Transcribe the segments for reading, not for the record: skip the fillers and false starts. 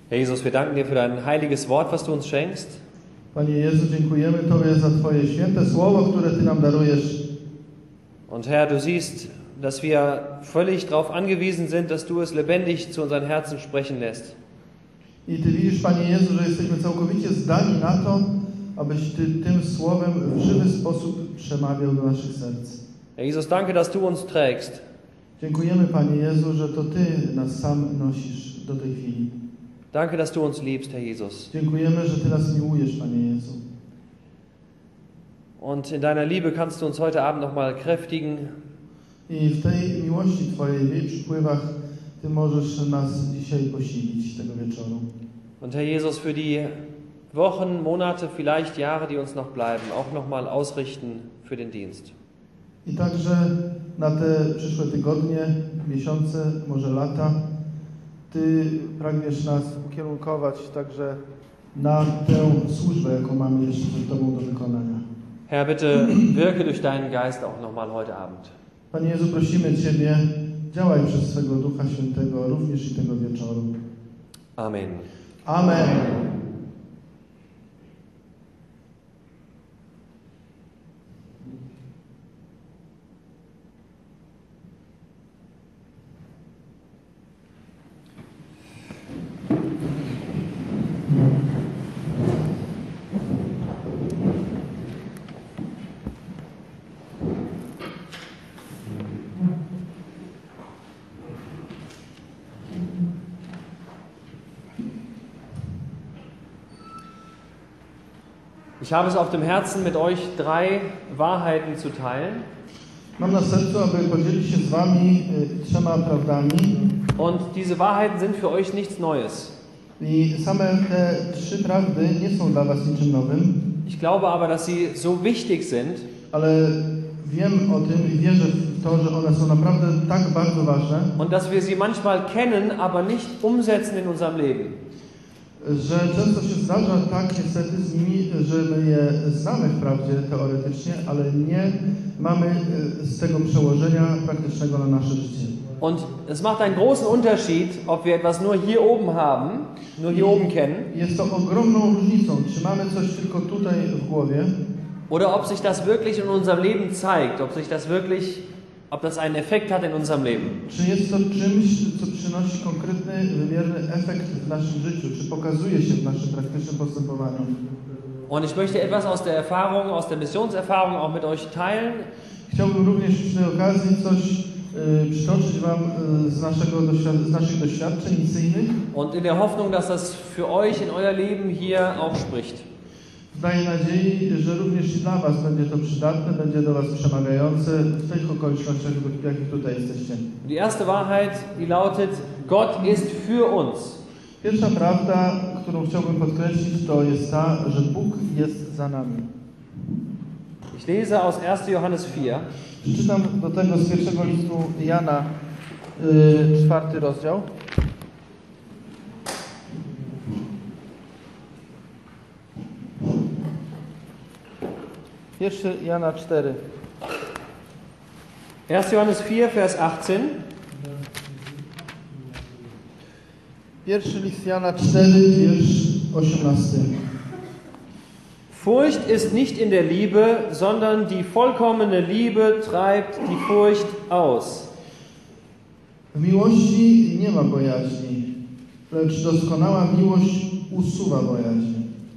Herr Jesus, wir danken dir für dein heiliges Wort, was du uns schenkst. Panie Jezu, dziękujemy Tobie za Twoje święte słowo, które Ty nam darujesz. Und Herr, du siehst, dass wir völlig darauf angewiesen sind, dass du es lebendig zu unseren Herzen sprechen lässt. I Ty widzisz, Panie Jezu, że jesteśmy całkowicie zdani na to, abyś Ty tym słowem w żywy sposób przemawiał do naszych serc. Herr Jesus, danke, dass du uns trägst. Dziękujemy, Panie Jezu, że to Ty nas sam nosisz do tej chwili. Danke, dass du uns liebst, Herr Jesus. Dziękujemy, że Ty nas miłujesz, Panie Jezu. Und in deiner Liebe kannst du uns heute Abend nochmal kräftigen. I w tej miłości Twojej, w jej przypływach Ty możesz nas dzisiaj posilić tego wieczoru. Und Herr Jesus, für die Wochen, Monate, vielleicht Jahre, die uns noch bleiben, auch nochmal ausrichten für den Dienst. I także na te przyszłe tygodnie, miesiące, może lata, Ty pragniesz nas ukierunkować także na tę służbę, jaką mamy jeszcze przed Tobą do wykonania. Herr, bitte wirke durch deinen Geist auch nochmal heute Abend. Panie Jezu, prosimy Ciebie, działaj przez swego Ducha Świętego również i tego wieczoru. Amen. Amen. Ich habe es auf dem Herzen, mit euch 3 Wahrheiten zu teilen. Mam na sercu, aby podzielić się z Wami 3 prawdami. Und diese Wahrheiten sind für euch nichts Neues. I same te 3 prawdy nie są dla Was niczym nowym. Ich glaube aber, dass sie so wichtig sind, Ale wiem o tym i wierzę w to, że one są naprawdę tak bardzo ważne, und dass wir sie manchmal kennen, aber nicht umsetzen in unserem Leben. że często się zdarza tak niestety z nimi, że my je znamy wprawdzie teoretycznie, ale nie mamy z tego przełożenia praktycznego na nasze życie. Und es macht einen großen Unterschied, ob wir etwas nur hier oben haben, nur hier oben kennen, Jest to ogromną różnicą, czy mamy coś tylko tutaj w głowie, oder ob sich das wirklich in unserem Leben zeigt, ob das einen Effekt hat in unserem Leben. czy jest to czymś, co przynosi konkretny, wymierny efekt w naszym życiu, czy pokazuje się w naszym praktycznym postępowaniu. Und ich möchte etwas aus der Erfahrung, aus der Missionserfahrung auch mit euch teilen. Chciałbym również przy tej okazji coś przytoczyć Wam z naszych doświadczeń misyjnych. Und in der Hoffnung, dass das für euch in euer Leben hier auch spricht. Daję nadziei, że również i dla Was będzie to przydatne, będzie do Was przemawiające w tych okolicznościach, w jakich tutaj jesteście. Die erste Wahrheit, die lautet, Gott ist für uns. Pierwsza prawda, którą chciałbym podkreślić, to jest ta, że Bóg jest za nami. Ich lese aus 1. Johannes 4. Przeczytam do tego z pierwszego listu Jana, 4 rozdział. Pierwszy Jana 4. 1. Johannes 4, Vers 18. Pierwszy list Jana 4, wiersz 18. Furcht ist nicht in der Liebe, sondern die vollkommene Liebe treibt die Furcht aus. W miłości nie ma bojaźni, lecz doskonała miłość usuwa bojaźń.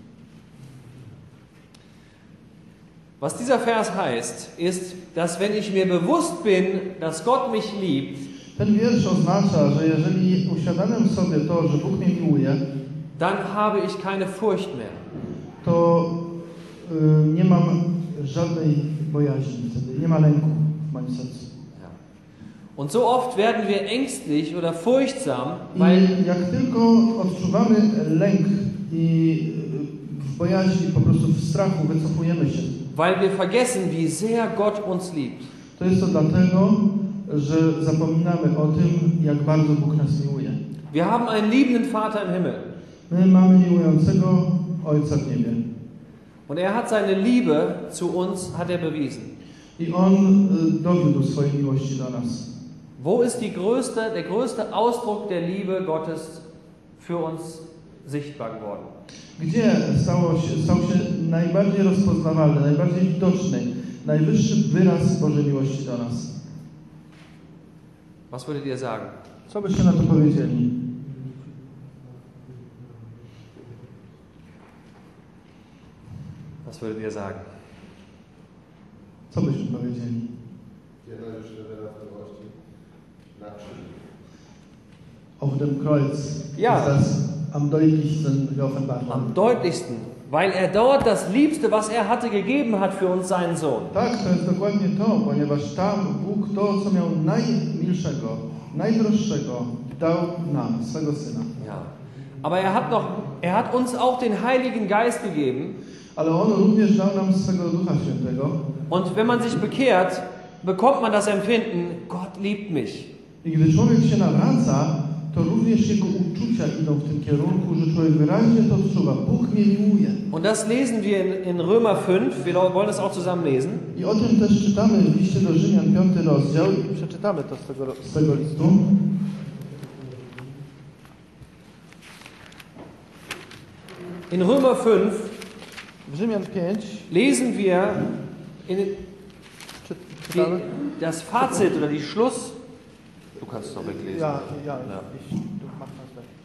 Was dieser Vers heißt, ist, dass wenn ich mir bewusst bin, dass Gott mich liebt, Ten wiersz oznacza, że jeżeli uświadamiam sobie to, że Bóg mnie miłuje, dann habe ich keine Furcht mehr. to nie mam żadnej bojaźni wtedy, nie ma lęku w moim sercu. Ja. Und so oft werden wir ängstlich oder furchtsam, weil I jak tylko odczuwamy lęk i w bojaźni, po prostu w strachu wycofujemy się, weil wir vergessen, wie sehr Gott uns liebt. to jest to dlatego, że zapominamy o tym, jak bardzo Bóg nas miłuje. Wir haben einen liebenden Vater im Himmel. My mamy miłującego Ojca w niebie. Und er hat seine Liebe zu uns bewiesen. I On dowiódł swojej miłości do nas. Wo ist der größte Ausdruck der Liebe Gottes für uns sichtbar geworden? Gdzie stał się najbardziej rozpoznawalny, najbardziej widoczny, najwyższy wyraz Bożej miłości do nas? Was würdet ihr sagen? Co byście na to powiedzieli? Was würdet ihr sagen? Co byśmy powiedzieli? Der najwyższy wyraz miłości na krzyżu. Auf dem Kreuz Ja. ist das am deutlichsten geoffenbart worden. Am deutlichsten, weil er dort das Liebste, was er hatte, gegeben hat für uns seinen Sohn. Tak, to jest dokładnie to, ponieważ tam Bóg to, co miał najmilszego, najdroższego, dał nam, swego Syna. Ja. Aber er hat uns auch den Heiligen Geist gegeben. Ale On również dał nam swego Ducha Świętego. Und wenn man sich bekehrt, bekommt man das Empfinden, Gott liebt mich. I gdy człowiek się nawraca, to również jego uczucia idą w tym kierunku, że człowiek wyraźnie to odczuwa. Bóg mnie miłuje. Und das lesen wir in Römer 5. Wir wollen das auch zusammen lesen. I o tym też czytamy w liście do Rzymian, 5 rozdział. I przeczytamy to z tego listu. In Römer 5 W Rzymian 5 lesen wir czytamy. das Fazit oder die Schluss. Du kannst es noch weglesen. Ja. Ja. Du machst das weg.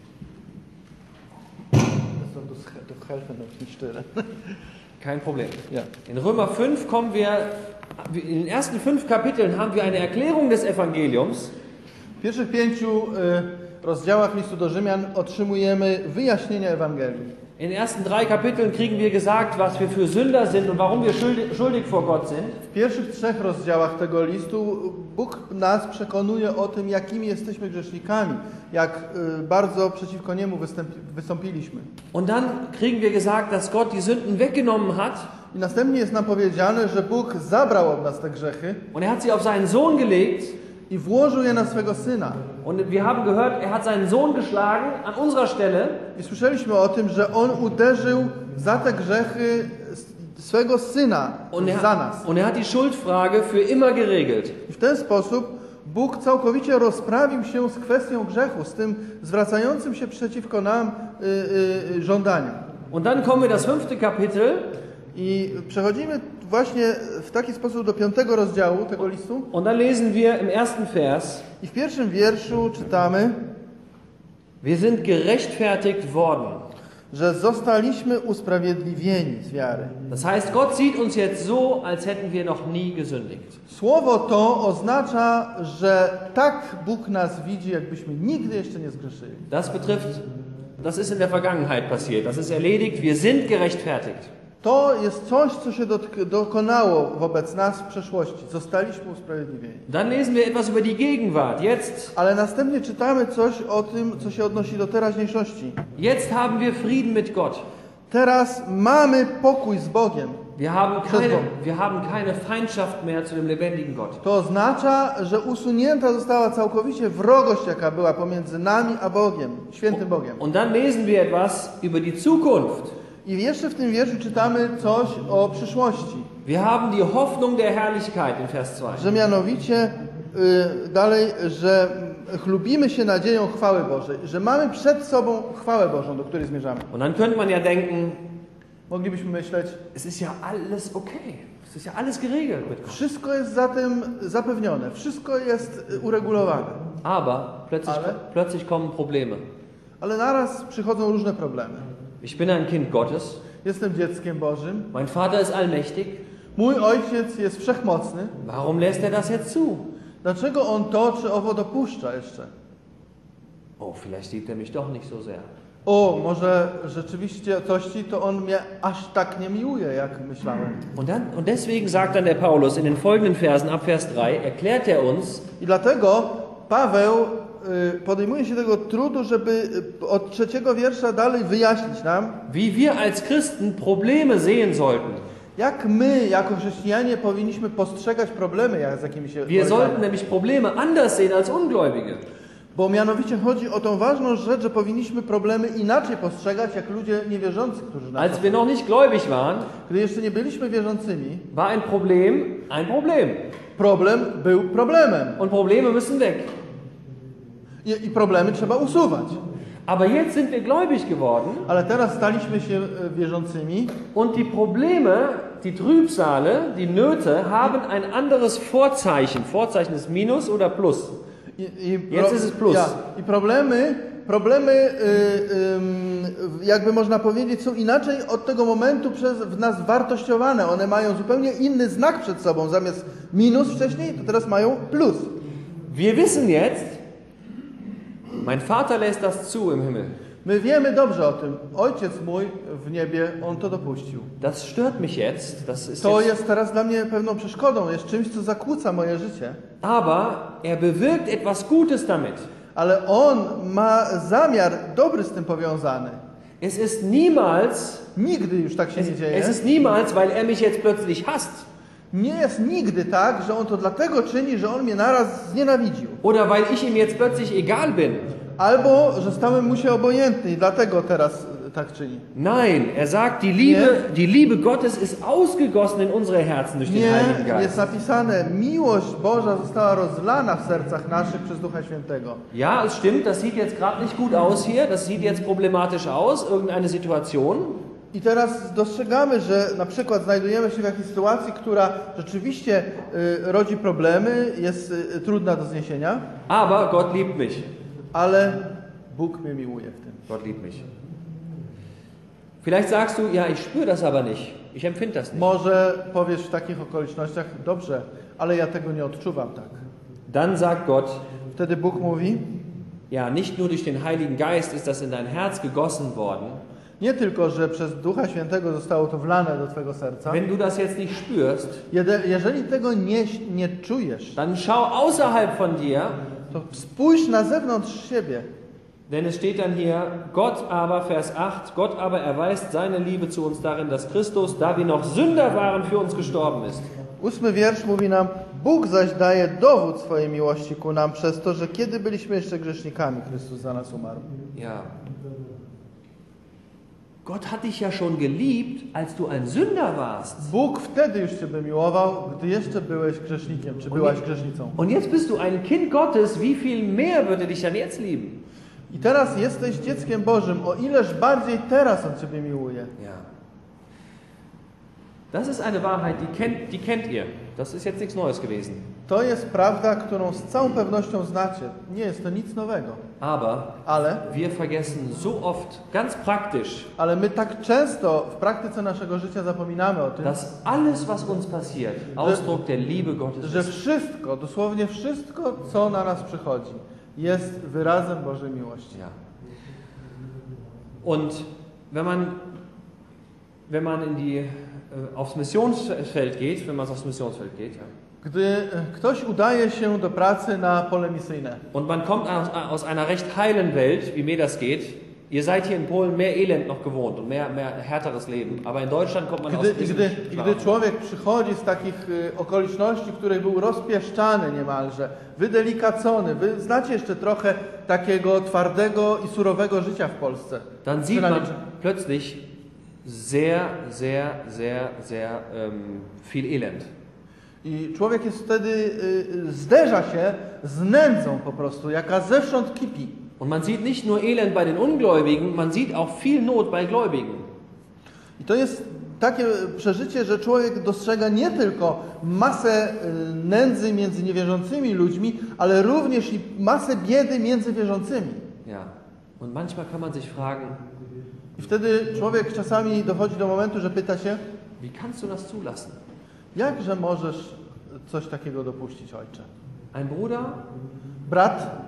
Du helfen uns nicht stören. Kein Problem. Ja. In Römer 5 kommen wir, in den ersten 5 Kapiteln haben wir eine Erklärung des Evangeliums. W pierwszych 5 rozdziałach listu do Rzymian otrzymujemy wyjaśnienia Ewangelii. In den ersten 3 Kapiteln kriegen wir gesagt, was wir für Sünder sind und warum wir schuldig vor Gott sind. W pierwszych 3 rozdziałach tego listu Bóg nas przekonuje o tym, jakimi jesteśmy grzesznikami, jak bardzo przeciwko Niemu wystąpiliśmy. Und dann kriegen wir gesagt, dass Gott die Sünden weggenommen hat. I następnie jest nam powiedziane, że Bóg zabrał od nas te grzechy Und er hat sie auf seinen Sohn gelegt. i włożył je na swego Syna. Und wir haben gehört, er hat seinen Sohn geschlagen an unserer Stelle. I słyszeliśmy o tym, że On uderzył za te grzechy swego Syna za nas. Und er hat die Schuldfrage für immer geregelt. I w ten sposób Bóg całkowicie rozprawił się z kwestią grzechu, z tym zwracającym się przeciwko nam żądaniem. Und dann kommen wir das 5. Kapitel. I przechodzimy właśnie w taki sposób do 5 rozdziału tego listu. Und dann lesen wir im ersten Vers. I w pierwszym wierszu czytamy, Wir sind gerechtfertigt worden. że zostaliśmy usprawiedliwieni z wiary. Das heißt, Gott sieht uns jetzt so, als hätten wir noch nie gesündigt. Słowo to oznacza, że tak Bóg nas widzi, jakbyśmy nigdy jeszcze nie zgrzeszyli. Das ist in der Vergangenheit passiert. Das ist erledigt. Wir sind gerechtfertigt. To jest coś, co się dokonało wobec nas w przeszłości. Zostaliśmy usprawiedliwieni. Dann lesen wir etwas über die Gegenwart. Jetzt Ale następnie czytamy coś o tym, co się odnosi do teraźniejszości. haben wir Frieden mit Gott. Teraz mamy pokój z Bogiem. Wir haben keine Feindschaft mehr zu dem lebendigen Gott. To oznacza, że usunięta została całkowicie wrogość, jaka była pomiędzy nami a Bogiem, świętym Bogiem. Und dann lesen wir etwas über die Zukunft. I jeszcze w tym wierszu czytamy coś o przyszłości. Wir haben die Hoffnung der Herrlichkeit in Vers 2. Że mianowicie dalej, że chlubimy się nadzieją chwały Bożej, że mamy przed sobą chwałę Bożą, do której zmierzamy. Und dann könnte man ja denken, Moglibyśmy myśleć, es ist ja alles okay. Es ist ja alles geregelt mit Gott. wszystko jest zatem zapewnione, wszystko jest uregulowane. Aber plötzlich kommen Probleme. Ale naraz przychodzą różne problemy. Ich bin ein Kind Gottes. Jestem dzieckiem Bożym. Mein Vater ist allmächtig. Mój ojciec jest wszechmocny. Warum lässt er das jetzt zu? Dlaczego on to czy owo dopuszcza jeszcze? Oh, vielleicht liebt er mich doch nicht so sehr. O, może rzeczywiście to on mnie aż tak nie miłuje, jak myślałem. Und deswegen sagt dann der Paulus in den folgenden Versen ab Vers 3, erklärt er uns, I dlatego Paweł podejmuje się tego trudu, żeby od 3 wiersza dalej wyjaśnić nam, wie wir als Christen Probleme sehen sollten. jak my, jako chrześcijanie, powinniśmy postrzegać problemy, z jakimi się Wir borykamy. sollten nämlich Probleme anders sehen als Ungläubige. Bo mianowicie chodzi o tą ważną rzecz, że powinniśmy problemy inaczej postrzegać, jak ludzie niewierzący, którzy nas Als wir noch nicht gläubig waren, Gdy jeszcze nie byliśmy wierzącymi, war ein Problem. problem był problemem. Und Probleme müssen weg. I problemy trzeba usuwać. Aber jetzt sind wir gläubig geworden Ale teraz staliśmy się wierzącymi und die Probleme, die Trübsale, die Nöte haben ein anderes Vorzeichen. Vorzeichen ist Minus oder Plus. Jetzt ist es plus. I problemy jakby można powiedzieć są inaczej od tego momentu w nas wartościowane. One mają zupełnie inny znak przed sobą. Zamiast minus wcześniej, to teraz mają plus. Wir wissen jetzt, mein Vater lässt das zu im Himmel. My wiemy dobrze o tym. Ojciec mój w niebie, On to dopuścił. Das stört mich jetzt. Das ist To jetzt, jest teraz dla mnie pewną przeszkodą, jest czymś, co zakłóca moje życie. aber er bewirkt etwas Gutes damit. Ale On ma zamiar dobry z tym powiązany. Es ist niemals, Nigdy już tak się nie dzieje. es ist niemals, weil er mich jetzt plötzlich hasst. Nie jest nigdy tak, że On to dlatego czyni, że On mnie naraz znienawidził. Oder weil ich ihm jetzt plötzlich egal bin. Albo, że stałem mu się obojętny i dlatego teraz tak czyni. Nein, er sagt, die Liebe Gottes ist ausgegossen in unsere Herzen durch den Heiligen Nie, jest Geist. napisane, miłość Boża została rozlana w sercach naszych przez Ducha Świętego. Ja, es stimmt, das sieht jetzt gerade nicht gut aus hier, das sieht jetzt problematisch aus, irgendeine Situation. I teraz dostrzegamy, że na przykład znajdujemy się w jakiejś sytuacji, która rzeczywiście rodzi problemy, jest trudna do zniesienia, Aber Gott liebt mich. ale Bóg mnie miłuje w tym. Gott liebt mich. Vielleicht sagst du, ja, ich spüre das aber nicht. Ich empfinde das nicht. Może powiesz w takich okolicznościach, dobrze, ale ja tego nie odczuwam tak. Dann sagt Gott, Wtedy Bóg mówi, ja, nicht nur durch den Heiligen Geist ist das in dein Herz gegossen worden. nie tylko, że przez Ducha Świętego zostało to wlane do twojego serca, Wenn du das jetzt nicht spürst, jeżeli tego nie czujesz, dann schau außerhalb von dir, to spójrz na zewnątrz siebie. denn es steht dann hier, Gott aber, Vers 8, Gott aber erweist seine Liebe zu uns darin, dass Christus, da wir noch Sünder waren, für uns gestorben ist. 8 wiersz mówi nam, Bóg zaś daje dowód swojej miłości ku nam przez to, że kiedy byliśmy jeszcze grzesznikami, Chrystus za nas umarł. Ja. Gott hat dich ja schon geliebt, als du ein Sünder warst. Bóg wtedy już Ciebie miłował, gdy jeszcze byłeś grzesznikiem, czy byłaś grzesznicą. Und jetzt bist du ein Kind Gottes, wie viel mehr würde dich dann jetzt lieben? I teraz jesteś dzieckiem Bożym, o ileż bardziej teraz On Ciebie miłuje. Ja. Das ist eine Wahrheit, die kennt ihr. Das ist jetzt nichts Neues gewesen. To jest prawda, którą z całą pewnością znacie. Nie jest to nic nowego. Aber wir vergessen so oft, ganz praktisch, Ale my tak często w praktyce naszego życia zapominamy o tym, dass alles, was uns passiert, Ausdruck der Liebe Gottes że ist. wszystko, dosłownie wszystko, co na nas przychodzi, jest wyrazem Bożej miłości. Ja. Und wenn man aufs Missionsfeld geht, wenn man aufs Missionsfeld geht, ja. Gdy ktoś udaje się do pracy na pole misyjne Und man kommt aus einer recht heilen Welt, wie mir das geht. Ihr seid hier in Polen mehr Elend noch gewohnt und mehr härteres Leben. Aber in Deutschland kommt man aus diesem gdy człowiek przychodzi z takich okoliczności, w których był rozpieszczany niemalże, wydelikacony, wy znacie jeszcze trochę takiego twardego i surowego życia w Polsce. Dann sieht man plötzlich sehr viel Elend. I człowiek jest wtedy, zderza się z nędzą po prostu, jaka zewsząd kipi. Und man sieht nicht nur Elend bei den Ungläubigen, man sieht auch viel Not bei Gläubigen. I to jest takie przeżycie, że człowiek dostrzega nie tylko masę nędzy między niewierzącymi ludźmi, ale również i masę biedy między wierzącymi. Ja. Und manchmal kann man sich fragen, I wtedy człowiek czasami dochodzi do momentu, że pyta się, wie kannst du das zulassen? jakże możesz coś takiego dopuścić, Ojcze? Ein Bruder Brat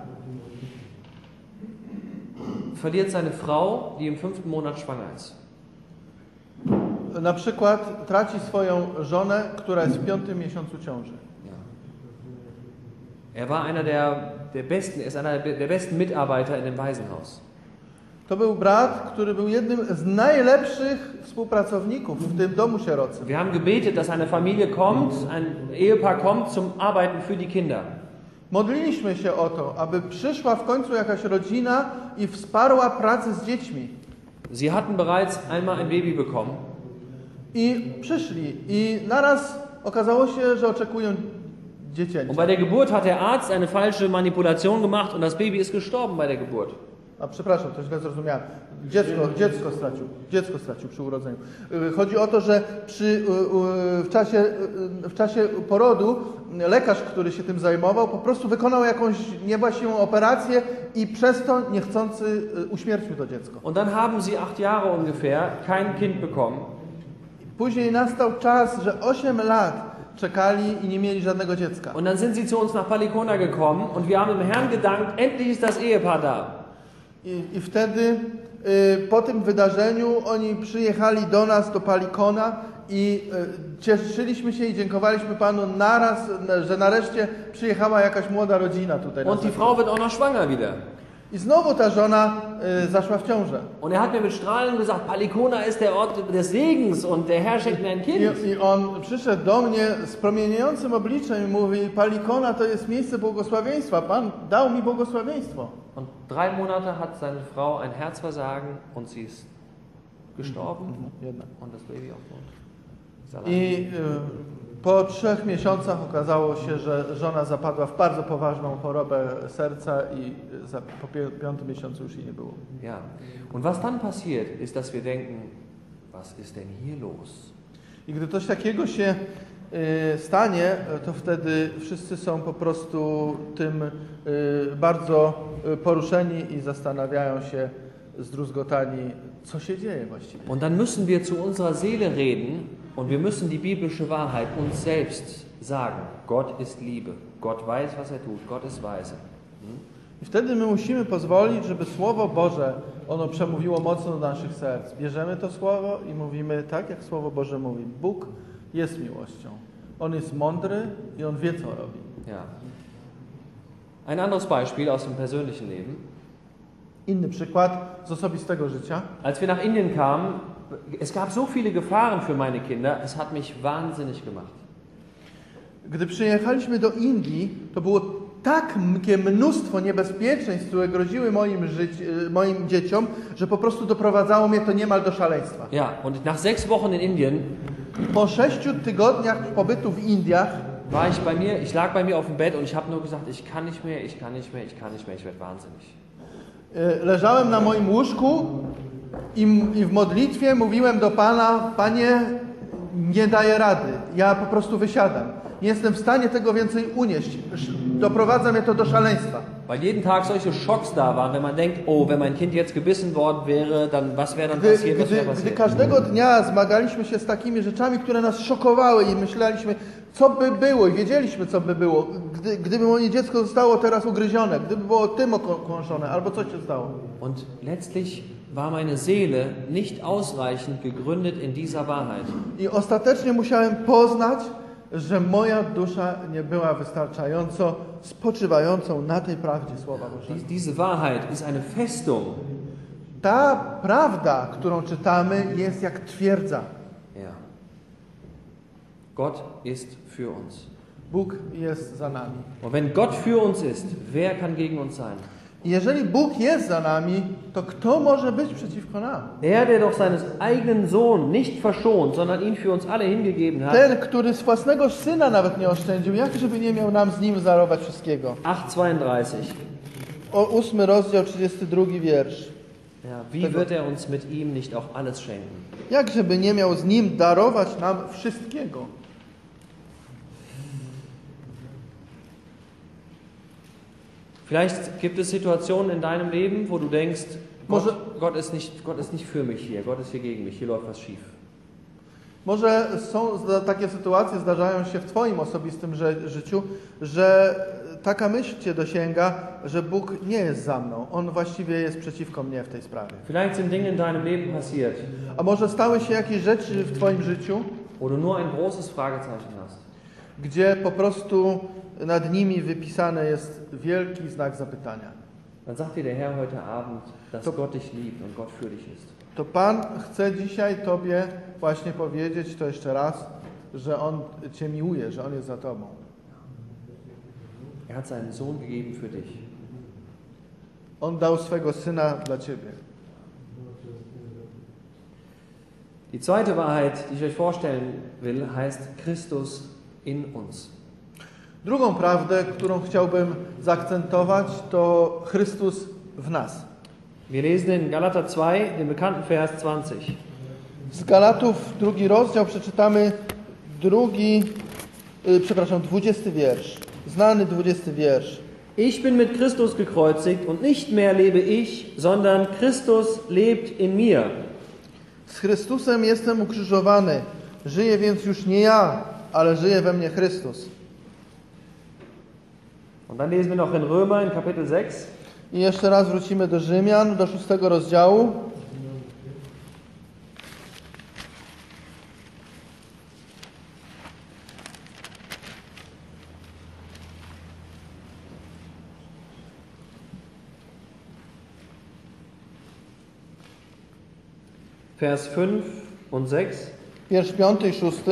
verliert seine Frau, die im 5. Monat schwanger ist. na przykład traci swoją żonę, która jest w 5. miesiącu ciąży. Ja. Er war einer der besten Mitarbeiter in dem Waisenhaus. To był brat, który był jednym z najlepszych współpracowników w tym domu sierocym. Wir haben gebetet, dass eine Familie kommt, ein Ehepaar kommt zum Arbeiten für die Kinder. Modliliśmy się o to, aby przyszła w końcu jakaś rodzina i wsparła pracę z dziećmi. Sie hatten bereits einmal ein Baby bekommen. I przyszli i naraz okazało się, że oczekują dziecięcia. Und bei der Geburt hat der Arzt eine falsche Manipulation gemacht und das Baby ist gestorben bei der Geburt. A przepraszam, to źle zrozumiałem. Dziecko stracił przy urodzeniu. Chodzi o to, że w czasie porodu lekarz, który się tym zajmował, po prostu wykonał jakąś niewłaściwą operację i przez to niechcący uśmiercił to dziecko. Und dann haben sie 8 Jahre ungefähr kein Kind bekommen. Później nastał czas, że 8 lat czekali i nie mieli żadnego dziecka. Und dann sind sie zu uns nach Palikona gekommen und wir haben dem Herrn gedankt, endlich ist das Ehepaar da. I wtedy po tym wydarzeniu oni przyjechali do nas, do Palikona i cieszyliśmy się i dziękowaliśmy Panu że nareszcie przyjechała jakaś młoda rodzina tutaj. Und die Frau wird auch noch schwanger wieder. I znowu ta żona zaszła w ciążę. Und er hat mir mit Strahlen gesagt, Palikona ist der Ort des Segens und der Herr schenkt mir ein Kind. I on przyszedł do mnie z promieniejącym obliczem i mówi: Palikona to jest miejsce błogosławieństwa. Pan dał mi błogosławieństwo. Und 3 Monate hat seine Frau ein Herzversagen und sie ist gestorben. Und das Baby auch tot. I po 3 miesiącach okazało się, że żona zapadła w bardzo poważną chorobę serca i po 5. miesiącu już jej nie było. Ja. Und was dann passiert, ist, dass wir denken, was ist denn hier los? I gdy coś takiego się stanie, to wtedy wszyscy są po prostu tym bardzo poruszeni i zastanawiają się zdruzgotani, co się dzieje właściwie. Und dann müssen wir zu unserer Seele reden und wir müssen die biblische Wahrheit uns selbst sagen. Gott ist Liebe. Gott weiß, was tut. Gott ist weise. I wtedy my musimy pozwolić, żeby Słowo Boże, ono przemówiło mocno do naszych serc. Bierzemy to Słowo i mówimy tak, jak Słowo Boże mówi. Bóg jest miłością. On jest mądry i On wie, co robi. Ja. Ein anderes Beispiel aus dem persönlichen Leben. Inny przykład z osobistego życia. Als wir nach Indien kamen, es gab so viele Gefahren für meine Kinder, es hat mich wahnsinnig gemacht. Gdy przyjechaliśmy do Indii, to było takie mnóstwo niebezpieczeństw, które groziły moim dzieciom, że po prostu doprowadzało mnie to niemal do szaleństwa. Ja, und nach 6 Wochen in Indien Po 6 tygodniach pobytu w Indiach ich lag bei mir auf dem Bett und ich habe nur gesagt, ich kann nicht mehr, ich werde wahnsinnig. Leżałem na moim łóżku i w modlitwie mówiłem do Pana: Panie, nie daję rady, ja po prostu wysiadam. Nie jestem w stanie tego więcej unieść. Doprowadza mnie to do szaleństwa. Weil jeden Tag solche Schocks da waren, wenn man denkt, oh, wenn mein Kind jetzt gebissen worden wäre, dann was wäre dann passiert, was wäre Gdy passiert. każdego dnia zmagaliśmy się z takimi rzeczami, które nas szokowały i myśleliśmy, co by było i wiedzieliśmy, co by było, gdyby moje dziecko zostało teraz ugryzione, gdyby było tym okąszone, albo coś się stało. Und letztlich war meine Seele nicht ausreichend gegründet in dieser Wahrheit. I ostatecznie musiałem poznać, że moja dusza nie była wystarczająco spoczywającą na tej prawdzie Słowa Bożego. Diese Wahrheit ist eine Festung. Ta prawda, którą czytamy, jest jak twierdza. Ja. Gott ist für uns. Bóg jest za nami. Und wenn Gott für uns ist, wer kann gegen uns sein? I jeżeli Bóg jest za nami, to kto może być przeciwko nam? Der doch seines eigenen Sohn nicht verschont, sondern ihn für uns alle hingegeben hat. Ten, który z własnego Syna nawet nie oszczędził, jak żeby nie miał nam z Nim darować wszystkiego? 8,32. 8 rozdział, 32 wiersz. Ja, wie wird er uns mit ihm nicht auch alles schenken? Jak żeby nie miał z Nim darować nam wszystkiego? Vielleicht gibt es Situationen in deinem Leben, wo du denkst, Gott ist nicht für mich hier, Gott ist hier gegen mich, hier läuft was schief. Może są takie sytuacje, zdarzają się w Twoim osobistym życiu, że taka myśl Cię dosięga, że Bóg nie jest za mną. On właściwie jest przeciwko mnie w tej sprawie. Vielleicht sind Dinge in deinem Leben passiert, A może stały się jakieś rzeczy w Twoim życiu, wo du nur ein großes Fragezeichen hast. gdzie po prostu nad nimi wypisane jest wielki znak zapytania. Dann sagt dir der Herr heute Abend, dass Gott dich liebt und Gott für dich ist. To Pan chce dzisiaj Tobie właśnie powiedzieć to jeszcze raz, że On Cię miłuje, że On jest za Tobą. Er hat seinen Sohn gegeben für dich. On dał swego Syna dla Ciebie. Die zweite Wahrheit, die ich euch vorstellen will, heißt Christus in uns. Drugą prawdę, którą chciałbym zaakcentować, to Chrystus w nas. Wir lesen in Galater 2 den bekannten Vers 20. Z Galatów 2 rozdział przeczytamy 20 wiersz. Znany 20 wiersz. Ich bin mit Christus gekreuzigt und nicht mehr lebe ich, sondern Christus lebt in mir. Z Chrystusem jestem ukrzyżowany. Żyję więc już nie ja, ale żyje we mnie Chrystus. Und dann lesen wir noch in Römer in Kapitel 6. I jeszcze raz wrócimy do Rzymian, do 6 rozdziału. Vers 5 und 6. Wiersz 5 i 6.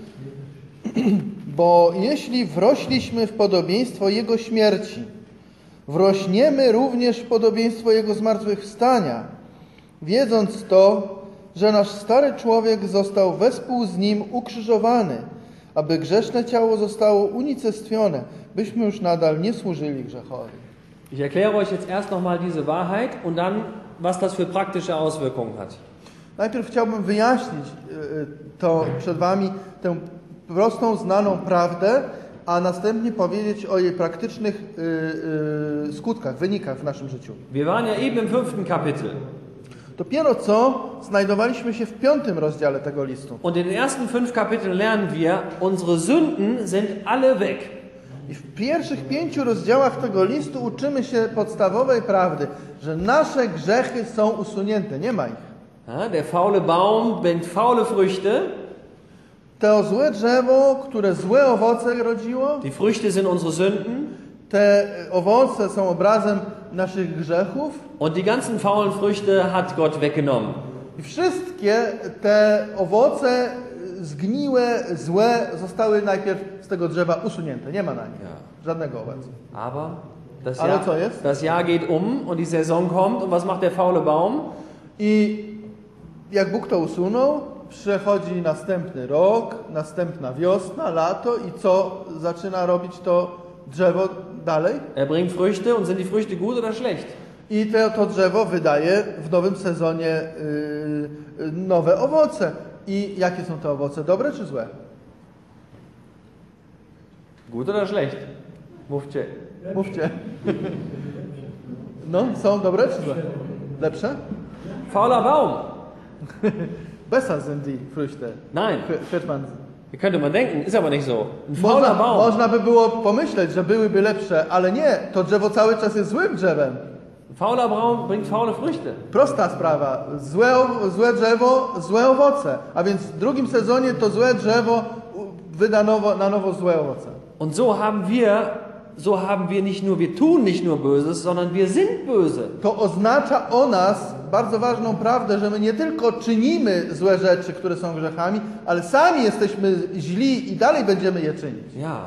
Bo jeśli wrośliśmy w podobieństwo Jego śmierci, wrośniemy również w podobieństwo Jego zmartwychwstania, wiedząc to, że nasz stary człowiek został wespół z Nim ukrzyżowany, aby grzeszne ciało zostało unicestwione, byśmy już nadal nie służyli grzechowi. Ich erkläre euch jetzt erst nochmal diese Wahrheit und dann, was das für praktische Auswirkungen hat. Najpierw chciałbym wyjaśnić to przed Wami, tę prostą, znaną prawdę, a następnie powiedzieć o jej praktycznych skutkach, wynikach w naszym życiu. Wir waren ja eben im 5. Kapitel. Dopiero co znajdowaliśmy się w 5. rozdziale tego listu. Und in den ersten 5 Kapiteln lernen wir, unsere Sünden sind alle weg. I w pierwszych 5 rozdziałach tego listu uczymy się podstawowej prawdy, że nasze grzechy są usunięte, nie ma ich. Ja, der faule Baum bringt faule Früchte. To złe drzewo, które złe owoce rodziło, Die Früchte sind unsere Sünden. te owoce są obrazem naszych grzechów Und die ganzen faulen Früchte hat Gott weggenommen. i wszystkie te owoce zgniłe, złe zostały najpierw z tego drzewa usunięte. Nie ma na nich żadnego owocu. Aber Ale co jest? das Jahr geht und die Saison kommt. Und was macht der faule Baum? I jak Bóg to usunął, przechodzi następny rok, następna wiosna, lato i co zaczyna robić to drzewo dalej? Er bringt Früchte und sind die Früchte gut oder schlecht? I to drzewo wydaje w nowym sezonie nowe owoce. I jakie są te owoce? Dobre czy złe? Gut oder schlecht? Mówcie. Mówcie. No, są dobre czy złe? Lepsze? Fauler Baum. Besser sind die Früchte. Nein. Hört man. Könnte man denken, ist aber nicht so. Ein fauler Baum. Można by było pomyśleć, że byłyby lepsze, ale nie. To drzewo cały czas jest złym drzewem. Ein fauler Baum bringt faule Früchte. Prosta sprawa. Złe drzewo, złe owoce. A więc w drugim sezonie to złe drzewo wyda na nowo złe owoce. Und so haben wir nicht nur, wir tun nicht nur Böses, sondern wir sind böse. To oznacza o nas bardzo ważną prawdę, że my nie tylko czynimy złe rzeczy, które są grzechami, ale sami jesteśmy źli i dalej będziemy je czynić. Ja.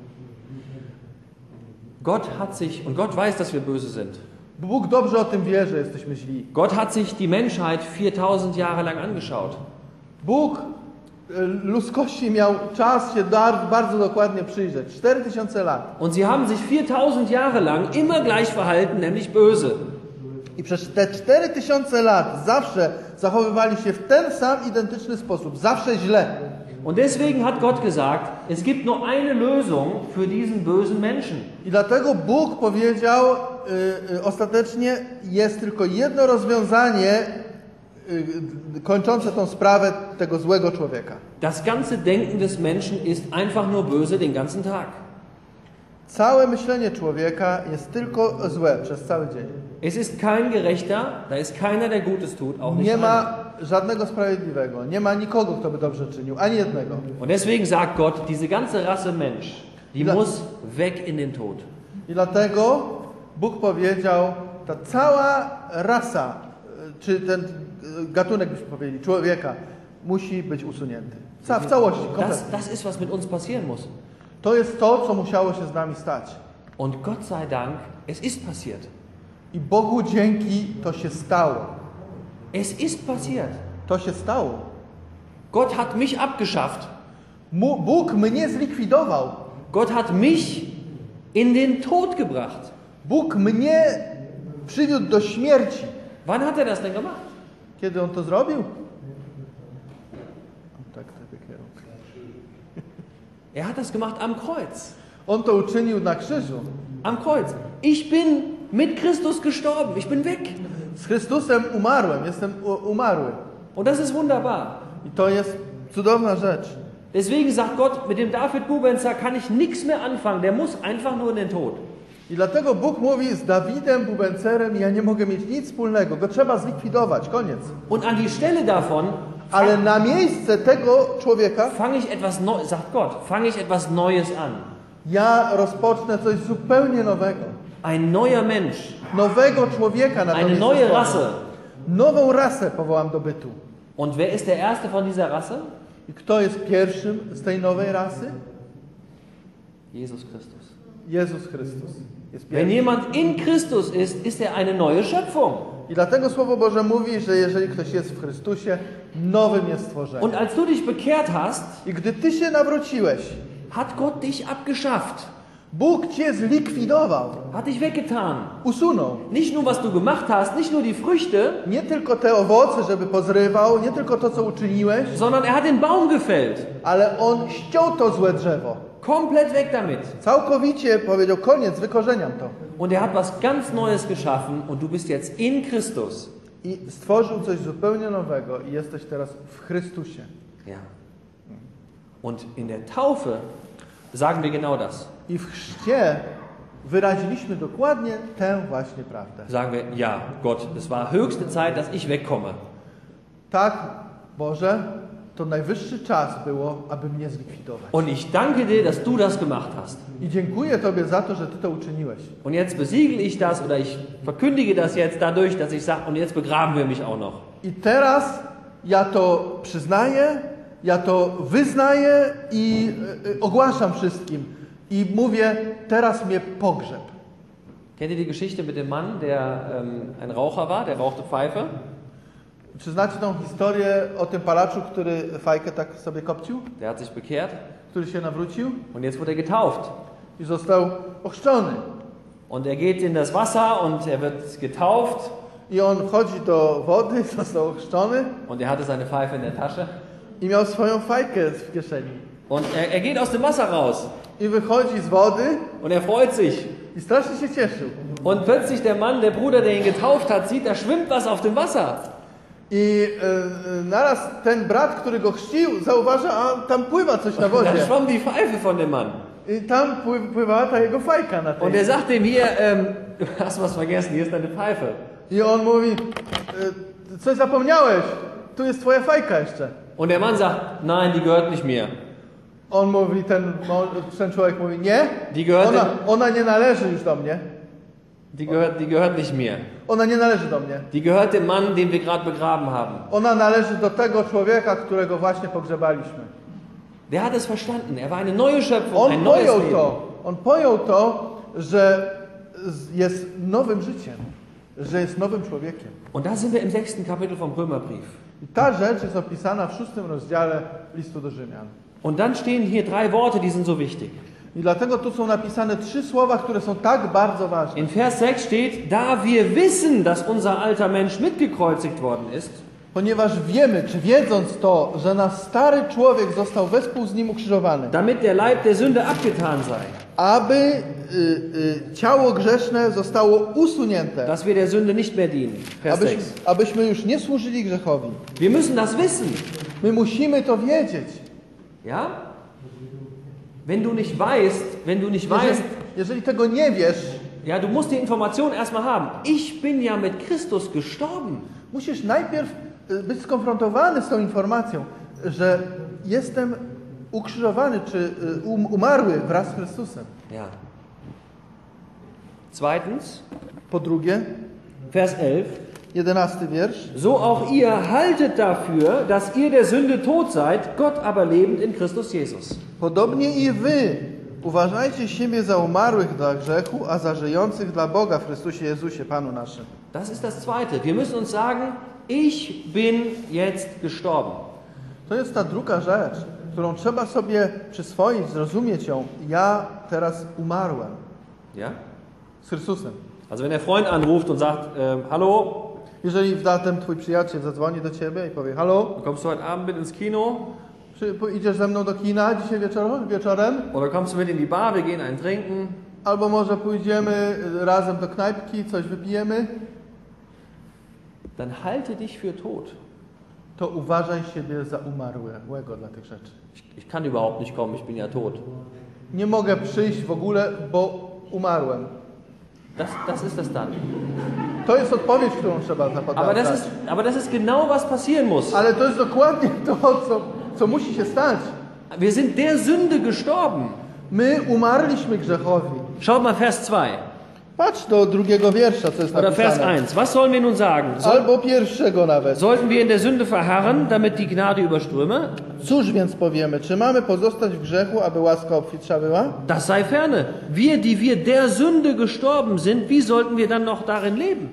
Gott hat sich, und Gott weiß, dass wir böse sind. Bóg dobrze o tym wie, że jesteśmy źli. Gott hat sich die Menschheit 4000 Jahre lang angeschaut. Bóg ludzkości miał czas się bardzo dokładnie przyjrzeć. 4000 lat. Und sie haben sich 4000 Jahre lang immer gleich verhalten, nämlich böse. I przez te 4000 lat zawsze zachowywali się w ten sam identyczny sposób. Zawsze źle. Und deswegen hat Gott gesagt, es gibt nur eine Lösung für diesen bösen Menschen. I dlatego Bóg powiedział ostatecznie, jest tylko jedno rozwiązanie kończące tą sprawę tego złego człowieka. Das ganze Denken des Menschen ist einfach nur böse den ganzen Tag. Całe myślenie człowieka jest tylko złe przez cały dzień. Es ist kein Gerechter, da ist keiner, der Gutes tut, auch nicht Nie einer. ma żadnego sprawiedliwego, nie ma nikogo, kto by dobrze czynił, ani jednego. Und deswegen sagt Gott, diese ganze Rasse Mensch, die muss weg in den Tod. I dlatego Bóg powiedział, ta cała rasa, czy ten gatunek, byśmy powiedzieli, człowieka, musi być usunięty. W całości, kompletnie. Das ist, was mit uns passieren muss. To jest to, co musiało się z nami stać. Und Gott sei Dank, es ist passiert. I Bogu dzięki to się stało. Es ist passiert. To się stało. Gott hat mich abgeschafft. Bóg mnie zlikwidował. Gott hat mich in den Tod gebracht. Bóg mnie przywiódł do śmierci. Wann hat er das denn gemacht? Kiedy on to zrobił? Tak, kierunku. Er hat das gemacht am Kreuz. On to uczynił na krzyżu. Am Kreuz. Ich bin mit Christus gestorben. Ich bin weg. Z Chrystusem umarłem, jestem umarły. Und das ist wunderbar. I to jest cudowna rzecz. Deswegen sagt Gott, mit dem David Bubenzer kann ich nichts mehr anfangen. Der muss einfach nur in den Tod. I dlatego Bóg mówi, z Dawidem Bubencerem ja nie mogę mieć nic wspólnego. Go trzeba zlikwidować, koniec. Und an die Stelle davon Ale na miejsce tego człowieka fange ich etwas Neues, sagt Gott, fange ich etwas Neues an. ja rozpocznę coś zupełnie nowego. Ein neuer Mensch. Nowego człowieka na to Eine miejsce neue stworzę. Rasse. Nową rasę powołam do bytu. Und wer ist der Erste von dieser Rasse? I kto jest pierwszym z tej nowej rasy? Jesus Christus. Jezus Chrystus. Jest Wenn pierwszy. jemand in Christus ist, ist er eine neue Schöpfung. I dlatego Słowo Boże mówi, że jeżeli ktoś jest w Chrystusie, nowym jest stworzeniem. Und als du dich bekehrt hast, I gdy ty się nawróciłeś, hat Gott dich abgeschafft, Bóg cię zlikwidował, hat dich weggetan. usunął. Nicht nur was du gemacht hast, nicht nur die Früchte, Nie tylko te owoce, żeby pozrywał, nie tylko to, co uczyniłeś, sondern er hat den Baum gefällt. ale on ściął to złe drzewo. Komplett weg damit. Całkowicie powiedział, koniec, wykorzeniam to. Und er hat was ganz Neues geschaffen und du bist jetzt in Christus. I stworzył coś zupełnie nowego i jesteś teraz w Chrystusie. Ja. Und in der Taufe sagen wir genau das. I w chrzcie wyraziliśmy dokładnie tę właśnie prawdę. Sagen wir, ja, Gott, es war höchste Zeit, dass ich wegkomme. Tak, Boże, to najwyższy czas było, aby mnie zlikwidować. Und ich danke dir, dass du das gemacht hast. I dziękuję Tobie za to, że Ty to uczyniłeś. Und jetzt besiegel ich das oder ich verkündige das jetzt dadurch, dass ich sage, und jetzt begraben wir mich auch noch. I teraz ja to przyznaję, ja to wyznaję i ogłaszam wszystkim. I mówię, teraz mnie pogrzeb. Kennt ihr die Geschichte mit dem Mann, der ein Raucher war, der rauchte Pfeife? Czy znacie tą historię o tym palaczu, który fajkę tak sobie kopcił? Der hat sich bekehrt Który się nawrócił und jetzt wurde er getauft. i został ochrzczony. Und er geht in das Wasser und er wird getauft I on wchodzi do wody, został ochrzczony und er hatte seine Pfeife in der Tasche. i miał swoją fajkę w kieszeni. Und er geht aus dem Wasser raus I wychodzi z wody und er freut sich. i strasznie się cieszył. Und plötzlich der Mann, der Bruder, der ihn getauft hat, sieht, da schwimmt was auf dem Wasser. I naraz ten brat, który go chrzcił, zauważa, a tam pływa coś na Da wodzie. schwamm die Pfeife von dem Mann. I tam pływała ta jego fajka na tej. Und er sagt ihm hier, du hast was vergessen, hier ist deine Pfeife. I on mówi, coś zapomniałeś, tu jest twoja fajka jeszcze. Und der Mann sagt, nein, die gehört nicht mir. On mówi, ten człowiek mówi, nie, Die gehört, ona nie należy już do mnie. die gehört nicht mir. Ona nie należy do mnie. Die gehört dem Mann, den wir gerade begraben haben. Ona należy do tego człowieka, którego właśnie pogrzebaliśmy. Der hat es verstanden. Er war eine neue Schöpfung, On ein neues pojął Leben. to. On pojął to, że jest nowym życiem, że jest nowym człowiekiem. Und da sind wir im 6. Kapitel vom Römerbrief. I ta rzecz jest opisana w 6 rozdziale listu do Rzymian. Und dann stehen hier 3 Worte, die sind so wichtig. I dlatego tu są napisane 3 słowa, które są tak bardzo ważne. In Vers 6 steht, da wir wissen, dass unser alter Mensch mitgekreuzigt worden ist, Ponieważ wiemy, czy wiedząc to, że nasz stary człowiek został wespół z nim ukrzyżowany, damit der Leib der Sünde abgetan sei, aby ciało grzeszne zostało usunięte, dass wir der Sünde nicht mehr dienen. Vers 6. abyśmy już nie służyli grzechowi. Wir müssen das wissen. My musimy to wiedzieć. Ja? Wenn du nicht weißt, Jeżeli tego nie wiesz, ja, du musst die Information erstmal haben. Ich bin ja mit Christus gestorben. musisz najpierw być skonfrontowany z tą informacją, że jestem ukrzyżowany czy umarły wraz z Chrystusem. Ja. Zweitens, Po drugie, Vers 11. 11 wiersz. So auch ihr haltet dafür, dass ihr der Sünde tot seid, Gott aber lebend in Christus Jesus. Podobnie i wy uważajcie siebie za umarłych dla grzechu, a za żyjących dla Boga w Chrystusie Jezusie, Panu naszym. Das ist das Zweite. Wir müssen uns sagen, ich bin jetzt gestorben. To jest ta druga rzecz, którą trzeba sobie przyswoić, zrozumieć ją. Ja teraz umarłem Ja? z Chrystusem. Also wenn der Freund anruft und sagt, hallo, Jeżeli zatem twój przyjaciel zadzwoni do ciebie i powie: halo, kommst du heute Abend mit ins Kino? idziesz ze mną do kina dzisiaj wieczorem? Oder kommst du mit in die Bar, wir gehen einen trinken? Albo może pójdziemy razem do knajpki, coś wypijemy? Dann halte dich für tot. To uważaj siebie za umarłego dla tych rzeczy. Ich kann überhaupt nicht kommen, ich bin ja tot. Nie mogę przyjść w ogóle, bo umarłem. Das ist das dann. To jest odpowiedź, którą trzeba zapadać. Aber das ist genau, was passieren muss. Ale to jest dokładnie to, co musi się stać. Wir sind der Sünde gestorben. My umarliśmy grzechowi. Schaut mal Vers 2. Patrz do drugiego wiersza, co jest Oder Vers napisane. 1. Was sollen wir nun sagen? Albo pierwszego nawet. Sollten wir in der Sünde verharren, damit die Gnade überströme? Cóż więc powiemy? Czy mamy pozostać w grzechu, aby łaska obfitsza była? Das sei ferne. Wir, die wir der Sünde gestorben sind, wie sollten wir dann noch darin leben?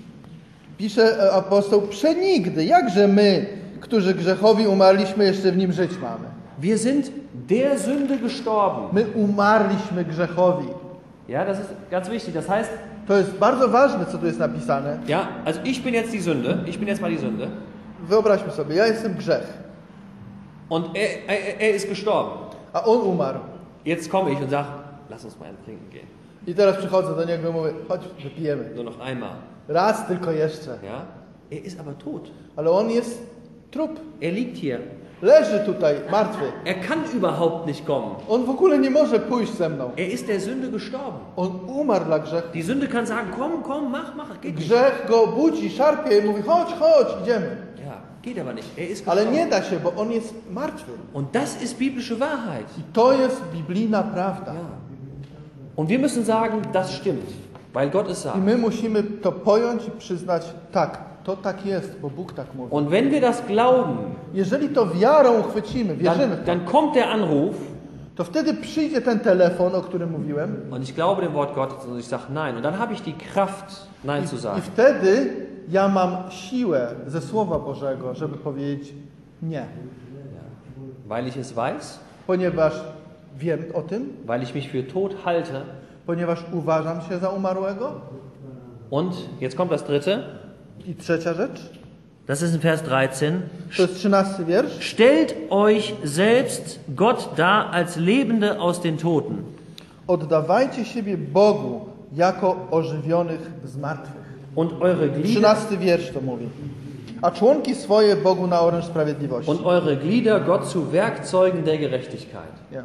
Pisze apostoł: przenigdy. Jakże my, którzy grzechowi umarliśmy, jeszcze w nim żyć mamy? Wir sind der Sünde gestorben. My umarliśmy grzechowi. Ja, das ist ganz wichtig. Das heißt, To jest bardzo ważne, co tu jest napisane. ja, also ich bin jetzt die Sünde. Ich bin jetzt mal die Sünde. Wyobraźmy sobie, ja jestem grzech, Und er ist gestorben. a on umarł. Jetzt komme ich und sage, lass uns mal ein Trinken gehen. I teraz przychodzę do niego i mówię: chodź, wypijemy. Nur noch einmal. Raz tylko jeszcze. Ja? Er ist aber tot. Ale on jest trup. Er liegt hier. Leży tutaj, martwy. Er kann überhaupt nicht kommen. On w ogóle nie może pójść ze mną. Er ist der Sünde gestorben. On umarł dla grzechu. Die Sünde kann sagen, komm, mach, geht nicht. Grzech go budzi, szarpie i mówi: chodź, idziemy. Ja, geht aber nicht. Er ist Ale gestorben. nie da się, bo on jest martwy. Und das ist biblische Wahrheit. I to jest biblijna prawda. Ja. Und wir müssen sagen, das stimmt, weil Gott es I sagt. my musimy to pojąć i przyznać: tak, to tak jest, bo Bóg tak mówi. Und wenn wir das glauben, Jeżeli to wiarą uchwycimy, wierzymy w to, dann kommt der Anruf to wtedy przyjdzie ten telefon, o którym mówiłem, und ich glaube dem Wort Gottes und ich sage nein. Und dann habe ich die Kraft, nein zu i sagen. wtedy ja mam siłę ze Słowa Bożego, żeby powiedzieć nie. Weil ich es weiß, Ponieważ wiem o tym, weil ich mich für tot halte. ponieważ uważam się za umarłego. Und jetzt kommt das dritte. I trzecia rzecz, Das ist in Vers 13. to jest 13 wiersz. Stellt euch selbst Gott dar als Lebende aus den Toten. Oddawajcie siebie Bogu jako ożywionych z martwych. Und eure Glieder, 13 wiersz to mówi. A członki swoje Bogu na oręż sprawiedliwości. und eure Glieder Gott zu Werkzeugen der Gerechtigkeit. Nie.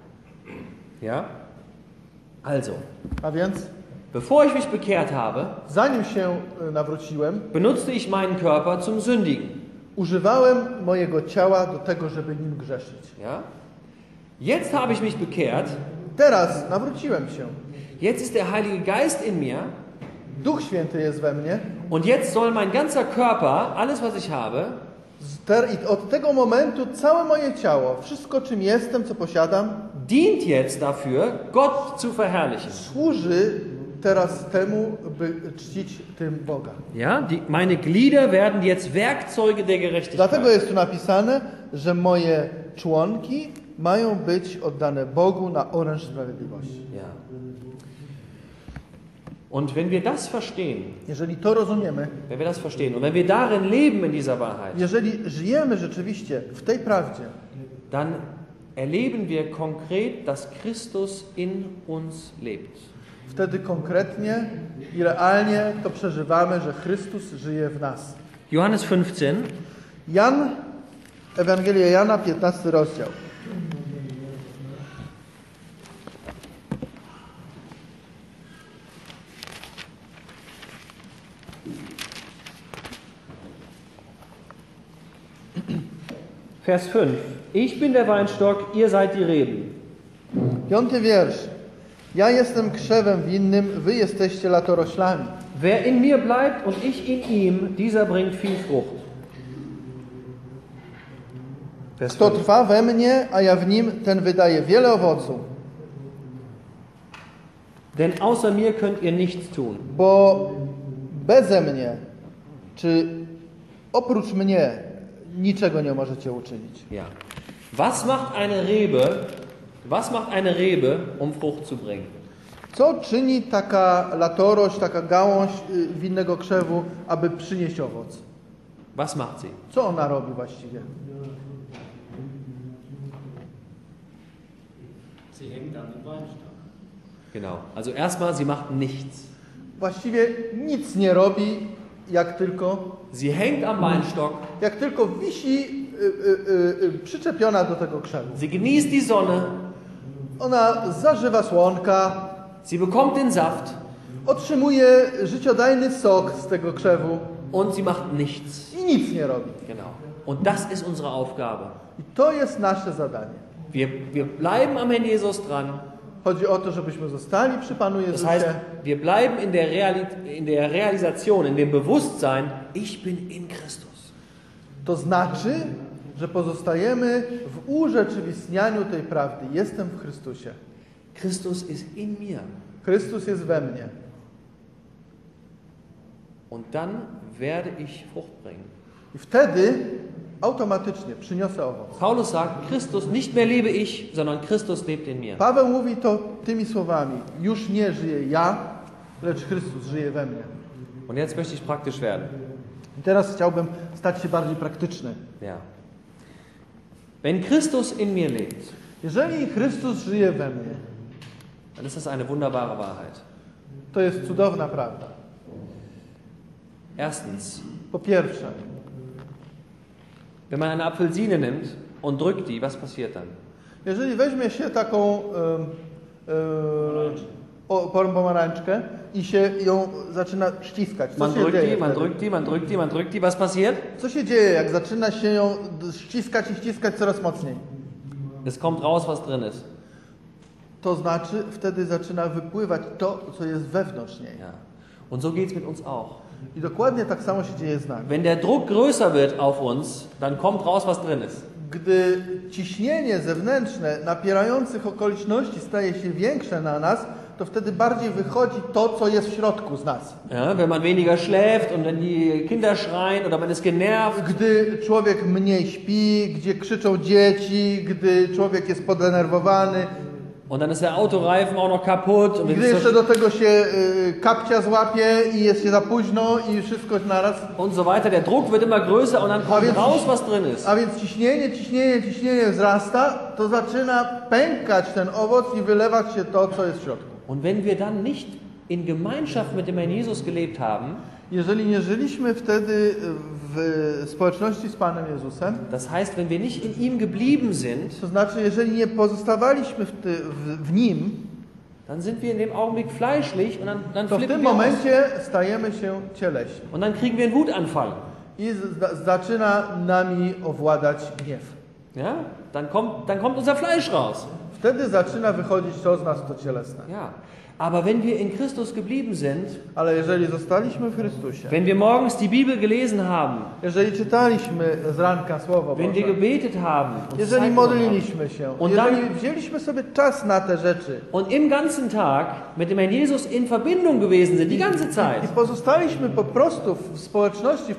Ja? Also, A więc, bevor ich mich bekehrt habe, zanim się nawróciłem, benutzte ich meinen Körper zum Sündigen. używałem mojego ciała do tego, żeby nim grzeszyć. Ja? Jetzt habe ich mich bekehrt. Teraz nawróciłem się. Jetzt ist der Heilige Geist in mir. Duch Święty jest we mnie. Und jetzt soll mein ganzer Körper, alles was ich habe, I od tego momentu całe moje ciało, wszystko czym jestem, co posiadam, dient jetzt dafür, Gott zu verherrlichen. służy teraz temu, by czcić tym Boga. Ja? Meine Glieder werden jetzt Werkzeuge der Gerechtigkeit. Dlatego jest tu napisane, że moje członki mają być oddane Bogu na oręż sprawiedliwości. Ja. Und wenn wir das verstehen, Jeżeli to rozumiemy, wenn wir das verstehen und wenn wir darin leben in dieser Wahrheit, jeżeli żyjemy rzeczywiście w tej prawdzie, dann erleben wir konkret, dass Christus in uns lebt. wtedy konkretnie i realnie to przeżywamy, że Chrystus żyje w nas. Johannes 15, Ewangelia Jana, 15 rozdział. Vers 5. Ich bin der Weinstock, ihr seid die Reben. 5 wiersz. Ja jestem krzewem winnym, wy jesteście latoroślami. Wer in mir bleibt und ich in ihm, dieser bringt viel Frucht. Vers Kto 5. trwa we mnie, a ja w nim, ten wydaje wiele owocu. Denn außer mir könnt ihr nichts tun. Bo beze mnie, czy oprócz mnie, niczego nie możecie uczynić. Ja. Was macht eine Rebe, um Frucht zu bringen? Co czyni taka latorość, taka gałąź winnego krzewu, aby przynieść owoc? Was macht sie? Co ona robi właściwie? Sie hängt an den Weinstock. Genau. Also erstmal, sie macht nichts. Właściwie nic nie robi, jak tylko Sie hängt am Weinstock, wisi przyczepiona do tego krzewu. sie genießt die Sonne, Ona zażywa słonka, sie bekommt den Saft otrzymuje życiodajny sok z tego krzewu und sie macht nichts. i nic nie robi. Genau. Und das ist unsere Aufgabe. I to jest nasze zadanie. Wir bleiben am Herrn Jesus dran. Chodzi o to, żebyśmy zostali przy Panu Das Jezusie. heißt, wir bleiben in der Realisation, in dem Bewusstsein, ich bin in Christus. To znaczy, że pozostajemy w urzeczywistnianiu tej prawdy. Jestem w Chrystusie. Christus ist in mir. Chrystus jest we mnie. Und dann werde ich Frucht bringen. I wtedy automatycznie przyniosę owoc. Paulus sagt, Christus, nicht mehr lebe ich, sondern Christus lebt in mir. Paweł mówi to tymi słowami. Już nie żyję ja, lecz Chrystus żyje we mnie. Und jetzt möchte ich praktisch werden. I teraz chciałbym stać się bardziej praktyczny. Ja. Wenn Christus in mir lebt, Jeżeli Chrystus żyje we mnie, dann ist das eine wunderbare Wahrheit. to jest cudowna prawda. Erstens, Po pierwsze, wenn man eine Apfelsine nimmt und drückt die, was passiert dann? jeżeli weźmie się taką pomarańczkę i się ją zaczyna ściskać, co Man się drückt dzieje die, man wtedy? drückt die, man drückt die, man drückt die, was passiert? Co się dzieje, jak zaczyna się ją ściskać i ściskać coraz mocniej? Es kommt raus, was drin ist. To znaczy, wtedy zaczyna wypływać to, co jest wewnątrz niej. Ja. Und so geht es mit uns auch. I dokładnie tak samo się dzieje z nami. Wenn der Druck größer wird auf uns, dann kommt raus, was drin ist. Gdy ciśnienie zewnętrzne napierających okoliczności staje się większe na nas, to wtedy bardziej wychodzi to, co jest w środku z nas. Ja, wenn man weniger schläft und wenn die Kinder schreien oder man ist genervt, Gdy człowiek mniej śpi, gdzie krzyczą dzieci, gdy człowiek jest podenerwowany, und dann ist der Autoreifen auch noch kaputt. Und, gdy jeszcze do tego się kapcia złapie i jest się za późno i wszystko naraz. und so weiter. Der Druck wird immer größer und dann kommt więc- raus, was drin ist. A więc ciśnienie wzrasta, to zaczyna pękać ten owoc i wylewać się to, co jest w środku. Und wenn wir dann nicht in Gemeinschaft mit dem Herrn Jesus gelebt haben, Jeżeli nie żyliśmy wtedy w społeczności z Panem Jezusem, das heißt, wenn wir nicht in ihm geblieben sind, to znaczy, jeżeli nie pozostawaliśmy w Nim, dann sind wir in dem Augenblick fleischlich und dann to w flippen tym wir aus. momencie stajemy się cieleśni. Und dann kriegen wir einen Wutanfall. I zaczyna nami owładać gniew. Ja? Dann kommt unser Fleisch raus. Wtedy zaczyna wychodzić to z nas, to cielesne. Ja. Aber wenn wir in Christus geblieben sind, Ale jeżeli zostaliśmy w Chrystusie, wenn wir morgens die Bibel gelesen haben, jeżeli czytaliśmy z ranka Słowo wenn wir Boże, gebetet haben, uns jeżeli Zeit genommen modliliśmy się, Und jeżeli wzięliśmy sobie czas na te rzeczy und im ganzen Tag mit dem Herrn Jesus in Verbindung gewesen sind, die ganze i Zeit, pozostaliśmy po prostu w społeczności,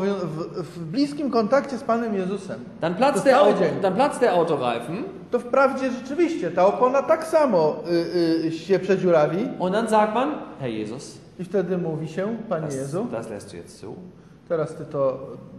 w bliskim kontakcie z Panem Jezusem, dann przez cały dzień, platzt der Autoreifen to wprawdzie rzeczywiście ta opona tak samo się przedziurawi und dann sagt man, Herr Jesus, i wtedy mówi się, Panie Jezu, das lässt du jetzt zu. teraz Ty to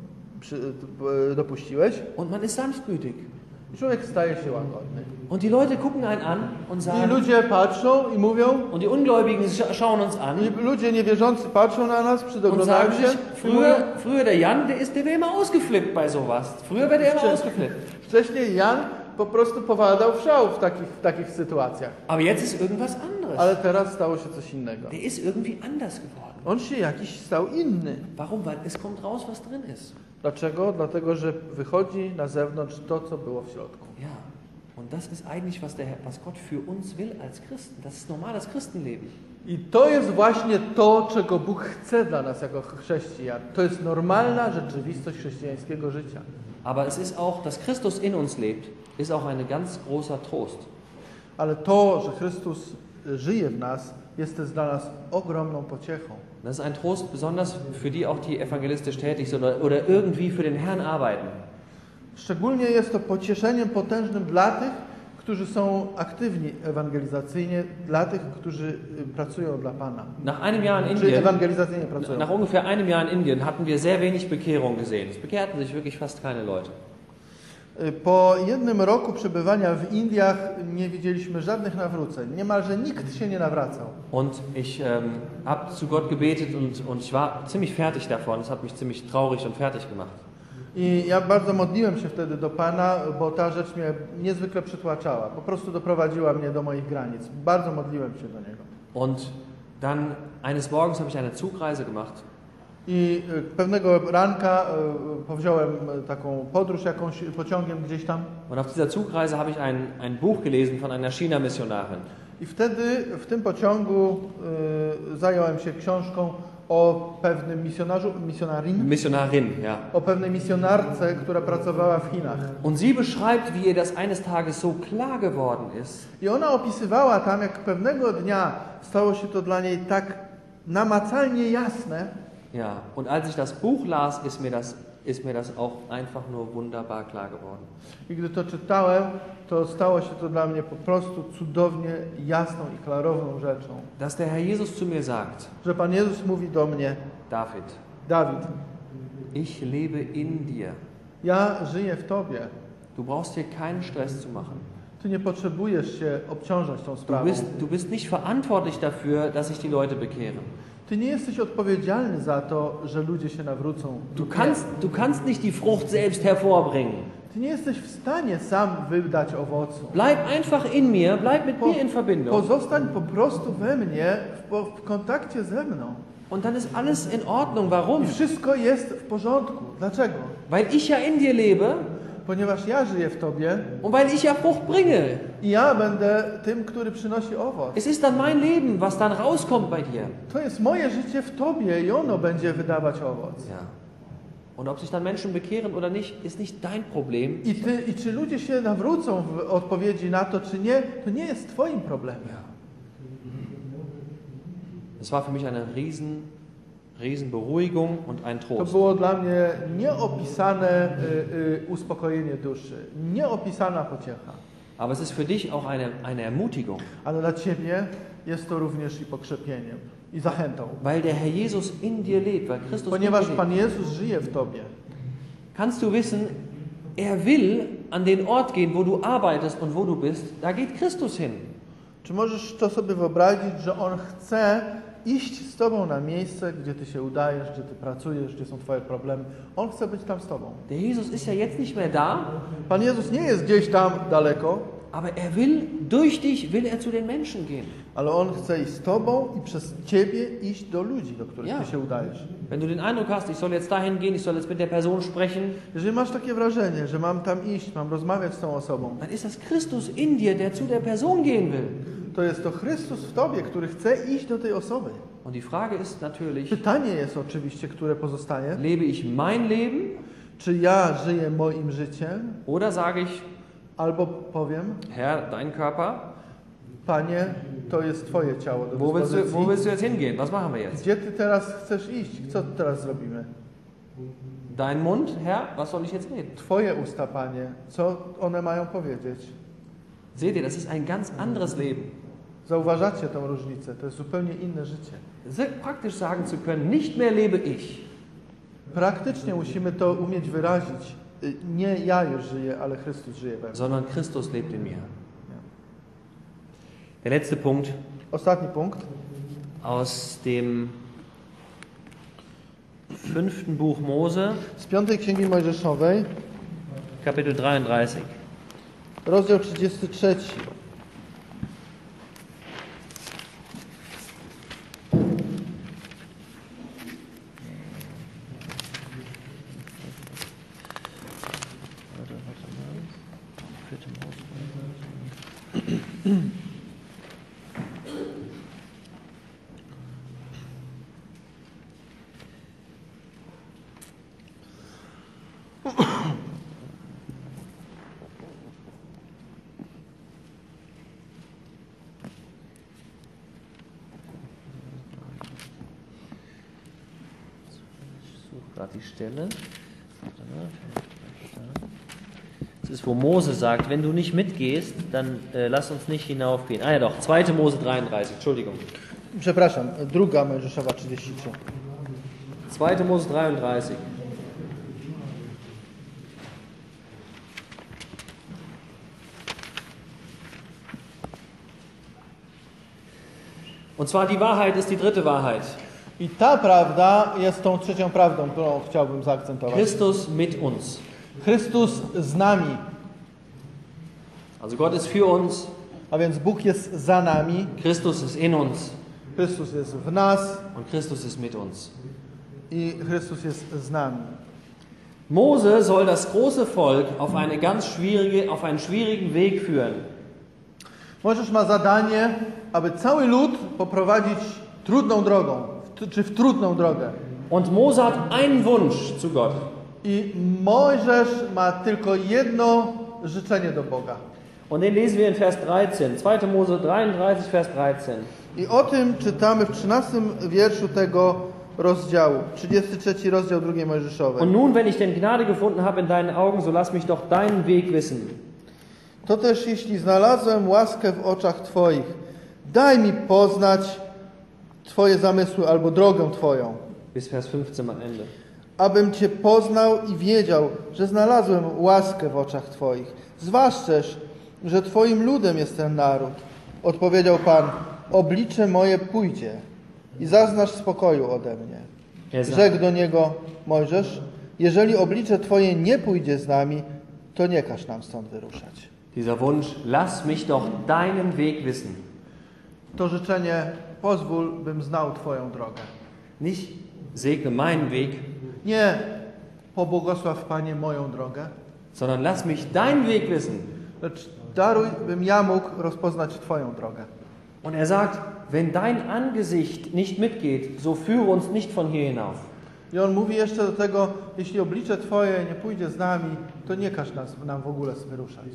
dopuściłeś. Und man ist sanftmütig. I człowiek staje się łagodny. Und die Leute gucken einen an und I sagen, ludzie patrzą i mówią, und die Ungläubigen schauen uns an i ludzie niewierzący patrzą na nas, und przydoglądają sagen się sich, i mówią, früher der Jan, der wäre immer ausgeflippt bei sowas. Früher wäre der immer ausgeflippt. wcześniej Jan po prostu popadał w szał w takich sytuacjach. Aber jetzt ist irgendwas anderes. Ale teraz stało się coś innego. Der ist irgendwie anders geworden. On się jakiś stał inny. Warum? Weil es kommt raus, was drin ist. Dlaczego? Dlatego, że wychodzi na zewnątrz to, co było w środku. Ja. Und das ist eigentlich, was Gott für uns will als Christen. Das ist normales Christenleben. I to jest właśnie to, czego Bóg chce dla nas jako chrześcijan. To jest normalna rzeczywistość chrześcijańskiego życia. Aber es ist auch, dass Christus in uns lebt, ist auch ein ganz großer Trost. Ale to, że Chrystus żyje w nas, jest też dla nas ogromną pociechą. Das ist ein Trost, besonders für die auch, die evangelistisch tätig sind oder irgendwie für den Herrn arbeiten. Szczególnie jest to pocieszeniem potężnym dla tych, którzy są aktywni ewangelizacyjnie dla tych, którzy pracują dla Pana. Nach einem Jahr in Czy Indien, ewangelizacyjnie pracują. nach ungefähr einem Jahr in Indien hatten wir sehr wenig Bekehrung gesehen. Es bekehrten sich wirklich fast keine Leute. Po 1 roku przebywania w Indiach nie widzieliśmy żadnych nawróceń. Niemalże nikt się nie nawracał. Und ich habe zu Gott gebetet und ich war ziemlich fertig davon. Es hat mich ziemlich traurig und fertig gemacht. I ja bardzo modliłem się wtedy do Pana, bo ta rzecz mnie niezwykle przytłaczała. Po prostu doprowadziła mnie do moich granic. Bardzo modliłem się do Niego. Und dann eines Morgens habe ich eine Zugreise gemacht. I pewnego ranka powziąłem taką podróż jakąś pociągiem gdzieś tam. Und auf dieser Zugreise habe ich ein Buch gelesen von einer China-Missionarin. I wtedy w tym pociągu zająłem się książką o pewnym Missionarin, ja. o pewnej misjonarce, która pracowała w Chinach. Und sie beschreibt, wie ihr das eines Tages so klar geworden ist, I ona opisywała tam, jak pewnego dnia stało się to dla niej tak namacalnie jasne. ja. Und als ich das Buch las, ist mir das auch einfach nur wunderbar klar geworden. I gdy to czytałem, to stało się to dla mnie po prostu cudownie jasną i klarowną rzeczą. Dass der Herr Jesus zu mir sagt, Że Pan Jezus mówi do mnie: David, Dawid, ich lebe in dir. ja żyję w Tobie. Du brauchst dir keinen Stress zu machen. Ty nie potrzebujesz się obciążać tą sprawą. Du bist nicht verantwortlich dafür, dass sich die Leute bekehren. Ty nie jesteś odpowiedzialny za to, że ludzie się nawrócą. Du kannst nicht die Frucht selbst hervorbringen. Ty nie jesteś w stanie sam wydać owocu. Bleib einfach in mir, bleib mit mir in Verbindung. Pozostań po prostu we mnie, w kontakcie ze mną. Und dann ist alles in Ordnung. Warum? I wszystko jest w porządku. Dlaczego? Weil ich ja in dir lebe Ponieważ ja żyję w Tobie und weil ich ja Frucht bringe. i ja będę tym, który przynosi owoc. Es ist dann mein Leben, was dann rauskommt bei dir. To jest moje życie w Tobie i ono będzie wydawać owoc. Ja. Und ob sich dann Menschen bekehren oder nicht, ist nicht dein Problem. I czy ludzie się nawrócą w odpowiedzi na to, czy nie, to nie jest Twoim problemem. Das war für mich eine riesen Beruhigung und ein To Trost. było dla mnie nieopisane uspokojenie duszy, nieopisana pociecha. Aber es ist für dich auch eine Ermutigung, Ale dla Ciebie jest to również i pokrzepieniem, i zachętą. weil der Herr Jesus in dir lebt, weil Christus in Ponieważ dir lebt. Pan Jezus żyje w Tobie. Kannst du wissen, er will an den Ort gehen, wo du arbeitest und wo du bist, da geht Christus hin. Czy możesz to sobie wyobrazić, że On chce iść z Tobą na miejsce, gdzie Ty się udajesz, gdzie Ty pracujesz, gdzie są Twoje problemy. On chce być tam z Tobą. Der Jesus ist ja jetzt nicht mehr da, Pan Jezus nie jest gdzieś tam daleko, aber er will, durch dich will er zu den Menschen gehen. ale On chce iść z Tobą i przez Ciebie iść do ludzi, do których Ja. Ty się udajesz. Wenn du den Eindruck hast, ich soll jetzt dahin gehen, ich soll jetzt mit der Person sprechen, Jeżeli masz takie wrażenie, że mam tam iść, mam rozmawiać z tą osobą, dann ist das Christus in dir, der zu der Person gehen will. to jest to Chrystus w Tobie, który chce iść do tej osoby. Und die Frage ist natürlich, Pytanie jest oczywiście, które pozostaje, lebe ich mein Leben czy ja żyję moim życiem, oder sage ich, albo powiem, Herr, dein Körper, Panie, to jest Twoje ciało do wo dyspozycji. willst du jetzt hingehen? Was machen wir jetzt? Gdzie Ty teraz chcesz iść? Co teraz zrobimy? Dein Mund, Herr, was soll ich jetzt reden? Twoje usta, Panie, co one mają powiedzieć? Seht ihr, das ist ein ganz anderes Leben. Zauważacie tą różnicę, to jest zupełnie inne życie. Praktisch sagen zu können, nicht mehr lebe ich, Praktycznie musimy to umieć wyrazić. Nie ja już żyję, ale Chrystus żyje we mnie. sondern Christus lebt in mir. Der letzte Punkt Ostatni punkt. aus dem 5. Buch Mose, Z 5 Księgi Mojżeszowej, Kapitel 33. rozdział 33. Ich suche gerade die Stelle. ist, wo Mose sagt, wenn du nicht mitgehst, dann lass uns nicht hinaufgehen. Ah ja doch, 2. Mose 33, Entschuldigung. Przepraszam, 2 Mojżeszowa 33. 2. Mose 33. Und zwar die Wahrheit ist die dritte Wahrheit. I ta prawda jest tą trzecią prawdą, którą chciałbym zaakcentować. Christus mit uns. Chrystus z nami. Also Gott ist für uns, A więc Bóg jest za nami, Christus ist in uns Chrystus jest w nas und Christus ist mit uns. i Chrystus jest z nami. Mose soll das große Volk auf auf einen schwierigen Weg führen. Mojżesz ma zadanie, aby cały lud poprowadzić trudną drogą, czy w trudną drogę. Und Mose hat einen Wunsch zu Gott. I Mojżesz ma tylko jedno życzenie do Boga. Und den lesen wir in Vers 13. 2. Mose 33, Vers 13. I o tym czytamy w 13 wierszu tego rozdziału. 33 rozdział 2 Mojżeszowej. Und nun, wenn ich denn Gnade gefunden habe in deinen Augen, so lass mich doch deinen Weg wissen. To też jeśli znalazłem łaskę w oczach Twoich, daj mi poznać Twoje zamysły albo drogę Twoją, Bis Vers 15 am Ende. abym Cię poznał i wiedział, że znalazłem łaskę w oczach Twoich. Zważczeż, że Twoim ludem jest ten naród. Odpowiedział Pan, oblicze moje pójdzie i zaznasz spokoju ode mnie. Er sagt, Rzekł do niego Mojżesz, jeżeli oblicze Twoje nie pójdzie z nami, to nie każ nam stąd wyruszać. dieser Wunsch, lass mich doch deinen Weg wissen. To życzenie, pozwól, bym znał Twoją drogę. Nicht segne meinen Weg, Nie pobłogosław, Panie, moją drogę, sondern lass mich deinen Weg wissen. lecz daruj, bym ja mógł rozpoznać Twoją drogę. Und er sagt, wenn dein Angesicht nicht mitgeht, so führe uns nicht von hier hinauf. I on mówi jeszcze do tego, jeśli oblicze Twoje nie pójdzie z nami, to nie każ nam w ogóle wyruszać.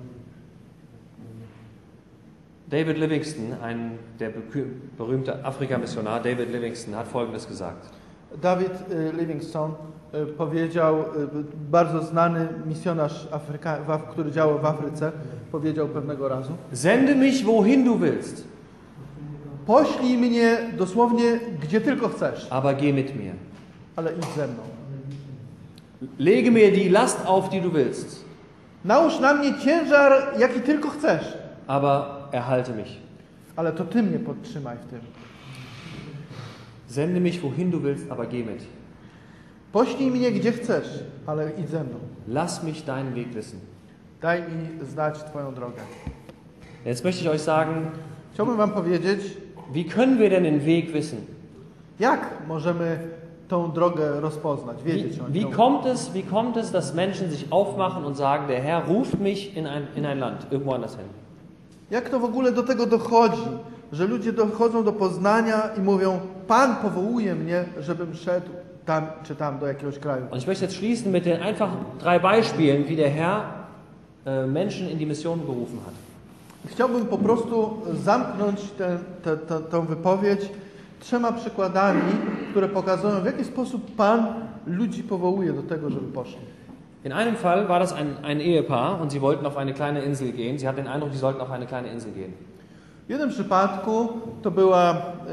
David Livingstone, der berühmte Afrika-Missionar David Livingstone, hat Folgendes gesagt. David Livingstone powiedział, bardzo znany misjonarz, który działał w Afryce, powiedział pewnego razu: Sende mich, wohin du willst, poślij mnie dosłownie gdzie tylko chcesz, aber geh mit mir. ale idź ze mną. Lege mir die Last auf, die du willst, Nałóż na mnie ciężar, jaki tylko chcesz, aber erhalte mich. ale to Ty mnie podtrzymaj w tym. Sende mich, wohin du willst, aber geh mit. Poślij mnie gdzie chcesz, ale idź ze mną. Lass mich deinen Weg wissen. Daj mi znać Twoją drogę. Jetzt möchte ich euch sagen, Chciałbym Wam powiedzieć, wie können wir denn den Weg wissen? jak możemy tą drogę rozpoznać, wiedzieć o Wie niej. kommt es, dass Menschen sich aufmachen und sagen, der Herr ruft mich in ein Land, irgendwo anders hin? Jak to w ogóle do tego dochodzi, że ludzie dochodzą do poznania i mówią: Pan powołuje mnie, żebym szedł tam czy tam do jakiegoś kraju. Und ich möchte jetzt schließen mit den einfach 3 Beispielen, wie der Herr Menschen in die Mission berufen hat. Chciałbym po prostu zamknąć tę wypowiedź 3 przykładami, które pokazują, w jaki sposób Pan ludzi powołuje do tego, żeby poszli. In einem Fall war das ein Ehepaar und sie wollten auf eine kleine Insel gehen. Sie hatten den Eindruck, sie sollten auf eine kleine Insel gehen. W jednym przypadku to była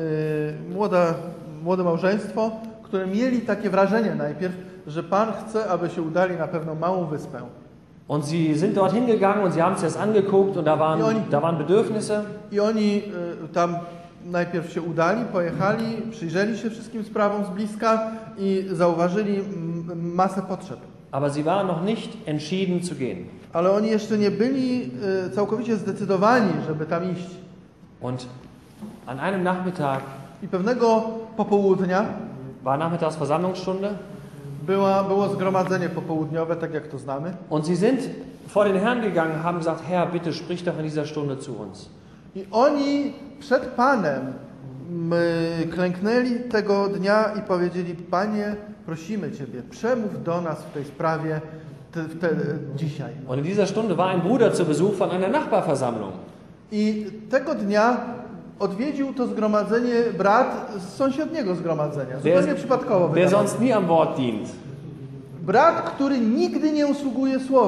młode małżeństwo, które mieli takie wrażenie najpierw, że Pan chce, aby się udali na pewną małą wyspę. Und sie sind dort hingegangen und sie haben sich das angeguckt und da waren Bedürfnisse. I oni tam najpierw się udali, pojechali, przyjrzeli się wszystkim sprawom z bliska i zauważyli masę potrzeb. Aber sie waren noch nicht entschieden zu gehen. Ale oni jeszcze nie byli całkowicie zdecydowani, żeby tam iść. Und an einem Nachmittag I pewnego popołudnia war Nachmittagsversammlungsstunde. było zgromadzenie popołudniowe, tak jak to znamy. Und sie sind vor den Herrn gegangen und haben gesagt, Herr, bitte sprich doch in dieser Stunde zu uns. I oni przed Panem klęknęli tego dnia i powiedzieli: Panie, prosimy Ciebie, przemów do nas w tej sprawie dzisiaj. Und in dieser Stunde war ein Bruder zu Besuch von einer Nachbarversammlung. I tego dnia odwiedził to zgromadzenie brat z sąsiedniego zgromadzenia, zupełnie przypadkowo. Der sonst nie am Wort dient. Brat, który nigdy nie usługuje słowem.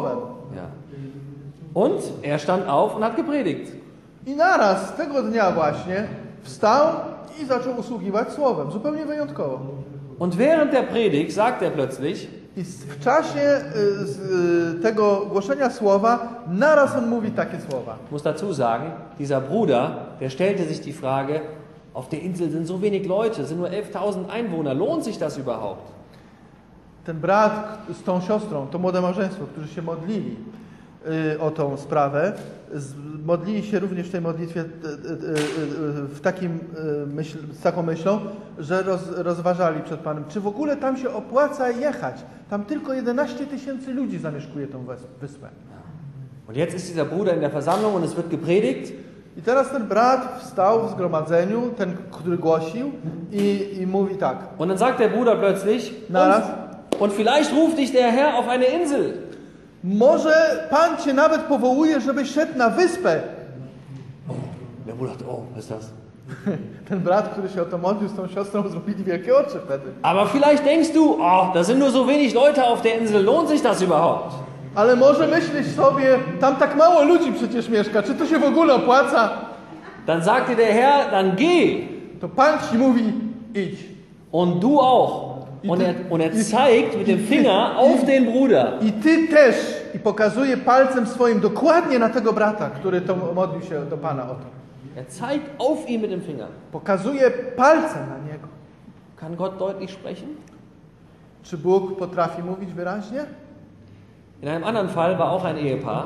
Ja. Und er stand auf und hat gepredigt. I naraz tego dnia właśnie wstał i zaczął usługiwać słowem, zupełnie wyjątkowo. Und während der Predigt sagt er plötzlich, I w czasie tego głoszenia słowa naraz on mówi takie słowa. ich muss dazu sagen, dieser Bruder, der stellte sich die Frage, auf der Insel sind so wenig Leute, sind nur 11.000 Einwohner, lohnt sich das überhaupt? Ten brat z tą siostrą, to młode małżeństwo, którzy się modlili o tą sprawę, modlili się również w tej modlitwie w takim z taką myślą, że rozważali przed Panem, czy w ogóle tam się opłaca jechać. Tam tylko 11 000 ludzi zamieszkuje tą wyspę. Und jetzt ist dieser Bruder in der Versammlung und es wird gepredigt. I teraz ten brat wstał w zgromadzeniu, ten, który głosił i mówi tak. Und dann sagt der Bruder plötzlich, Naraz. und vielleicht ruft dich der Herr auf eine Insel. Może Pan cię nawet powołuje, żebyś szedł na wyspę. Der Bruder dachte, oh, was ist das? Ten brat, który się o to modlił z tą siostrą, zrobili wielkie oczy wtedy. Aber vielleicht denkst du, oh, da sind nur so wenig Leute auf der Insel, lohnt sich das überhaupt? Ale może myślisz sobie, tam tak mało ludzi przecież mieszka, czy to się w ogóle opłaca? Dann sagt dir der Herr, dann geh. To Pan ci mówi, idź. Und du auch. Und er zeigt mit dem Finger auf den Bruder. I ty też. I pokazuje palcem swoim dokładnie na tego brata, który to modlił się do Pana o to. Er zeigt auf ihn mit dem Finger. Pokazuje palcem na niego. Kann Gott deutlich sprechen? Czy Bóg potrafi mówić wyraźnie? In einem anderen Fall war auch ein Ehepaar.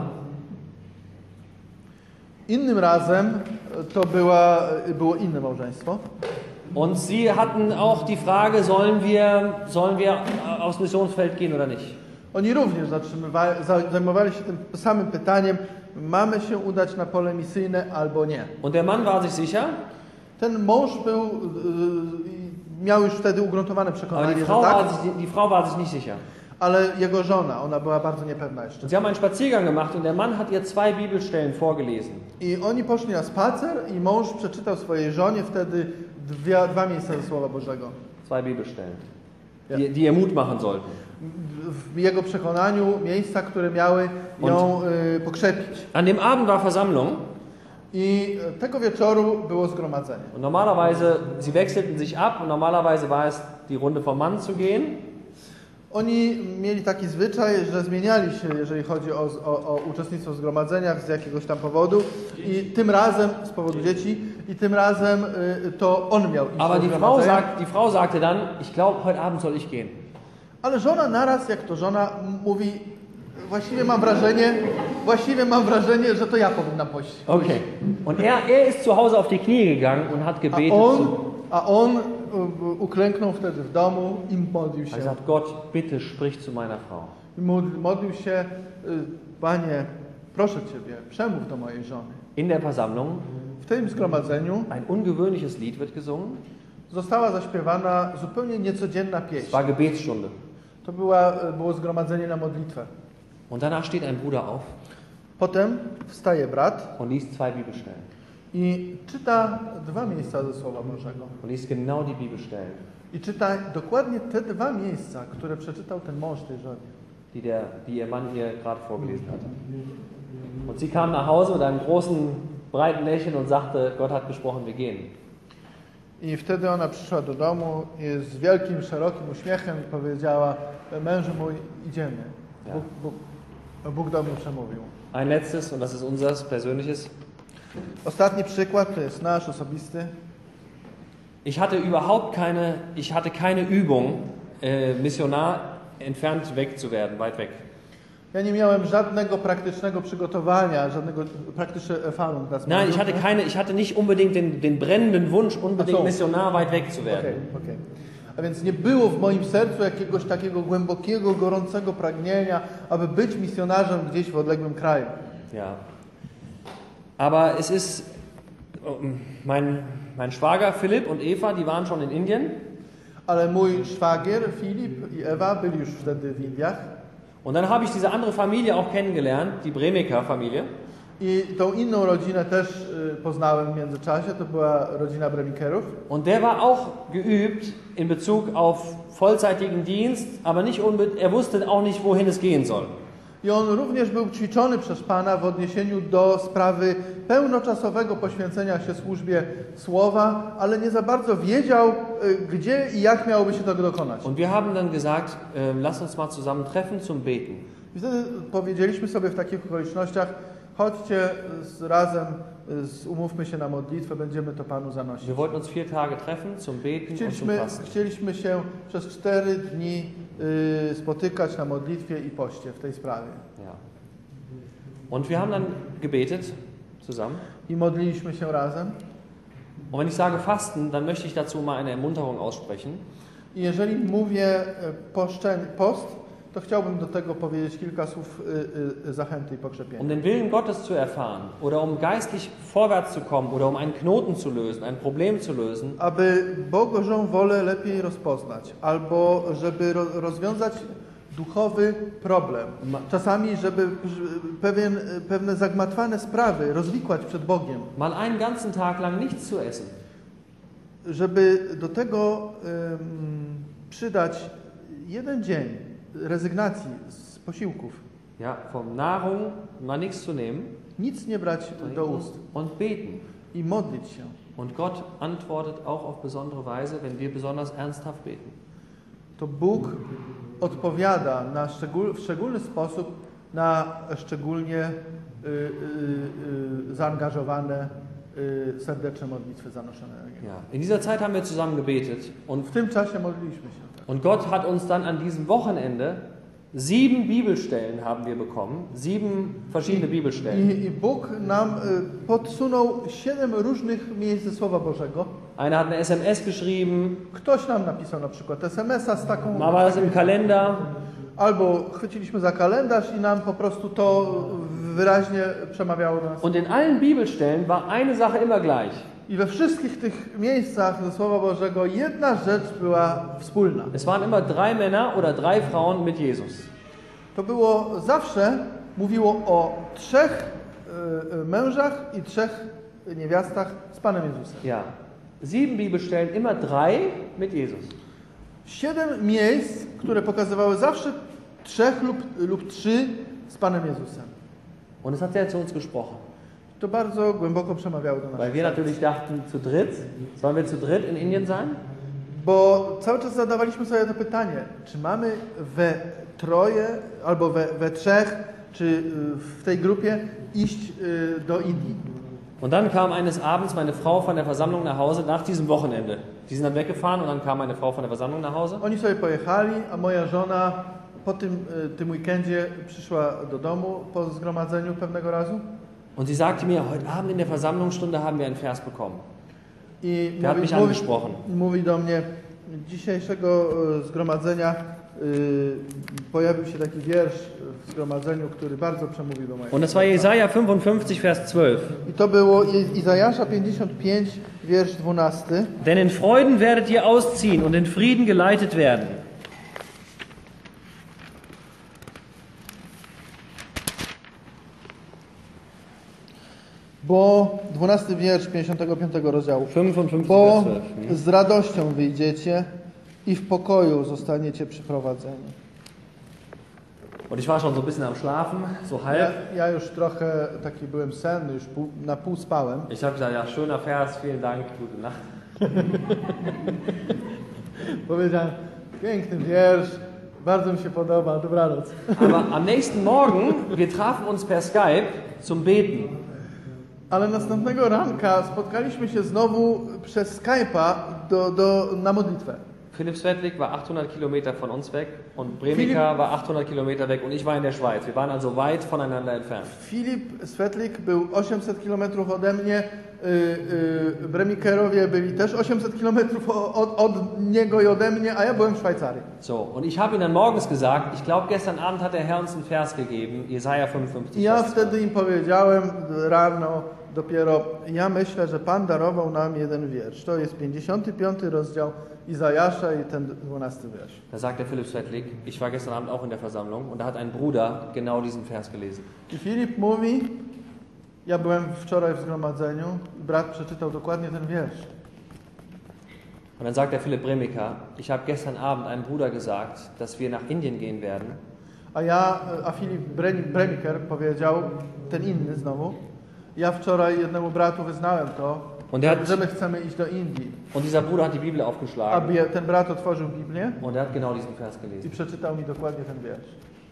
Innym razem to było inne małżeństwo. Und sie hatten auch die Frage, sollen wir aufs Missionsfeld gehen oder nicht? Oni również zajmowali się tym samym pytaniem, mamy się udać na pole misyjne albo nie. Und der Mann war sich sicher. Ten mąż miał już wtedy ugruntowane Aber przekonanie, die że tak, Frau war sich nicht sicher. ale jego żona, ona była bardzo niepewna jeszcze. Und sie haben einen Spaziergang gemacht und der Mann hat ihr 2 Bibelstellen vorgelesen. I oni poszli na spacer i mąż przeczytał swojej żonie wtedy dwa miejsca ze Słowa Bożego. 2 Bibelstellen, Ja. die ihr Mut machen sollten. W jego przekonaniu miejsca, które miały ją pokrzepić. An dem Abend war Versammlung. I tego wieczoru było zgromadzenie. Und normalerweise, sie wechselten sich ab und normalerweise war es die Runde vom Mann zu gehen. Oni mieli taki zwyczaj, że zmieniali się, jeżeli chodzi o uczestnictwo w zgromadzeniach z jakiegoś tam powodu. I tym razem, z powodu dzieci, i tym razem to on miał iść Aber do die Frau sagte dann, ich glaube, heute Abend soll ich gehen. Ale żona naraz, jak to żona, mówi, właściwie mam wrażenie, że to ja powinnam pójść. Okay. Und er ist zu Hause auf die Knie gegangen und hat gebetet. A on uklęknął wtedy w domu i modlił Er się. hat gesagt, Gott, bitte sprich zu meiner Frau. Modlił się, Panie, proszę Ciebie, przemów do mojej żony. In der Versammlung, W tym zgromadzeniu ein ungewöhnliches Lied wird gesungen. została zaśpiewana zupełnie niecodzienna Es pieśń. war Gebetsstunde. To było zgromadzenie na modlitwę. Und danach steht ein Bruder auf Potem wstaje brat und liest 2 Bibelstellen. i czyta 2 miejsca ze Słowa Bożego. Und liest genau die Bibelstellen, I czyta dokładnie te 2 miejsca, które przeczytał ten mąż tej żonie. die ihr Mann ihr gerade vorgelesen hatte. Und sie kam nach Hause mit einem großen, breiten Lächeln und sagte, Gott hat gesprochen, wir gehen. I wtedy ona przyszła do domu i z wielkim, szerokim uśmiechem powiedziała, mężu mój, idziemy. Ja. Bóg do mnie przemówił. Ein letztes, und das ist unseres persönliches. Ostatni przykład to jest nasz osobisty. Ich hatte keine Übung, Missionar entfernt weg zu werden, weit weg. Ja nie miałem żadnego praktycznego przygotowania, żadnego praktycznego Erfahrung. Nein, ich hatte nicht unbedingt den brennenden Wunsch, unbedingt Ach so. Missionar weit weg zu werden. Okay. A więc nie było w moim sercu jakiegoś takiego głębokiego, gorącego pragnienia, aby być misjonarzem gdzieś w odległym kraju. Ja. Aber es ist, mein Schwager Philipp und Eva, die waren schon in Indien. Ale mój szwagier Filip i Ewa byli już wtedy w Indiach. Und dann habe ich diese andere Familie auch kennengelernt, die Bremeker Familie. I tą inną rodzinę też poznałem w międzyczasie, to była rodzina Bremikerów. Und der war auch geübt in Bezug auf vollzeitigen Dienst, aber nicht er wusste auch nicht, wohin es gehen soll. I on również był ćwiczony przez Pana w odniesieniu do sprawy pełnoczasowego poświęcenia się służbie Słowa, ale nie za bardzo wiedział, gdzie i jak miałoby się tego dokonać. Und wir haben dann gesagt, lass uns mal zusammen treffen zum Beten. I wtedy powiedzieliśmy sobie w takich okolicznościach, chodźcie razem, umówmy się na modlitwę, będziemy to Panu zanosić. Wir wollten uns 4 Tage treffen zum Beten und zum Fasten. Chcieliśmy się przez 4 dni spotykać na modlitwie i poście w tej sprawie. Ja. Und wir haben dann gebetet zusammen. I modliliśmy się razem. Und wenn ich sage Fasten, dann möchte ich dazu mal eine Ermunterung aussprechen. I jeżeli mówię post, to chciałbym do tego powiedzieć kilka słów zachęty i pokrzepienia. Um den Willen Gottes zu erfahren oder um geistlich vorwärts zu kommen oder um einen Knoten zu lösen, ein Problem zu lösen, Aby Bożą wolę lepiej rozpoznać, albo żeby rozwiązać duchowy problem. Czasami, żeby pewne zagmatwane sprawy rozwikłać przed Bogiem. mal einen ganzen Tag lang nichts zu essen. Żeby do tego przydać jeden dzień rezygnacji z posiłków. Ja, vom Nahrung mal nichts zu nehmen Nic nie brać do ust und beten. i modlić się. Und Gott antwortet auch auf besondere Weise, wenn wir besonders ernsthaft beten. To Bóg odpowiada w szczególny sposób na szczególnie zaangażowane serdeczne modlitwy zanoszone. Ja, in dieser Zeit haben wir zusammen gebetet W tym czasie modliliśmy się. und Gott hat uns dann an diesem Wochenende 7 Bibelstellen haben wir bekommen, 7 verschiedene Bibelstellen. I Bóg nam podsunął 7 różnych miejsc ze Słowa Bożego. Einer hat eine SMS geschrieben, Ktoś nam napisał na przykład SMS-a z taką... mal war das im Kalender. Albo chwyciliśmy za kalendarz i nam po prostu to wyraźnie przemawiało do nas. Und in allen Bibelstellen war eine Sache immer gleich. I we wszystkich tych miejscach ze Słowa Bożego jedna rzecz była wspólna. Es waren immer 3 Männer oder 3 Frauen mit Jesus. To było zawsze, mówiło o 3 mężach i 3 niewiastach z Panem Jezusem. Ja, 7 Bibelstellen, immer 3 mit Jesus. 7 miejsc, które pokazywały zawsze 3 lub 3 z Panem Jezusem. Und es hat sehr zu uns gesprochen. To bardzo głęboko przemawiało do nas. Weil wir natürlich dachten, zu dritt, sollen wir zu dritt in Indien sein? Bo cały czas zadawaliśmy sobie to pytanie, czy mamy we 3 albo we 3, czy w tej grupie iść do Indii. Und dann kam eines Abends meine Frau von der Versammlung nach Hause nach diesem Wochenende. Die sind dann weggefahren und dann kam meine Frau von der Versammlung nach Hause. Oni sobie pojechali, a moja żona po tym weekendzie przyszła do domu po zgromadzeniu pewnego razu. Und sie sagte mir, heute Abend in der Versammlungsstunde haben wir einen Vers bekommen. I Der hat mich angesprochen. mówi do mnie, dzisiejszego zgromadzenia pojawił się taki wiersz w zgromadzeniu, który bardzo przemówił do mojego Und das war Jesaja 55, Vers 12. I to było Izajasza 55, wiersz 12. Denn in Freuden werdet ihr ausziehen und in Frieden geleitet werden. Bo 12 wiersz 55 rozdziału. 55, Bo Vers 12. z radością wyjdziecie i w pokoju zostaniecie przyprowadzeni. Und ich war schon so ein bisschen am Schlafen, so halb. Ja już trochę taki byłem senny, już na pół spałem. Ich habe gesagt, ja, schöner Vers, vielen Dank, gute Nacht. Powiedziałem, piękny wiersz, bardzo mi się podoba, dobranoc. Aber am nächsten Morgen, wir trafen uns per Skype zum Beten. Ale następnego ranka spotkaliśmy się znowu przez Skype'a na modlitwę. Philipp Svetlik war 800 Kilometer von uns weg und Bremika war 800 Kilometer weg und ich war in der Schweiz. Wir waren also weit voneinander entfernt. Filip Svetlik był 800 km ode mnie, Bremikerowie byli też 800 km od niego i ode mnie, a ja byłem w Szwajcarii. So, und ich habe ihnen dann morgens gesagt, ich glaube gestern Abend hat der Herr uns einen Vers gegeben, Jesaja 55. I ja Vers 2. wtedy im powiedziałem rano dopiero, ja myślę, że Pan darował nam jeden wiersz. To jest 55 rozdział Izajasza i ten 12 wiersz. Da sagt der Philipp Svetlik, ich war gestern Abend auch in der Versammlung und da hat ein Bruder genau diesen Vers gelesen. I Filip mówi, ja byłem wczoraj w zgromadzeniu, brat przeczytał dokładnie ten wiersz. Und dann sagt der Philipp Bremika, ich habe gestern Abend einem Bruder gesagt, dass wir nach Indien gehen werden. A Filip Bremiker powiedział, ten inny znowu, ja wczoraj jednemu bratu wyznałem to, że my chcemy iść do Indii. Und dieser Bruder hat die Bibel aufgeschlagen. Aby ten brat otworzył Biblię Und er hat genau diesen Vers i gelesen. przeczytał mi dokładnie ten wiersz.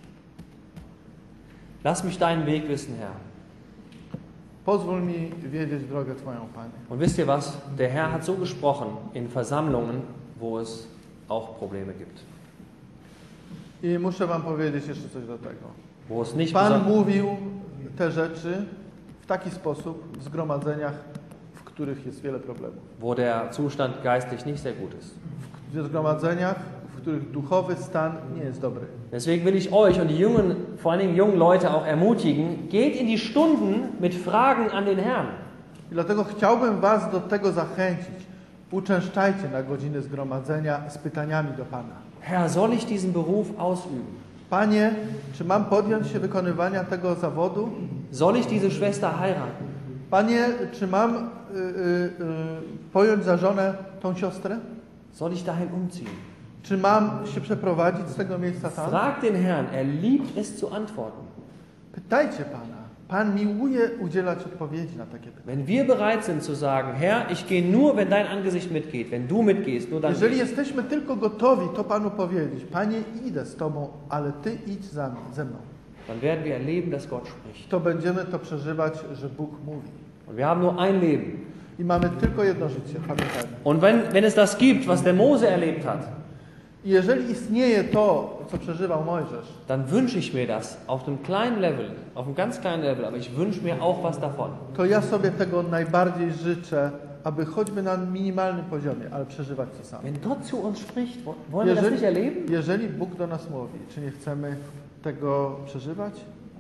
Lass mich deinen Weg wissen, Herr. Pozwól mi wiedzieć drogę Twoją, Panie. Und wisst ihr was? Der Herr hat so gesprochen in Versammlungen, wo es auch Probleme gibt. I muszę wam powiedzieć jeszcze coś do tego. Wo es nicht Pan besonders- mówił te rzeczy w taki sposób w zgromadzeniach, w których jest wiele problemów. wo der Zustand geistlich nicht sehr gut ist. W zgromadzeniach, w których duchowy stan nie jest dobry. Deswegen will ich euch und die jungen, vor allen Dingen jungen Leute auch ermutigen, geht in die Stunden mit Fragen an den Herrn. I dlatego chciałbym was do tego zachęcić. Uczęszczajcie na godziny zgromadzenia z pytaniami do Pana. Herr, soll ich diesen Beruf ausüben? Panie, czy mam podjąć się wykonywania tego zawodu? Soll ich diese Schwester heiraten? Panie, czy mam pojąć za żonę tą siostrę? Soll ich dahin umziehen? Czy mam się przeprowadzić z tego miejsca tam? Frag den Herrn, er liebt es zu antworten. Pytajcie Pana. Pan miłuje udzielać odpowiedzi na takie pytania. Wenn wir bereit sind zu sagen, Herr, ich gehe nur, wenn dein Angesicht mitgeht, wenn du mitgehst, nur dann Jeżeli gehe ich. jesteśmy tylko gotowi to Panu powiedzieć, Panie, idę z Tobą, ale Ty idź ze mną, Dann werden wir erleben, dass Gott spricht. to będziemy to przeżywać, że Bóg mówi. Und wir haben nur ein Leben. I mamy tylko jedno życie, pamiętajmy. Und wenn es das gibt, was der Mose erlebt hat, I jeżeli istnieje to, co przeżywał Mojżesz, dann wünsche ich mir das auf einem kleinen Level, auf einem ganz kleinen Level, aber ich wünsche mir auch was davon. to ja sobie tego najbardziej życzę, aby choćby na minimalnym poziomie, ale przeżywać to samo. Wenn Gott zu uns spricht, wollen wir das nicht erleben? Jeżeli Bóg do nas mówi, czy nie chcemy tego przeżywać?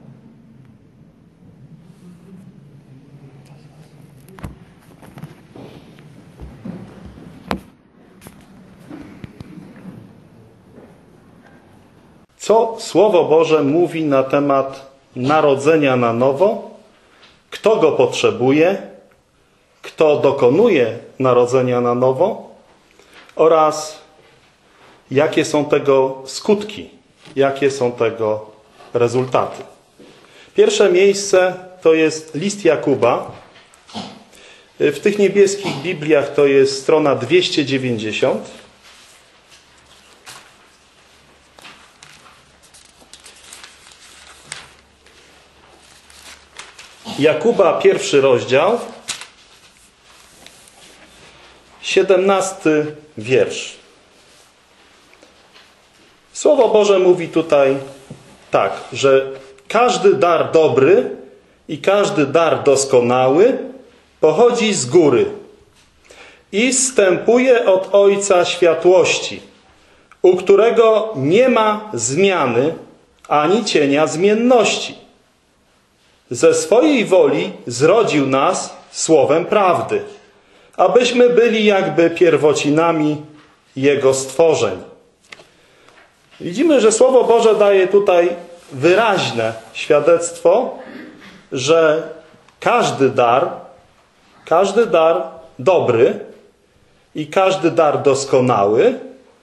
Co Słowo Boże mówi na temat narodzenia na nowo? Kto go potrzebuje? Kto dokonuje narodzenia na nowo? Oraz jakie są tego skutki? Jakie są tego rezultaty? Pierwsze miejsce to jest list Jakuba. W tych niebieskich Bibliach to jest strona 290. Jakuba, 1 rozdział, 17 wiersz. Słowo Boże mówi tutaj tak, że każdy dar dobry i każdy dar doskonały pochodzi z góry i zstępuje od Ojca światłości, u którego nie ma zmiany ani cienia zmienności. Ze swojej woli zrodził nas słowem prawdy, abyśmy byli jakby pierwocinami Jego stworzeń. Widzimy, że Słowo Boże daje tutaj wyraźne świadectwo, że każdy dar dobry i każdy dar doskonały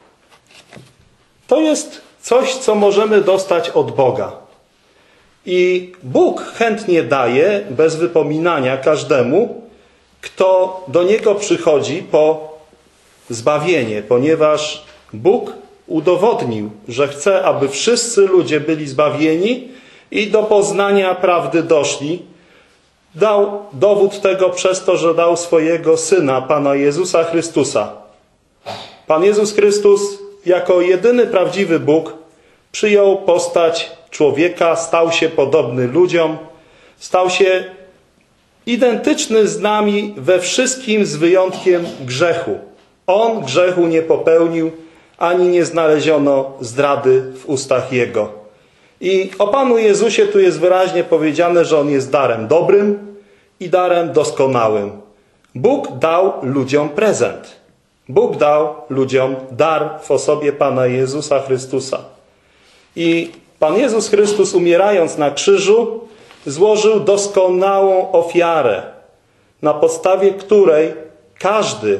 to jest coś, co możemy dostać od Boga. I Bóg chętnie daje, bez wypominania, każdemu, kto do Niego przychodzi po zbawienie, ponieważ Bóg udowodnił, że chce, aby wszyscy ludzie byli zbawieni i do poznania prawdy doszli. Dał dowód tego przez to, że dał swojego Syna, Pana Jezusa Chrystusa. Pan Jezus Chrystus jako jedyny prawdziwy Bóg przyjął postać człowieka, stał się podobny ludziom, stał się identyczny z nami we wszystkim z wyjątkiem grzechu. On grzechu nie popełnił, ani nie znaleziono zdrady w ustach Jego. I o Panu Jezusie tu jest wyraźnie powiedziane, że On jest darem dobrym i darem doskonałym. Bóg dał ludziom prezent. Bóg dał ludziom dar w osobie Pana Jezusa Chrystusa. I Pan Jezus Chrystus, umierając na krzyżu, złożył doskonałą ofiarę, na podstawie której każdy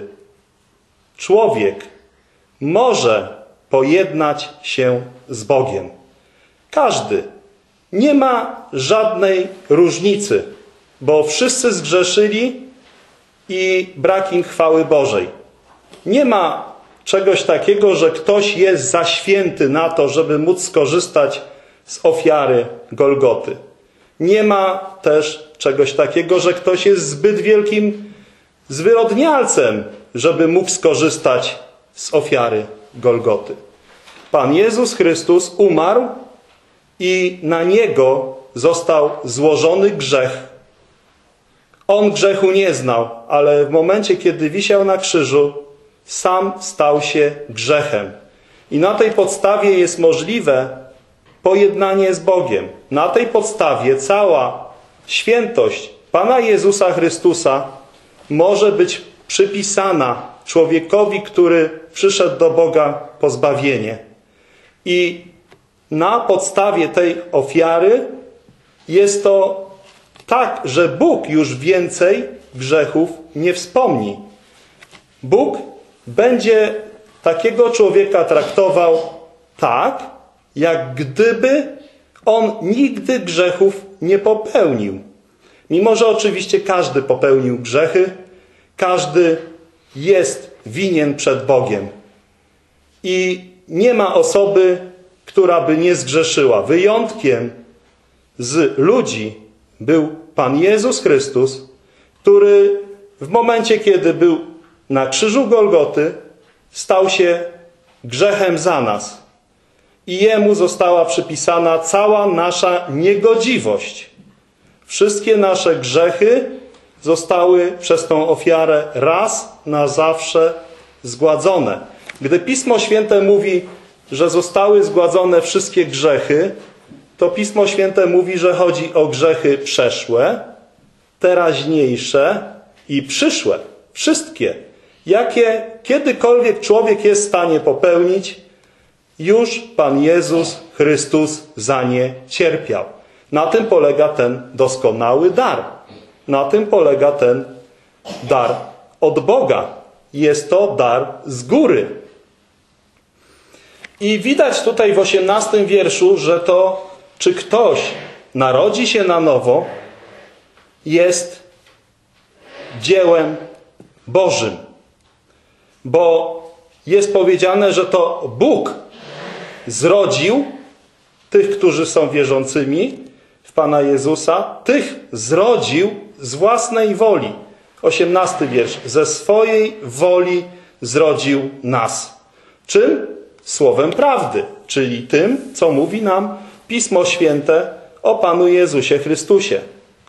człowiek może pojednać się z Bogiem. Każdy. Nie ma żadnej różnicy, bo wszyscy zgrzeszyli i brak im chwały Bożej. Nie ma czegoś takiego, że ktoś jest za święty na to, żeby móc skorzystać z ofiary Golgoty. Nie ma też czegoś takiego, że ktoś jest zbyt wielkim zwyrodnialcem, żeby mógł skorzystać z ofiary Golgoty. Pan Jezus Chrystus umarł i na Niego został złożony grzech. On grzechu nie znał, ale w momencie, kiedy wisiał na krzyżu, sam stał się grzechem. I na tej podstawie jest możliwe pojednanie z Bogiem. Na tej podstawie cała świętość Pana Jezusa Chrystusa może być przypisana człowiekowi, który przyszedł do Boga po zbawienie. I na podstawie tej ofiary jest to tak, że Bóg już więcej grzechów nie wspomni. Bóg będzie takiego człowieka traktował tak, jak gdyby on nigdy grzechów nie popełnił. Mimo że oczywiście każdy popełnił grzechy, każdy jest winien przed Bogiem. I nie ma osoby, która by nie zgrzeszyła. Wyjątkiem z ludzi był Pan Jezus Chrystus, który w momencie, kiedy był na krzyżu Golgoty, stał się grzechem za nas. I Jemu została przypisana cała nasza niegodziwość. Wszystkie nasze grzechy zostały przez tą ofiarę raz na zawsze zgładzone. Gdy Pismo Święte mówi, że zostały zgładzone wszystkie grzechy, to Pismo Święte mówi, że chodzi o grzechy przeszłe, teraźniejsze i przyszłe. Wszystkie. Jakie kiedykolwiek człowiek jest w stanie popełnić, już Pan Jezus Chrystus za nie cierpiał. Na tym polega ten doskonały dar. Na tym polega ten dar od Boga. Jest to dar z góry. I widać tutaj w 18 wierszu, że to, czy ktoś narodzi się na nowo, jest dziełem Bożym. Bo jest powiedziane, że to Bóg zrodził tych, którzy są wierzącymi w Pana Jezusa, tych zrodził z własnej woli. 18 wiersz. Ze swojej woli zrodził nas. Czym? Słowem prawdy, czyli tym, co mówi nam Pismo Święte o Panu Jezusie Chrystusie.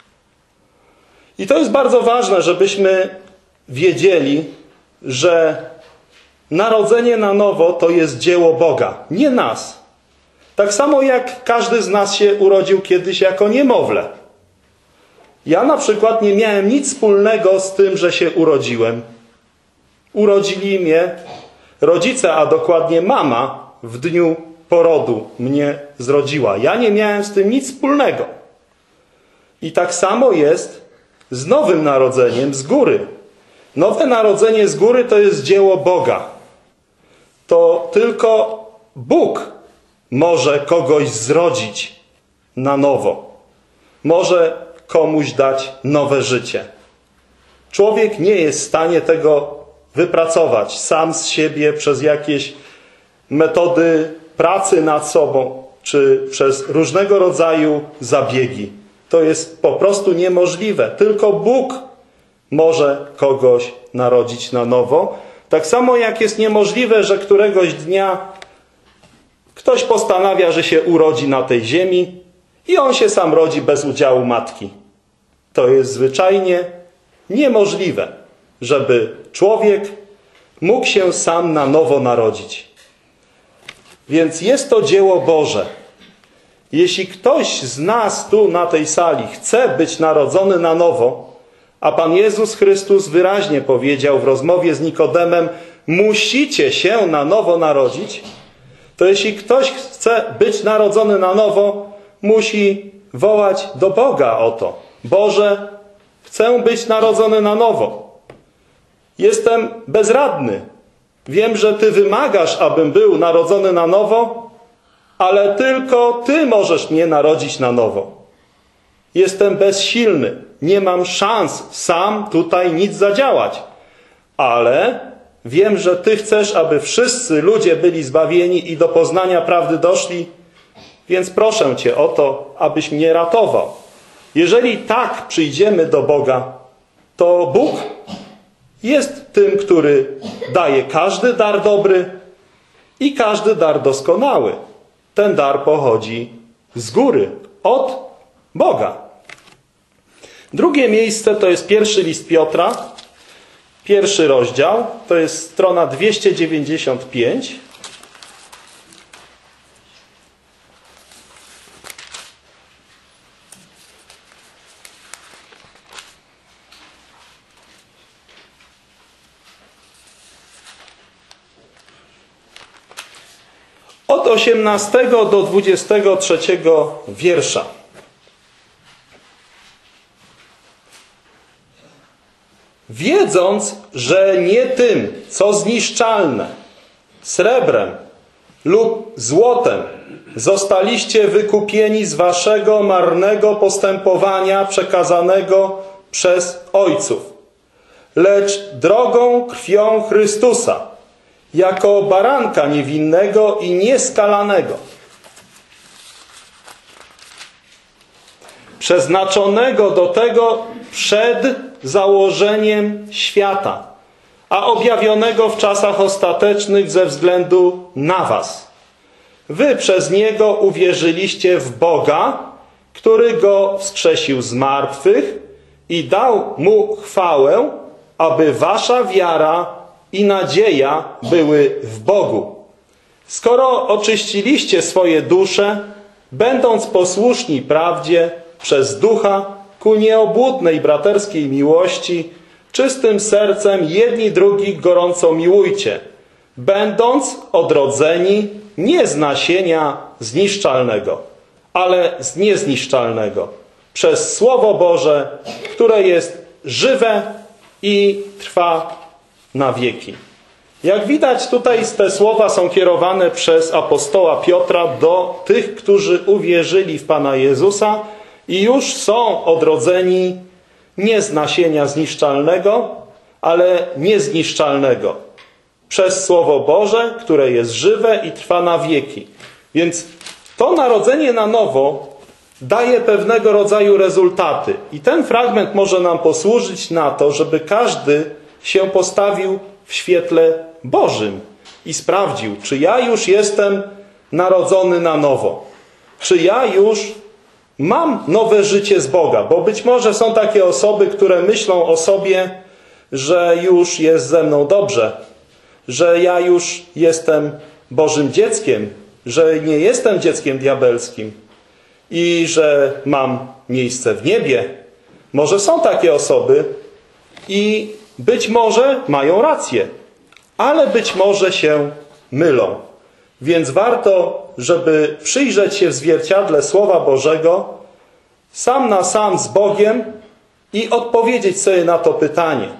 I to jest bardzo ważne, żebyśmy wiedzieli, że narodzenie na nowo to jest dzieło Boga, nie nas. Tak samo jak każdy z nas się urodził kiedyś jako niemowlę. Ja na przykład nie miałem nic wspólnego z tym, że się urodziłem. Urodzili mnie rodzice, a dokładnie mama w dniu porodu mnie zrodziła. Ja nie miałem z tym nic wspólnego. I tak samo jest z nowym narodzeniem z góry. Nowe narodzenie z góry to jest dzieło Boga. To tylko Bóg może kogoś zrodzić na nowo. Może komuś dać nowe życie. Człowiek nie jest w stanie tego wypracować sam z siebie przez jakieś metody pracy nad sobą, czy przez różnego rodzaju zabiegi. To jest po prostu niemożliwe. Tylko Bóg może kogoś narodzić na nowo. Tak samo jak jest niemożliwe, że któregoś dnia ktoś postanawia, że się urodzi na tej ziemi i on się sam rodzi bez udziału matki. To jest zwyczajnie niemożliwe, żeby człowiek mógł się sam na nowo narodzić. Więc jest to dzieło Boże. Jeśli ktoś z nas tu na tej sali chce być narodzony na nowo, a Pan Jezus Chrystus wyraźnie powiedział w rozmowie z Nikodemem, musicie się na nowo narodzić, to jeśli ktoś chce być narodzony na nowo, musi wołać do Boga o to. Boże, chcę być narodzony na nowo. Jestem bezradny. Wiem, że Ty wymagasz, abym był narodzony na nowo, ale tylko Ty możesz mnie narodzić na nowo. Jestem bezsilny, nie mam szans sam tutaj nic zadziałać, ale wiem, że Ty chcesz, aby wszyscy ludzie byli zbawieni i do poznania prawdy doszli, więc proszę Cię o to, abyś mnie ratował. Jeżeli tak przyjdziemy do Boga, to Bóg jest tym, który daje każdy dar dobry i każdy dar doskonały. Ten dar pochodzi z góry, od Boga. Drugie miejsce to jest pierwszy list Piotra, 1 rozdział, to jest strona 295. Od 18 do 23 wiersza. Wiedząc, że nie tym, co zniszczalne, srebrem lub złotem, zostaliście wykupieni z waszego marnego postępowania przekazanego przez ojców, lecz drogą krwią Chrystusa, jako baranka niewinnego i nieskalanego, przeznaczonego do tego przed założeniem świata, a objawionego w czasach ostatecznych ze względu na was. Wy przez Niego uwierzyliście w Boga, który Go wskrzesił z martwych i dał Mu chwałę, aby wasza wiara i nadzieja były w Bogu. Skoro oczyściliście swoje dusze, będąc posłuszni prawdzie przez Ducha ku nieobłudnej braterskiej miłości, czystym sercem jedni drugich gorąco miłujcie, będąc odrodzeni nie z nasienia zniszczalnego, ale z niezniszczalnego, przez Słowo Boże, które jest żywe i trwa na wieki. Jak widać, tutaj te słowa są kierowane przez apostoła Piotra do tych, którzy uwierzyli w Pana Jezusa i już są odrodzeni nie z nasienia zniszczalnego, ale niezniszczalnego. Przez Słowo Boże, które jest żywe i trwa na wieki. Więc to narodzenie na nowo daje pewnego rodzaju rezultaty. I ten fragment może nam posłużyć na to, żeby każdy się postawił w świetle Bożym i sprawdził, czy ja już jestem narodzony na nowo. Czy ja już mam nowe życie z Boga. Bo być może są takie osoby, które myślą o sobie, że już jest ze mną dobrze, że ja już jestem Bożym dzieckiem, że nie jestem dzieckiem diabelskim i że mam miejsce w niebie. Może są takie osoby i być może mają rację, ale być może się mylą. Więc warto, żeby przyjrzeć się w zwierciadle Słowa Bożego sam na sam z Bogiem i odpowiedzieć sobie na to pytanie.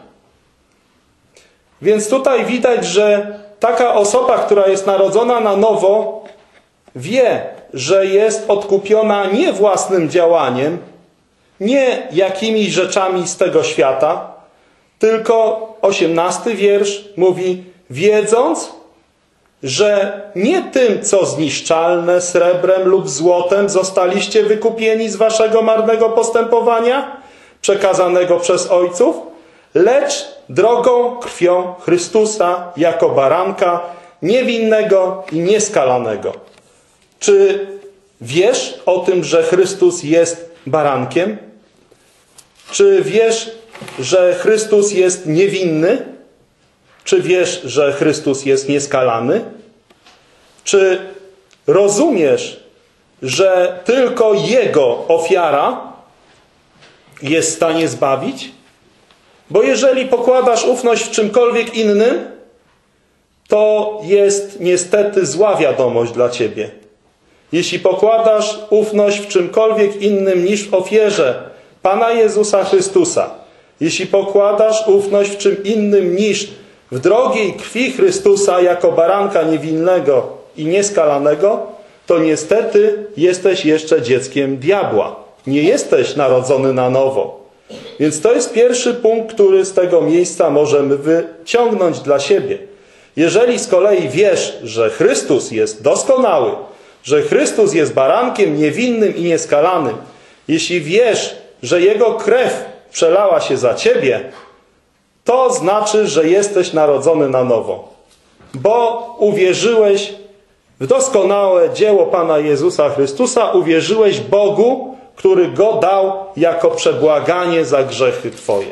Więc tutaj widać, że taka osoba, która jest narodzona na nowo, wie, że jest odkupiona nie własnym działaniem, nie jakimiś rzeczami z tego świata, tylko 18 wiersz mówi, wiedząc, że nie tym, co zniszczalne, srebrem lub złotem zostaliście wykupieni z waszego marnego postępowania, przekazanego przez ojców, lecz drogą krwią Chrystusa jako baranka, niewinnego i nieskalanego. Czy wiesz o tym, że Chrystus jest barankiem? Czy wiesz, że Chrystus jest niewinny? Czy wiesz, że Chrystus jest nieskalany? Czy rozumiesz, że tylko Jego ofiara jest w stanie zbawić? Bo jeżeli pokładasz ufność w czymkolwiek innym, to jest niestety zła wiadomość dla ciebie. Jeśli pokładasz ufność w czymkolwiek innym niż w ofierze Pana Jezusa Chrystusa, jeśli pokładasz ufność w czym innym niż w drogiej krwi Chrystusa jako baranka niewinnego i nieskalanego, to niestety jesteś jeszcze dzieckiem diabła. Nie jesteś narodzony na nowo. Więc to jest pierwszy punkt, który z tego miejsca możemy wyciągnąć dla siebie. Jeżeli z kolei wiesz, że Chrystus jest doskonały, że Chrystus jest barankiem niewinnym i nieskalanym, jeśli wiesz, że Jego krew przelała się za ciebie, to znaczy, że jesteś narodzony na nowo. Bo uwierzyłeś w doskonałe dzieło Pana Jezusa Chrystusa, uwierzyłeś Bogu, który Go dał jako przebłaganie za grzechy twoje.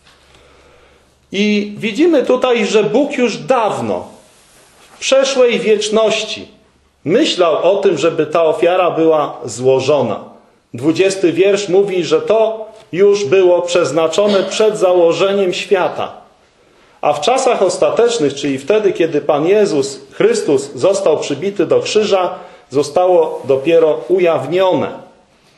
I widzimy tutaj, że Bóg już dawno, w przeszłej wieczności, myślał o tym, żeby ta ofiara była złożona. 20 wiersz mówi, że to już było przeznaczone przed założeniem świata. A w czasach ostatecznych, czyli wtedy, kiedy Pan Jezus Chrystus został przybity do krzyża, zostało dopiero ujawnione.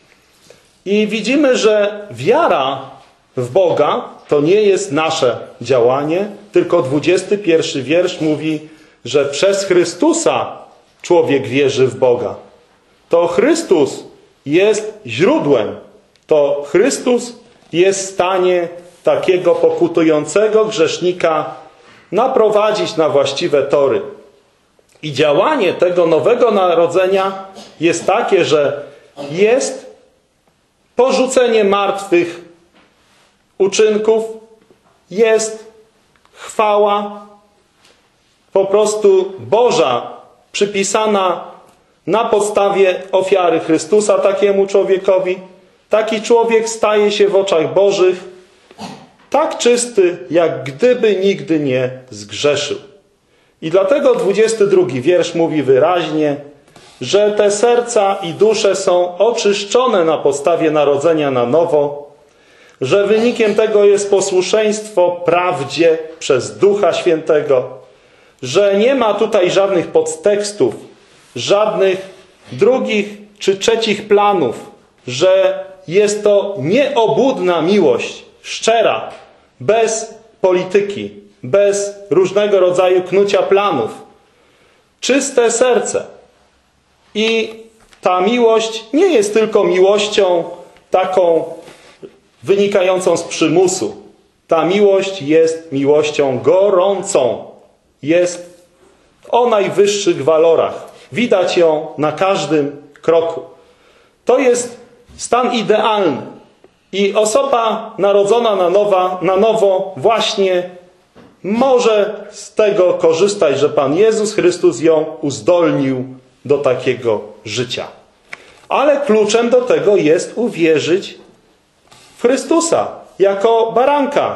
I widzimy, że wiara w Boga to nie jest nasze działanie, tylko 21 wiersz mówi, że przez Chrystusa człowiek wierzy w Boga. To Chrystus jest źródłem. To Chrystus jest w stanie takiego pokutującego grzesznika naprowadzić na właściwe tory. I działanie tego nowego narodzenia jest takie, że jest porzucenie martwych uczynków, jest chwała po prostu Boża, przypisana na podstawie ofiary Chrystusa takiemu człowiekowi. Taki człowiek staje się w oczach Bożych tak czysty, jak gdyby nigdy nie zgrzeszył. I dlatego 22 wiersz mówi wyraźnie, że te serca i dusze są oczyszczone na podstawie narodzenia na nowo, że wynikiem tego jest posłuszeństwo prawdzie przez Ducha Świętego, że nie ma tutaj żadnych podtekstów, żadnych drugich czy trzecich planów, że jest to nieobłudna miłość, szczera, bez polityki, bez różnego rodzaju knucia planów. Czyste serce. I ta miłość nie jest tylko miłością taką wynikającą z przymusu. Ta miłość jest miłością gorącą. Jest o najwyższych walorach. Widać ją na każdym kroku. To jest stan idealny. I osoba narodzona na nowo właśnie może z tego korzystać, że Pan Jezus Chrystus ją uzdolnił do takiego życia. Ale kluczem do tego jest uwierzyć w Chrystusa jako baranka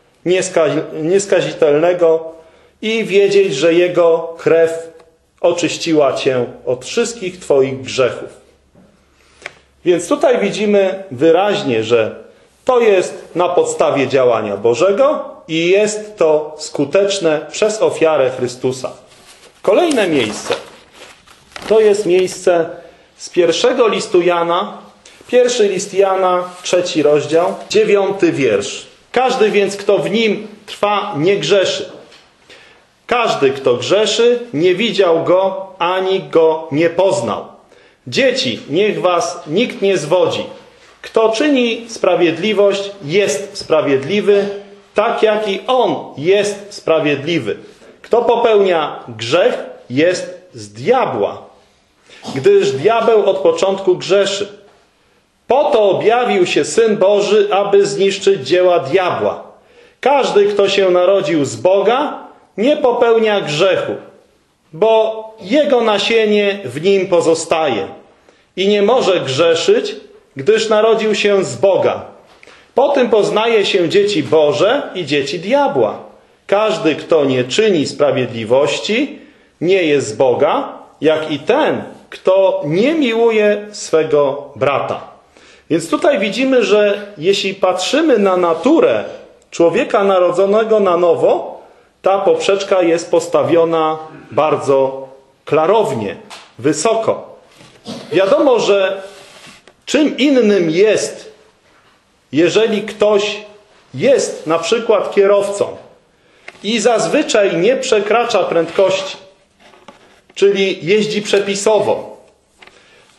nieskazitelnego i wiedzieć, że Jego krew oczyściła cię od wszystkich twoich grzechów. Więc tutaj widzimy wyraźnie, że to jest na podstawie działania Bożego i jest to skuteczne przez ofiarę Chrystusa. Kolejne miejsce to jest miejsce z 1 listu Jana, 1 list Jana, 3 rozdział, 9 wiersz. Każdy więc, kto w nim trwa, nie grzeszy. Każdy, kto grzeszy, nie widział go, ani go nie poznał. Dzieci, niech was nikt nie zwodzi. Kto czyni sprawiedliwość, jest sprawiedliwy, tak jak i on jest sprawiedliwy. Kto popełnia grzech, jest z diabła, gdyż diabeł od początku grzeszy. Po to objawił się Syn Boży, aby zniszczyć dzieła diabła. Każdy, kto się narodził z Boga, nie popełnia grzechu, bo jego nasienie w nim pozostaje i nie może grzeszyć, gdyż narodził się z Boga. Po tym poznaje się dzieci Boże i dzieci diabła. Każdy, kto nie czyni sprawiedliwości, nie jest z Boga, jak i ten, kto nie miłuje swego brata. Więc tutaj widzimy, że jeśli patrzymy na naturę człowieka narodzonego na nowo, ta poprzeczka jest postawiona bardzo klarownie, wysoko. Wiadomo, że czym innym jest, jeżeli ktoś jest na przykład kierowcą i zazwyczaj nie przekracza prędkości, czyli jeździ przepisowo,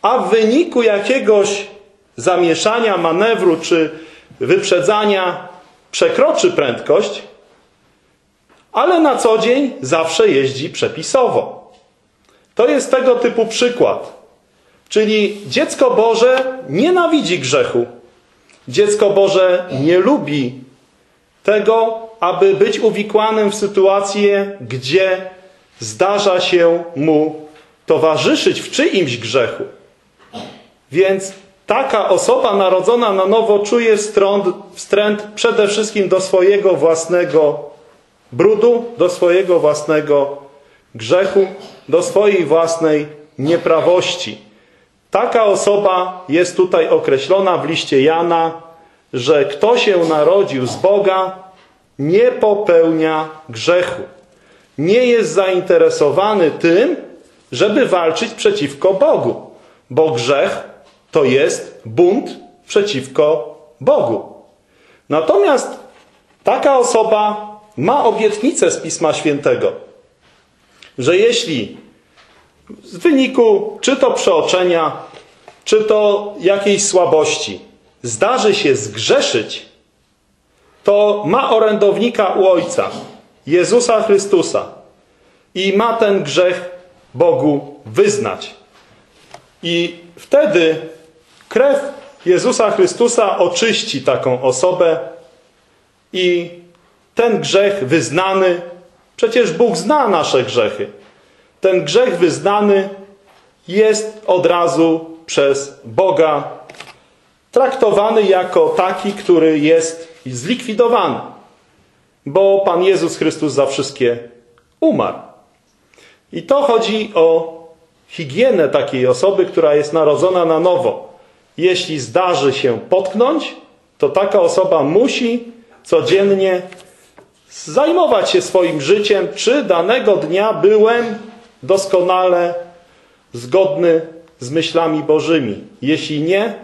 a w wyniku jakiegoś zamieszania, manewru czy wyprzedzania przekroczy prędkość, ale na co dzień zawsze jeździ przepisowo. To jest tego typu przykład. Czyli dziecko Boże nienawidzi grzechu. Dziecko Boże nie lubi tego, aby być uwikłanym w sytuację, gdzie zdarza się mu towarzyszyć w czyimś grzechu. Więc taka osoba narodzona na nowo czuje wstręt przede wszystkim do swojego własnego brudu, do swojego własnego grzechu, do swojej własnej nieprawości. Taka osoba jest tutaj określona w liście Jana, że kto się narodził z Boga, nie popełnia grzechu. Nie jest zainteresowany tym, żeby walczyć przeciwko Bogu, bo grzech to jest bunt przeciwko Bogu. Natomiast taka osoba ma obietnicę z Pisma Świętego, że jeśli w wyniku czy to przeoczenia, czy to jakiejś słabości zdarzy się zgrzeszyć, to ma orędownika u Ojca, Jezusa Chrystusa, i ma ten grzech Bogu wyznać. I wtedy krew Jezusa Chrystusa oczyści taką osobę i ten grzech wyznany, przecież Bóg zna nasze grzechy, ten grzech wyznany jest od razu przez Boga traktowany jako taki, który jest zlikwidowany, bo Pan Jezus Chrystus za wszystkie umarł. I to chodzi o higienę takiej osoby, która jest narodzona na nowo. Jeśli zdarzy się potknąć, to taka osoba musi codziennie zajmować się swoim życiem, czy danego dnia byłem doskonale zgodny z myślami Bożymi. Jeśli nie,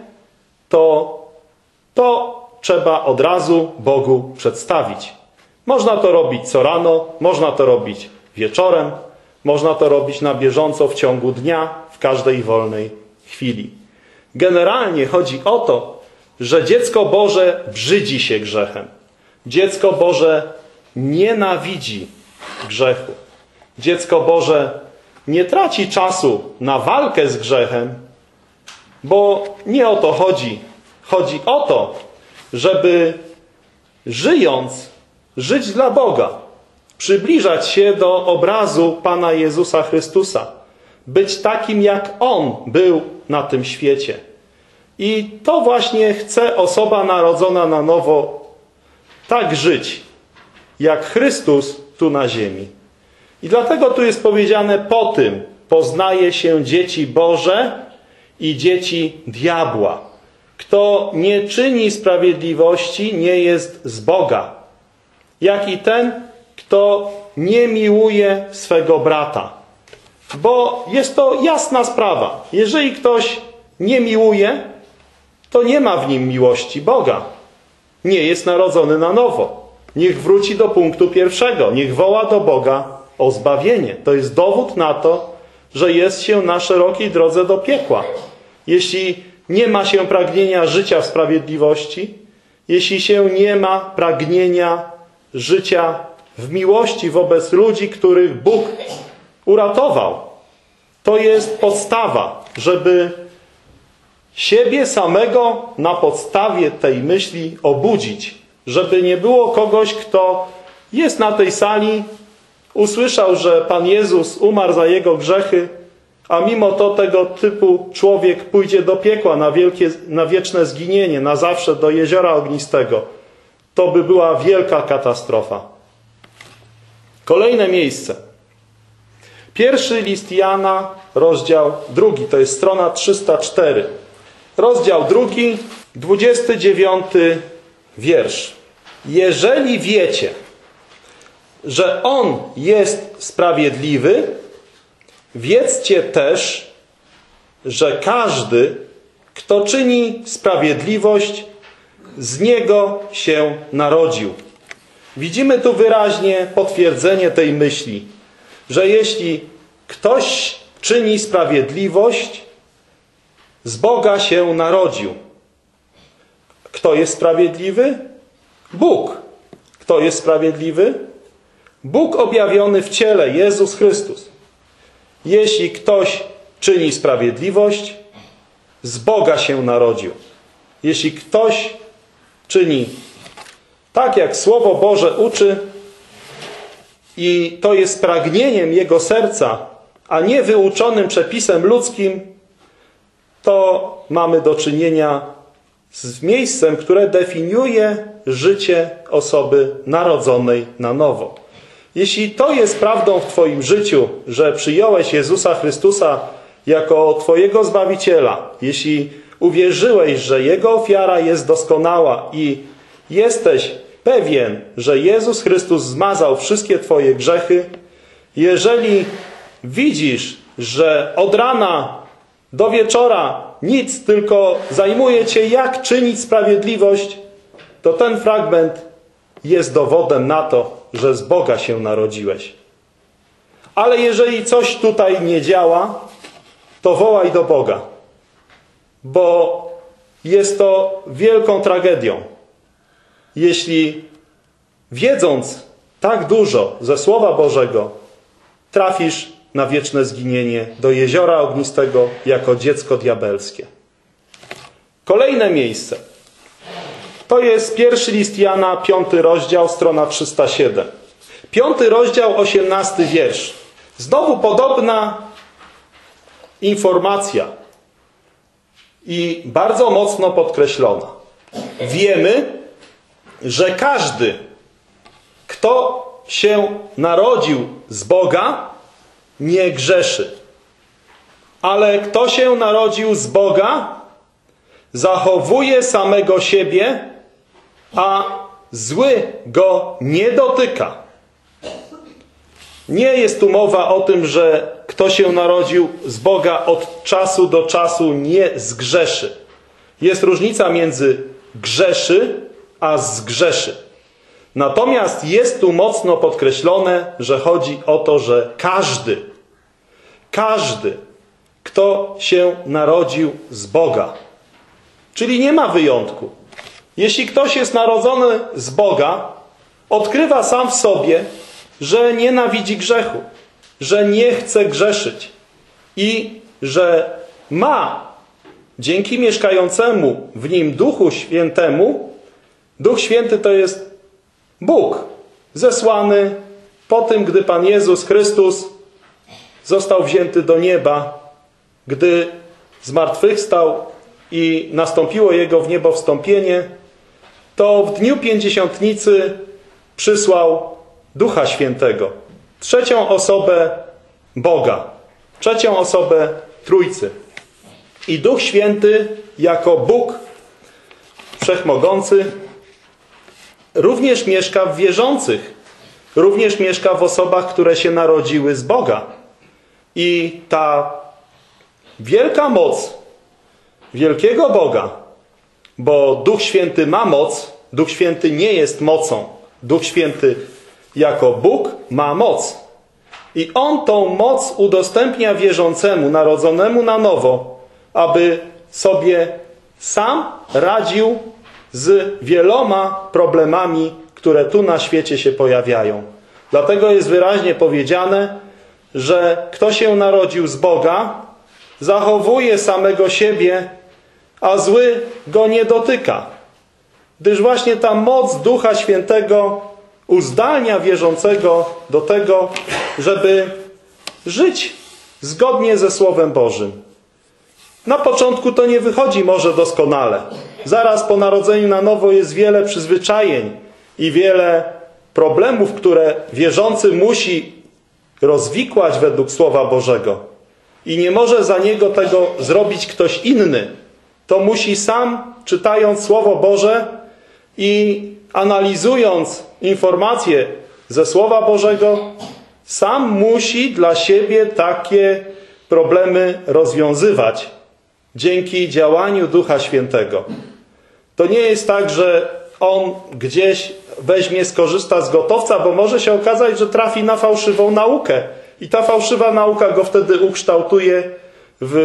to trzeba od razu Bogu przedstawić. Można to robić co rano, można to robić wieczorem, można to robić na bieżąco w ciągu dnia, w każdej wolnej chwili. Generalnie chodzi o to, że dziecko Boże brzydzi się grzechem. Dziecko Boże nienawidzi grzechu. Dziecko Boże nie traci czasu na walkę z grzechem, bo nie o to chodzi. Chodzi o to, żeby żyjąc, żyć dla Boga, przybliżać się do obrazu Pana Jezusa Chrystusa, być takim, jak On był na tym świecie. I to właśnie chce osoba narodzona na nowo tak żyć, jak Chrystus tu na ziemi. I dlatego tu jest powiedziane: po tym poznaje się dzieci Boże i dzieci diabła. Kto nie czyni sprawiedliwości, nie jest z Boga, jak i ten, kto nie miłuje swego brata. Bo jest to jasna sprawa. Jeżeli ktoś nie miłuje, to nie ma w nim miłości Boga. Nie jest narodzony na nowo. Niech wróci do punktu pierwszego. Niech woła do Boga o zbawienie. To jest dowód na to, że jest się na szerokiej drodze do piekła. Jeśli nie ma się pragnienia życia w sprawiedliwości, jeśli się nie ma pragnienia życia w miłości wobec ludzi, których Bóg uratował, to jest podstawa, żeby siebie samego na podstawie tej myśli obudzić. Żeby nie było kogoś, kto jest na tej sali, usłyszał, że Pan Jezus umarł za jego grzechy, a mimo to tego typu człowiek pójdzie do piekła na wieczne zginienie, na zawsze do jeziora ognistego. To by była wielka katastrofa. Kolejne miejsce. Pierwszy list Jana, rozdział 2, to jest strona 304. Rozdział 2, 29 wiersz. Jeżeli wiecie, że On jest sprawiedliwy, wiedzcie też, że każdy, kto czyni sprawiedliwość, z Niego się narodził. Widzimy tu wyraźnie potwierdzenie tej myśli, że jeśli ktoś czyni sprawiedliwość, z Boga się narodził. Kto jest sprawiedliwy? Bóg. Kto jest sprawiedliwy? Bóg objawiony w ciele, Jezus Chrystus. Jeśli ktoś czyni sprawiedliwość, z Boga się narodził. Jeśli ktoś czyni tak, jak Słowo Boże uczy, i to jest pragnieniem jego serca, a nie wyuczonym przepisem ludzkim, to mamy do czynienia z miejscem, które definiuje życie osoby narodzonej na nowo. Jeśli to jest prawdą w twoim życiu, że przyjąłeś Jezusa Chrystusa jako twojego Zbawiciela, jeśli uwierzyłeś, że Jego ofiara jest doskonała i jesteś pewien, że Jezus Chrystus zmazał wszystkie twoje grzechy, jeżeli widzisz, że od rana do wieczora nic, tylko zajmuje cię, jak czynić sprawiedliwość, to ten fragment jest dowodem na to, że z Boga się narodziłeś. Ale jeżeli coś tutaj nie działa, to wołaj do Boga, bo jest to wielką tragedią, jeśli wiedząc tak dużo ze Słowa Bożego, trafisz na wieczne zginienie do jeziora ognistego jako dziecko diabelskie. Kolejne miejsce. To jest pierwszy list Jana, 5 rozdział, strona 307. 5 rozdział, 18 wiersz. Znowu podobna informacja i bardzo mocno podkreślona. Wiemy, że każdy, kto się narodził z Boga, nie grzeszy. Ale kto się narodził z Boga, zachowuje samego siebie, a zły go nie dotyka. Nie jest tu mowa o tym, że kto się narodził z Boga od czasu do czasu nie zgrzeszy. Jest różnica między grzeszy a zgrzeszy. Natomiast jest tu mocno podkreślone, że chodzi o to, że każdy, kto się narodził z Boga, czyli nie ma wyjątku. Jeśli ktoś jest narodzony z Boga, odkrywa sam w sobie, że nienawidzi grzechu, że nie chce grzeszyć i że ma dzięki mieszkającemu w nim Duchu Świętemu, Duch Święty to jest Bóg zesłany po tym, gdy Pan Jezus Chrystus został wzięty do nieba, gdy zmartwychwstał i nastąpiło Jego w niebo wstąpienie, to w dniu Pięćdziesiątnicy przysłał Ducha Świętego, trzecią osobę Boga, trzecią osobę Trójcy. I Duch Święty jako Bóg Wszechmogący również mieszka w wierzących, również mieszka w osobach, które się narodziły z Boga. I ta wielka moc wielkiego Boga, bo Duch Święty ma moc, Duch Święty nie jest mocą. Duch Święty jako Bóg ma moc. I On tą moc udostępnia wierzącemu, narodzonemu na nowo, aby sobie sam radził z wieloma problemami, które tu na świecie się pojawiają. Dlatego jest wyraźnie powiedziane, że kto się narodził z Boga, zachowuje samego siebie, a zły go nie dotyka. Gdyż właśnie ta moc Ducha Świętego uzdalnia wierzącego do tego, żeby żyć zgodnie ze Słowem Bożym. Na początku to nie wychodzi może doskonale. Zaraz po narodzeniu na nowo jest wiele przyzwyczajeń i wiele problemów, które wierzący musi rozwikłać według Słowa Bożego. I nie może za niego tego zrobić ktoś inny. To musi sam, czytając Słowo Boże i analizując informacje ze Słowa Bożego, sam musi dla siebie takie problemy rozwiązywać dzięki działaniu Ducha Świętego. To nie jest tak, że on gdzieś weźmie, skorzysta z gotowca, bo może się okazać, że trafi na fałszywą naukę. I ta fałszywa nauka go wtedy ukształtuje w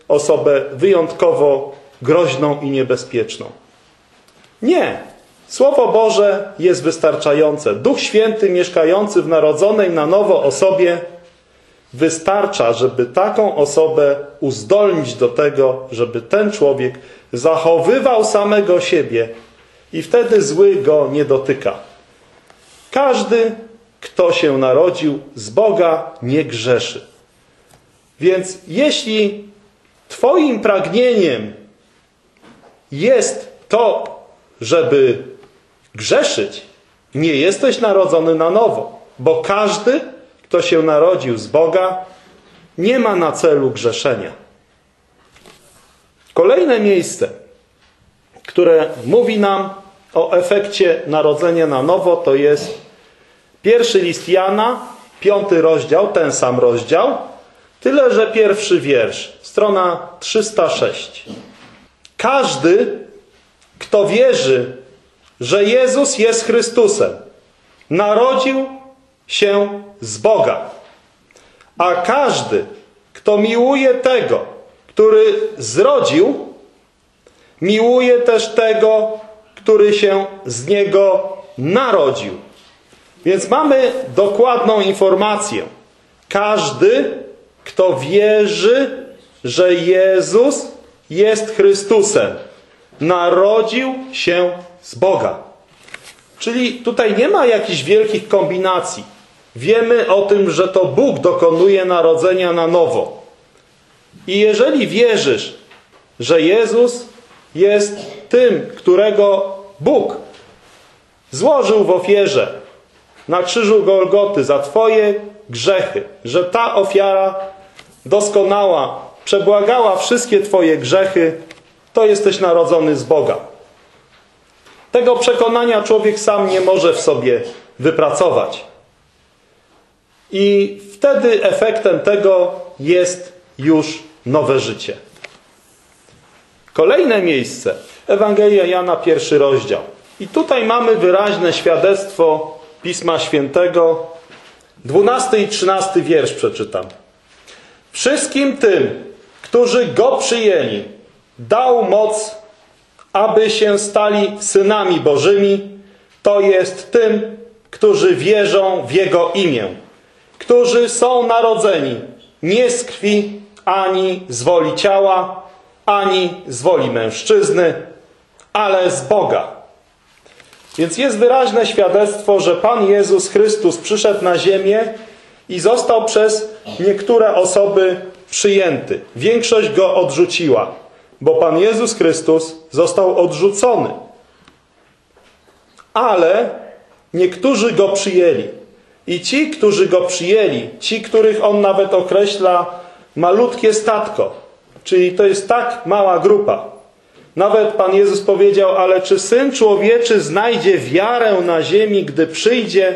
osobę wyjątkowo groźną i niebezpieczną. Nie. Słowo Boże jest wystarczające. Duch Święty mieszkający w narodzonej na nowo osobie wystarcza, żeby taką osobę uzdolnić do tego, żeby ten człowiek zachowywał samego siebie i wtedy zły go nie dotyka. Każdy, kto się narodził z Boga, nie grzeszy. Więc jeśli twoim pragnieniem jest to, żeby grzeszyć, nie jesteś narodzony na nowo, bo każdy, kto się narodził z Boga, nie ma na celu grzeszenia. Kolejne miejsce, które mówi nam o efekcie narodzenia na nowo, to jest 1 list Jana, 5 rozdział, ten sam rozdział, tyle że pierwszy wiersz, strona 306. Każdy, kto wierzy, że Jezus jest Chrystusem, narodził się z Boga. A każdy, kto miłuje tego, który zrodził, miłuje też tego, który się z Niego narodził. Więc mamy dokładną informację. Każdy, kto wierzy, że Jezus jest Chrystusem, narodził się z Boga. Czyli tutaj nie ma jakichś wielkich kombinacji. Wiemy o tym, że to Bóg dokonuje narodzenia na nowo. I jeżeli wierzysz, że Jezus jest tym, którego Bóg złożył w ofierze na krzyżu Golgoty za twoje grzechy, że ta ofiara doskonała przebłagała wszystkie twoje grzechy, to jesteś narodzony z Boga. Tego przekonania człowiek sam nie może w sobie wypracować. I wtedy efektem tego jest już nowe życie. Kolejne miejsce. Ewangelia Jana, 1 rozdział. I tutaj mamy wyraźne świadectwo Pisma Świętego. 12 i 13 wiersz przeczytam. Wszystkim tym, którzy Go przyjęli, dał moc, aby się stali synami Bożymi, to jest tym, którzy wierzą w Jego imię, którzy są narodzeni nie z krwi, ani z woli ciała, ani z woli mężczyzny, ale z Boga. Więc jest wyraźne świadectwo, że Pan Jezus Chrystus przyszedł na ziemię i został przez niektóre osoby przyjęty. Większość Go odrzuciła, bo Pan Jezus Chrystus został odrzucony. Ale niektórzy Go przyjęli. I ci, którzy Go przyjęli, ci, których On nawet określa malutkie statko, czyli to jest tak mała grupa. Nawet Pan Jezus powiedział, ale czy Syn Człowieczy znajdzie wiarę na ziemi, gdy przyjdzie?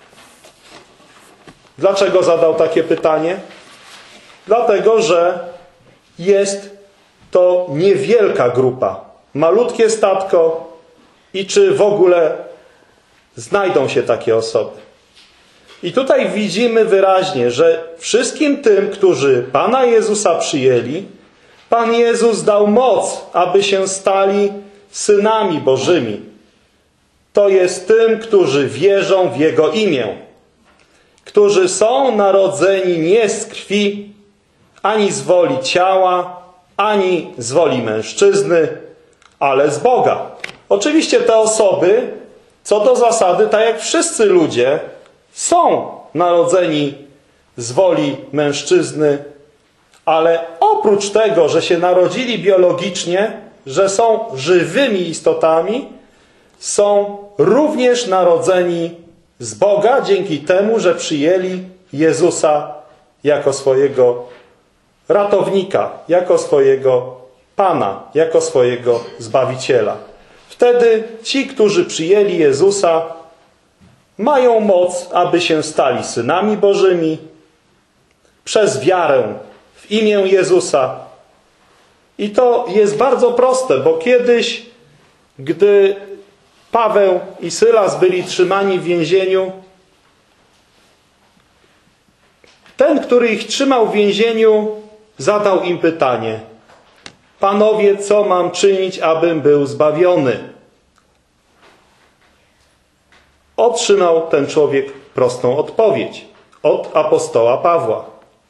Dlaczego zadał takie pytanie? Dlatego, że jest to niewielka grupa, malutkie statko i czy w ogóle znajdą się takie osoby. I tutaj widzimy wyraźnie, że wszystkim tym, którzy Pana Jezusa przyjęli, Pan Jezus dał moc, aby się stali synami Bożymi. To jest tym, którzy wierzą w Jego imię, którzy są narodzeni nie z krwi, ani z woli ciała, ani z woli mężczyzny, ale z Boga. Oczywiście te osoby, co do zasady, tak jak wszyscy ludzie, są narodzeni z woli mężczyzny, ale oprócz tego, że się narodzili biologicznie, że są żywymi istotami, są również narodzeni z Boga dzięki temu, że przyjęli Jezusa jako swojego ratownika, jako swojego Pana, jako swojego Zbawiciela. Wtedy ci, którzy przyjęli Jezusa, mają moc, aby się stali synami Bożymi przez wiarę w imię Jezusa. I to jest bardzo proste, bo kiedyś, gdy Paweł i Sylas byli trzymani w więzieniu, ten, który ich trzymał w więzieniu, zadał im pytanie: Panowie, co mam czynić, abym był zbawiony? Otrzymał ten człowiek prostą odpowiedź od apostoła Pawła.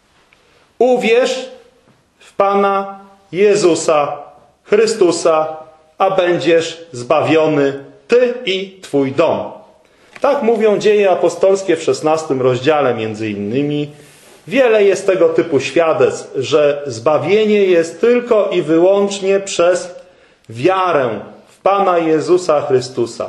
Uwierz w Pana Jezusa Chrystusa, a będziesz zbawiony ty i twój dom. Tak mówią Dzieje apostolskie w 16 rozdziale między innymi. Wiele jest tego typu świadectw, że zbawienie jest tylko i wyłącznie przez wiarę w Pana Jezusa Chrystusa.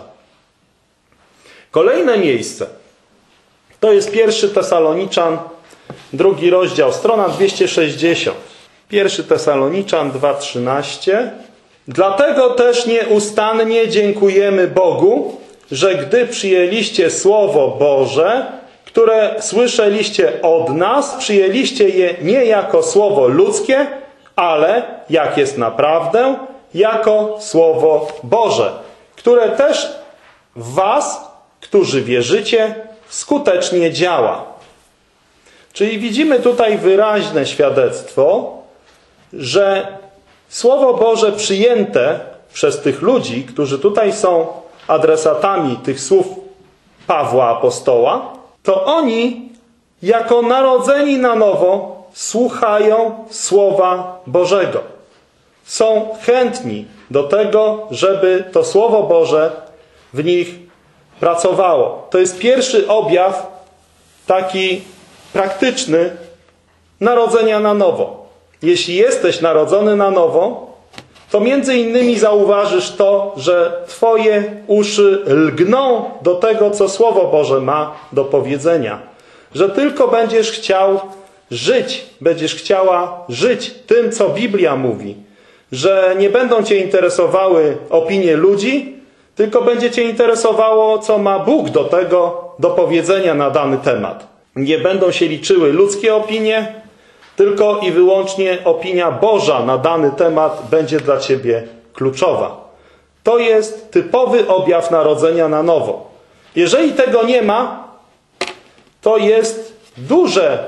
Kolejne miejsce to jest 1 Tesaloniczan, 2 rozdział, strona 260. 1 Tesaloniczan 2:13. Dlatego też nieustannie dziękujemy Bogu, że gdy przyjęliście Słowo Boże, które słyszeliście od nas, przyjęliście je nie jako słowo ludzkie, ale, jak jest naprawdę, jako Słowo Boże, które też w was, którzy wierzycie, skutecznie działa. Czyli widzimy tutaj wyraźne świadectwo, że Słowo Boże przyjęte przez tych ludzi, którzy tutaj są adresatami tych słów Pawła apostoła, to oni jako narodzeni na nowo słuchają Słowa Bożego. Są chętni do tego, żeby to Słowo Boże w nich pracowało. To jest pierwszy objaw taki praktyczny narodzenia na nowo. Jeśli jesteś narodzony na nowo, to między innymi zauważysz to, że twoje uszy lgną do tego, co Słowo Boże ma do powiedzenia. Że tylko będziesz chciał żyć, będziesz chciała żyć tym, co Biblia mówi. Że nie będą cię interesowały opinie ludzi, tylko będzie cię interesowało, co ma Bóg do tego do powiedzenia na dany temat. Nie będą się liczyły ludzkie opinie, tylko i wyłącznie opinia Boża na dany temat będzie dla ciebie kluczowa. To jest typowy objaw narodzenia na nowo. Jeżeli tego nie ma, to jest duże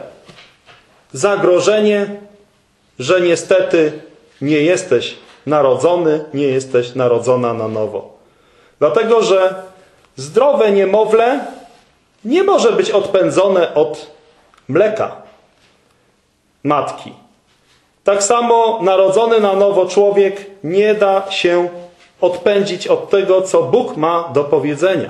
zagrożenie, że niestety nie jesteś narodzony, nie jesteś narodzona na nowo. Dlatego, że zdrowe niemowlę nie może być odpędzone od mleka matki. Tak samo narodzony na nowo człowiek nie da się odpędzić od tego, co Bóg ma do powiedzenia.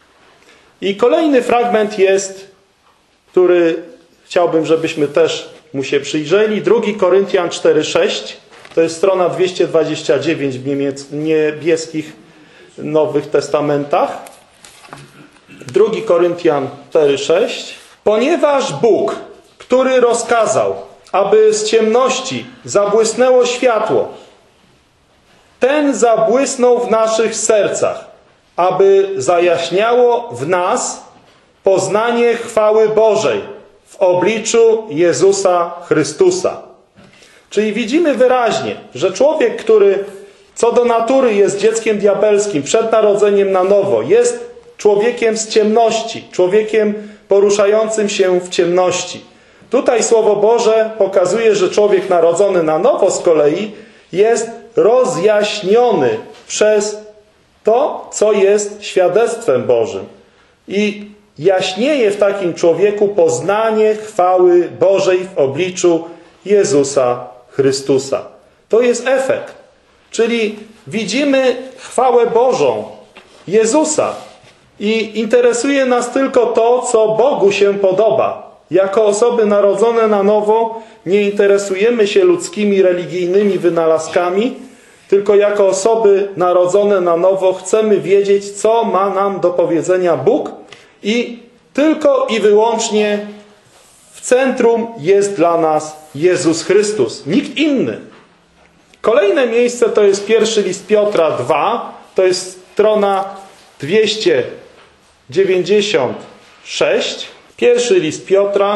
I kolejny fragment jest, który chciałbym, żebyśmy też mu się przyjrzeli. 2 Koryntian 4:6. To jest strona 229 w niebieskich Nowych Testamentach. 2 Koryntian 4:6. Ponieważ Bóg, który rozkazał, aby z ciemności zabłysnęło światło, ten zabłysnął w naszych sercach, aby zajaśniało w nas poznanie chwały Bożej w obliczu Jezusa Chrystusa. Czyli widzimy wyraźnie, że człowiek, który co do natury jest dzieckiem diabelskim przed narodzeniem na nowo, jest człowiekiem z ciemności, człowiekiem poruszającym się w ciemności. Tutaj Słowo Boże pokazuje, że człowiek narodzony na nowo z kolei jest rozjaśniony przez to, co jest świadectwem Bożym. I jaśnieje w takim człowieku poznanie chwały Bożej w obliczu Jezusa Chrystusa. To jest efekt. Czyli widzimy chwałę Bożą Jezusa i interesuje nas tylko to, co Bogu się podoba. Jako osoby narodzone na nowo nie interesujemy się ludzkimi, religijnymi wynalazkami, tylko jako osoby narodzone na nowo chcemy wiedzieć, co ma nam do powiedzenia Bóg i tylko i wyłącznie w centrum jest dla nas Jezus Chrystus, nikt inny. Kolejne miejsce to jest 1 list Piotra 2, to jest strona 296. 1 list Piotra,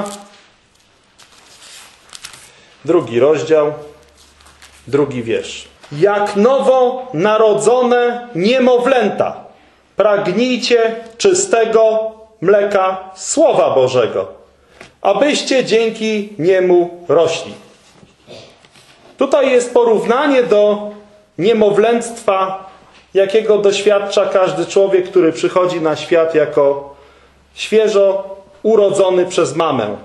2 rozdział, 2 wiersz. Jak nowo narodzone niemowlęta, pragnijcie czystego mleka Słowa Bożego, abyście dzięki niemu rośli. Tutaj jest porównanie do niemowlęctwa, jakiego doświadcza każdy człowiek, który przychodzi na świat jako świeżo urodzony przez mamę.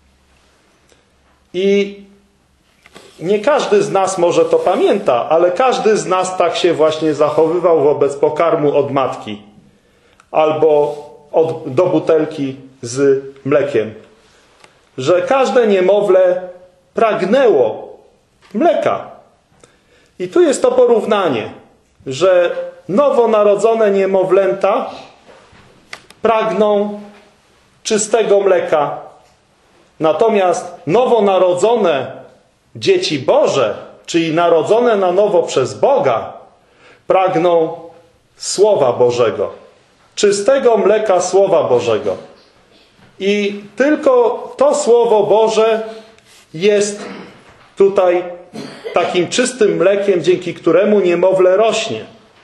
I nie każdy z nas może to pamięta, ale każdy z nas tak się właśnie zachowywał wobec pokarmu od matki albo do butelki z mlekiem. Że każde niemowlę pragnęło mleka. I tu jest to porównanie, że nowonarodzone niemowlęta pragną czystego mleka. Natomiast nowonarodzone dzieci Boże, czyli narodzone na nowo przez Boga, pragną Słowa Bożego. Czystego mleka Słowa Bożego. I tylko to Słowo Boże jest tutaj takim czystym mlekiem, dzięki któremu niemowlę rośnie.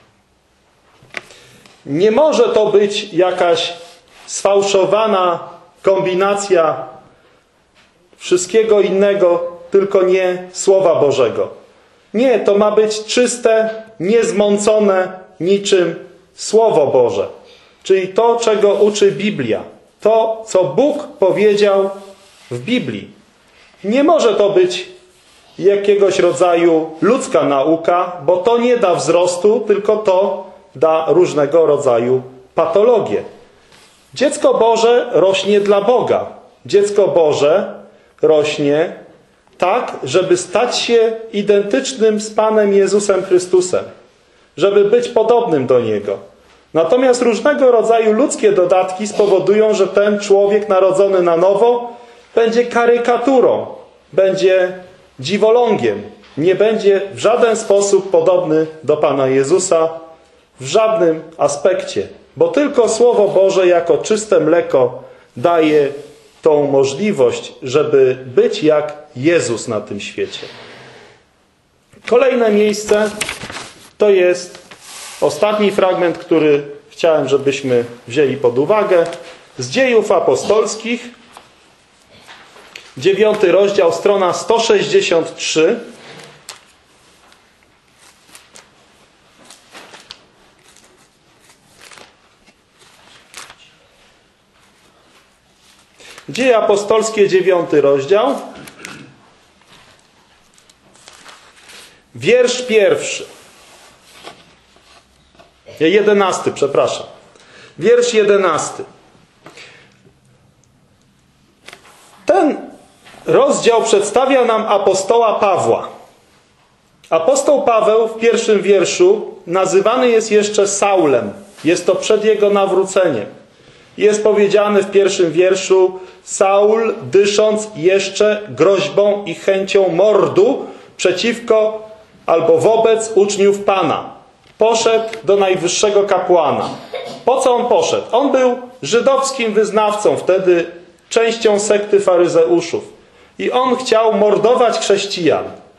Nie może to być jakaś sfałszowana kombinacja wszystkiego innego, tylko nie Słowa Bożego. Nie, to ma być czyste, niezmącone niczym Słowo Boże. Czyli to, czego uczy Biblia. To, co Bóg powiedział w Biblii. Nie może to być jakiegoś rodzaju ludzka nauka, bo to nie da wzrostu, tylko to da różnego rodzaju patologię. Dziecko Boże rośnie dla Boga. Dziecko Boże rośnie tak, żeby stać się identycznym z Panem Jezusem Chrystusem. Żeby być podobnym do Niego. Natomiast różnego rodzaju ludzkie dodatki spowodują, że ten człowiek narodzony na nowo będzie karykaturą, będzie dziwolągiem, nie będzie w żaden sposób podobny do Pana Jezusa w żadnym aspekcie, bo tylko Słowo Boże jako czyste mleko daje tą możliwość, żeby być jak Jezus na tym świecie. Kolejne miejsce to jest ostatni fragment, który chciałem, żebyśmy wzięli pod uwagę. Z Dziejów Apostolskich, 9 rozdział, strona 163. Dzieje Apostolskie, 9 rozdział. Wiersz 11, przepraszam. Wiersz 11. Ten rozdział przedstawia nam apostoła Pawła. Apostoł Paweł w pierwszym wierszu nazywany jest jeszcze Saulem. Jest to przed jego nawróceniem. Jest powiedziane w pierwszym wierszu: Saul, dysząc jeszcze groźbą i chęcią mordu przeciwko albo wobec uczniów Pana, poszedł do najwyższego kapłana. Po co on poszedł? On był żydowskim wyznawcą, wtedy częścią sekty faryzeuszów. I on chciał mordować chrześcijan,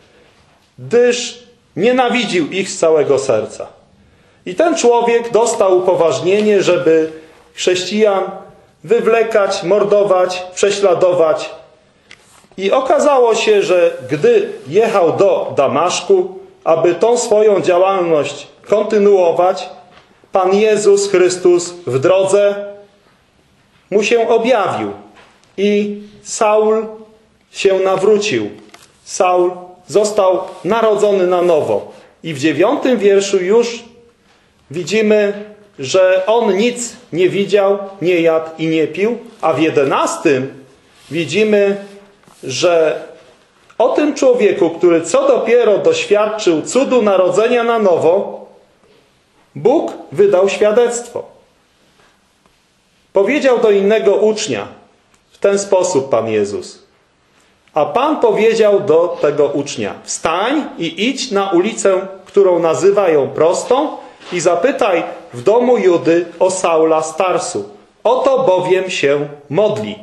gdyż nienawidził ich z całego serca. I ten człowiek dostał upoważnienie, żeby chrześcijan wywlekać, mordować, prześladować. I okazało się, że gdy jechał do Damaszku, aby tą swoją działalność kontynuować, Pan Jezus Chrystus w drodze mu się objawił. I Saul się nawrócił. Saul został narodzony na nowo. I w 9 wierszu już widzimy, że on nic nie widział, nie jadł i nie pił, a w 11 widzimy, że o tym człowieku, który co dopiero doświadczył cudu narodzenia na nowo, Bóg wydał świadectwo. Powiedział do innego ucznia w ten sposób Pan Jezus. A Pan powiedział do tego ucznia: wstań i idź na ulicę, którą nazywają Prostą, i zapytaj w domu Judy o Saula z Tarsu. Oto bowiem się modli.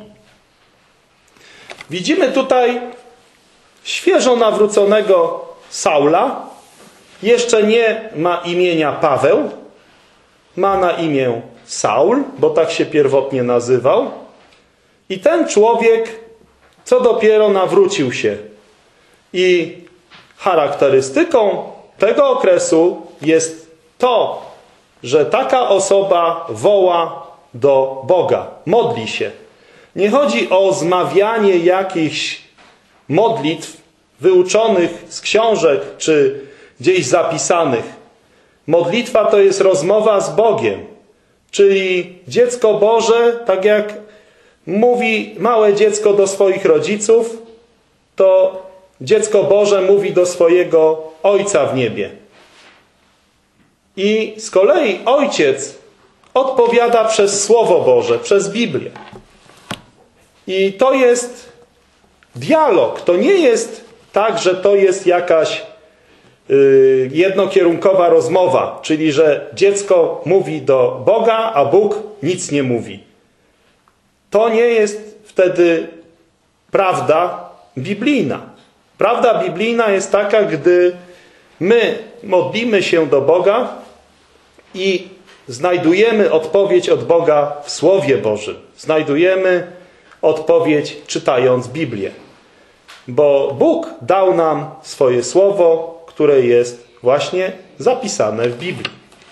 Widzimy tutaj świeżo nawróconego Saula. Jeszcze nie ma imienia Paweł. Ma na imię Saul, bo tak się pierwotnie nazywał. I ten człowiek co dopiero nawrócił się. I Charakterystyką tego okresu jest to, że taka osoba woła do Boga, modli się. Nie chodzi o zmawianie jakichś modlitw wyuczonych z książek czy gdzieś zapisanych. Modlitwa to jest rozmowa z Bogiem, czyli dziecko Boże, tak jak mówi małe dziecko do swoich rodziców, to dziecko Boże mówi do swojego Ojca w niebie. I z kolei Ojciec odpowiada przez Słowo Boże, przez Biblię. I to jest dialog. To nie jest tak, że to jest jakaś jednokierunkowa rozmowa, czyli że dziecko mówi do Boga, a Bóg nic nie mówi. To nie jest wtedy prawda biblijna. Prawda biblijna jest taka, gdy my modlimy się do Boga i znajdujemy odpowiedź od Boga w Słowie Bożym. Znajdujemy odpowiedź czytając Biblię. Bo Bóg dał nam swoje Słowo, które jest właśnie zapisane w Biblii.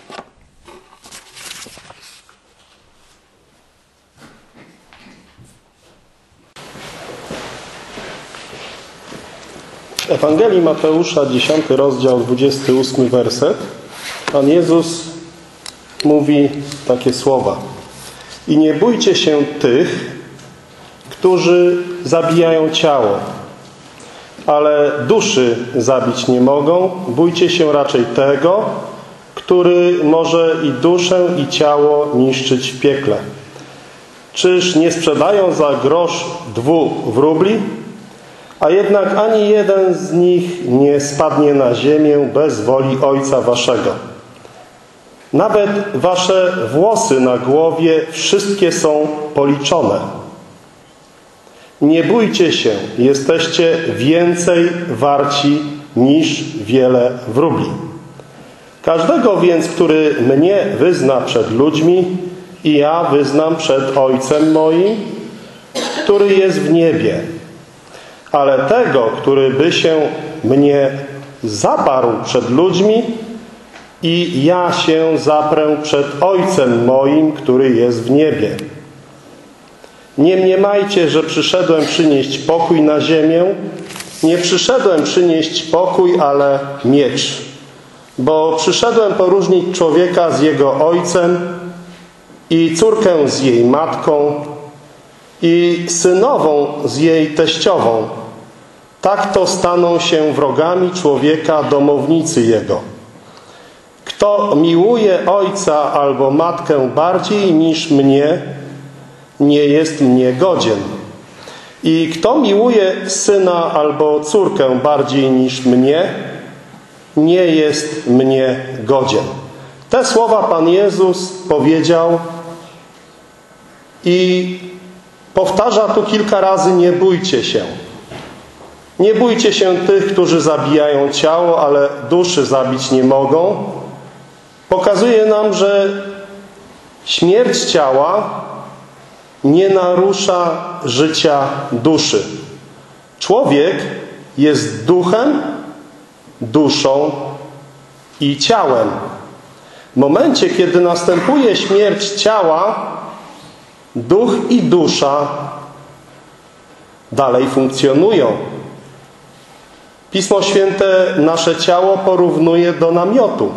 W Ewangelii Mateusza, 10 rozdział, 28 werset, Pan Jezus mówi takie słowa. I nie bójcie się tych, którzy zabijają ciało, ale duszy zabić nie mogą. Bójcie się raczej tego, który może i duszę, i ciało niszczyć w piekle. Czyż nie sprzedają za grosz 2 wróbli? A jednak ani jeden z nich nie spadnie na ziemię bez woli Ojca waszego. Nawet wasze włosy na głowie wszystkie są policzone. Nie bójcie się, jesteście więcej warci niż wiele wróbli. Każdego więc, który mnie wyzna przed ludźmi, i ja wyznam przed Ojcem moim, który jest w niebie. Ale tego, który by się mnie zaparł przed ludźmi, i ja się zaprę przed Ojcem moim, który jest w niebie. Nie mniemajcie, że przyszedłem przynieść pokój na ziemię. Nie przyszedłem przynieść pokój, ale miecz. Bo przyszedłem poróżnić człowieka z jego ojcem i córkę z jej matką i synową z jej teściową. Tak to staną się wrogami człowieka domownicy jego. Kto miłuje ojca albo matkę bardziej niż mnie, nie jest mnie godzien. I kto miłuje syna albo córkę bardziej niż mnie, nie jest mnie godzien. Te słowa Pan Jezus powiedział i powtarza tu kilka razy: nie bójcie się. Nie bójcie się tych, którzy zabijają ciało, ale duszy zabić nie mogą. Pokazuje nam, że śmierć ciała nie narusza życia duszy. Człowiek jest duchem, duszą i ciałem. W momencie, kiedy następuje śmierć ciała, duch i dusza dalej funkcjonują. Pismo Święte nasze ciało porównuje do namiotu.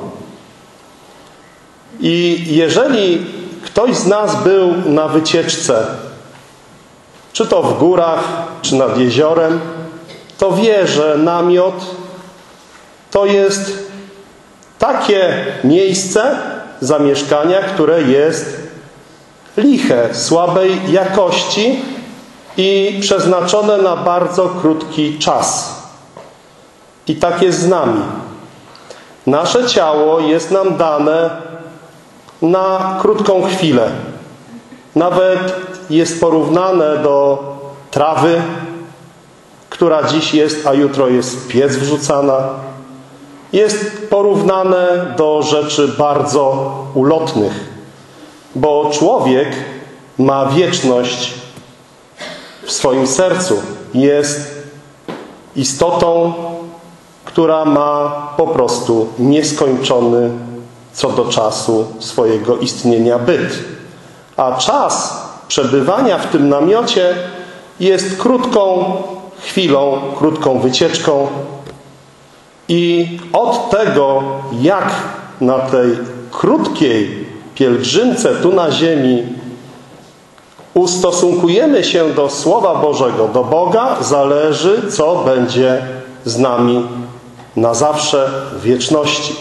I jeżeli ktoś z nas był na wycieczce, czy to w górach, czy nad jeziorem, to wie, że namiot to jest takie miejsce zamieszkania, które jest liche, słabej jakości i przeznaczone na bardzo krótki czas. I tak jest z nami. Nasze ciało jest nam dane na krótką chwilę. Nawet jest porównane do trawy, która dziś jest, a jutro jest w piec wrzucana. Jest porównane do rzeczy bardzo ulotnych, bo człowiek ma wieczność w swoim sercu. Jest istotą, która ma po prostu nieskończony co do czasu swojego istnienia byt. A czas przebywania w tym namiocie jest krótką chwilą, krótką wycieczką. I od tego, jak na tej krótkiej pielgrzymce tu na ziemi ustosunkujemy się do Słowa Bożego, do Boga, zależy, co będzie z nami na zawsze w wieczności.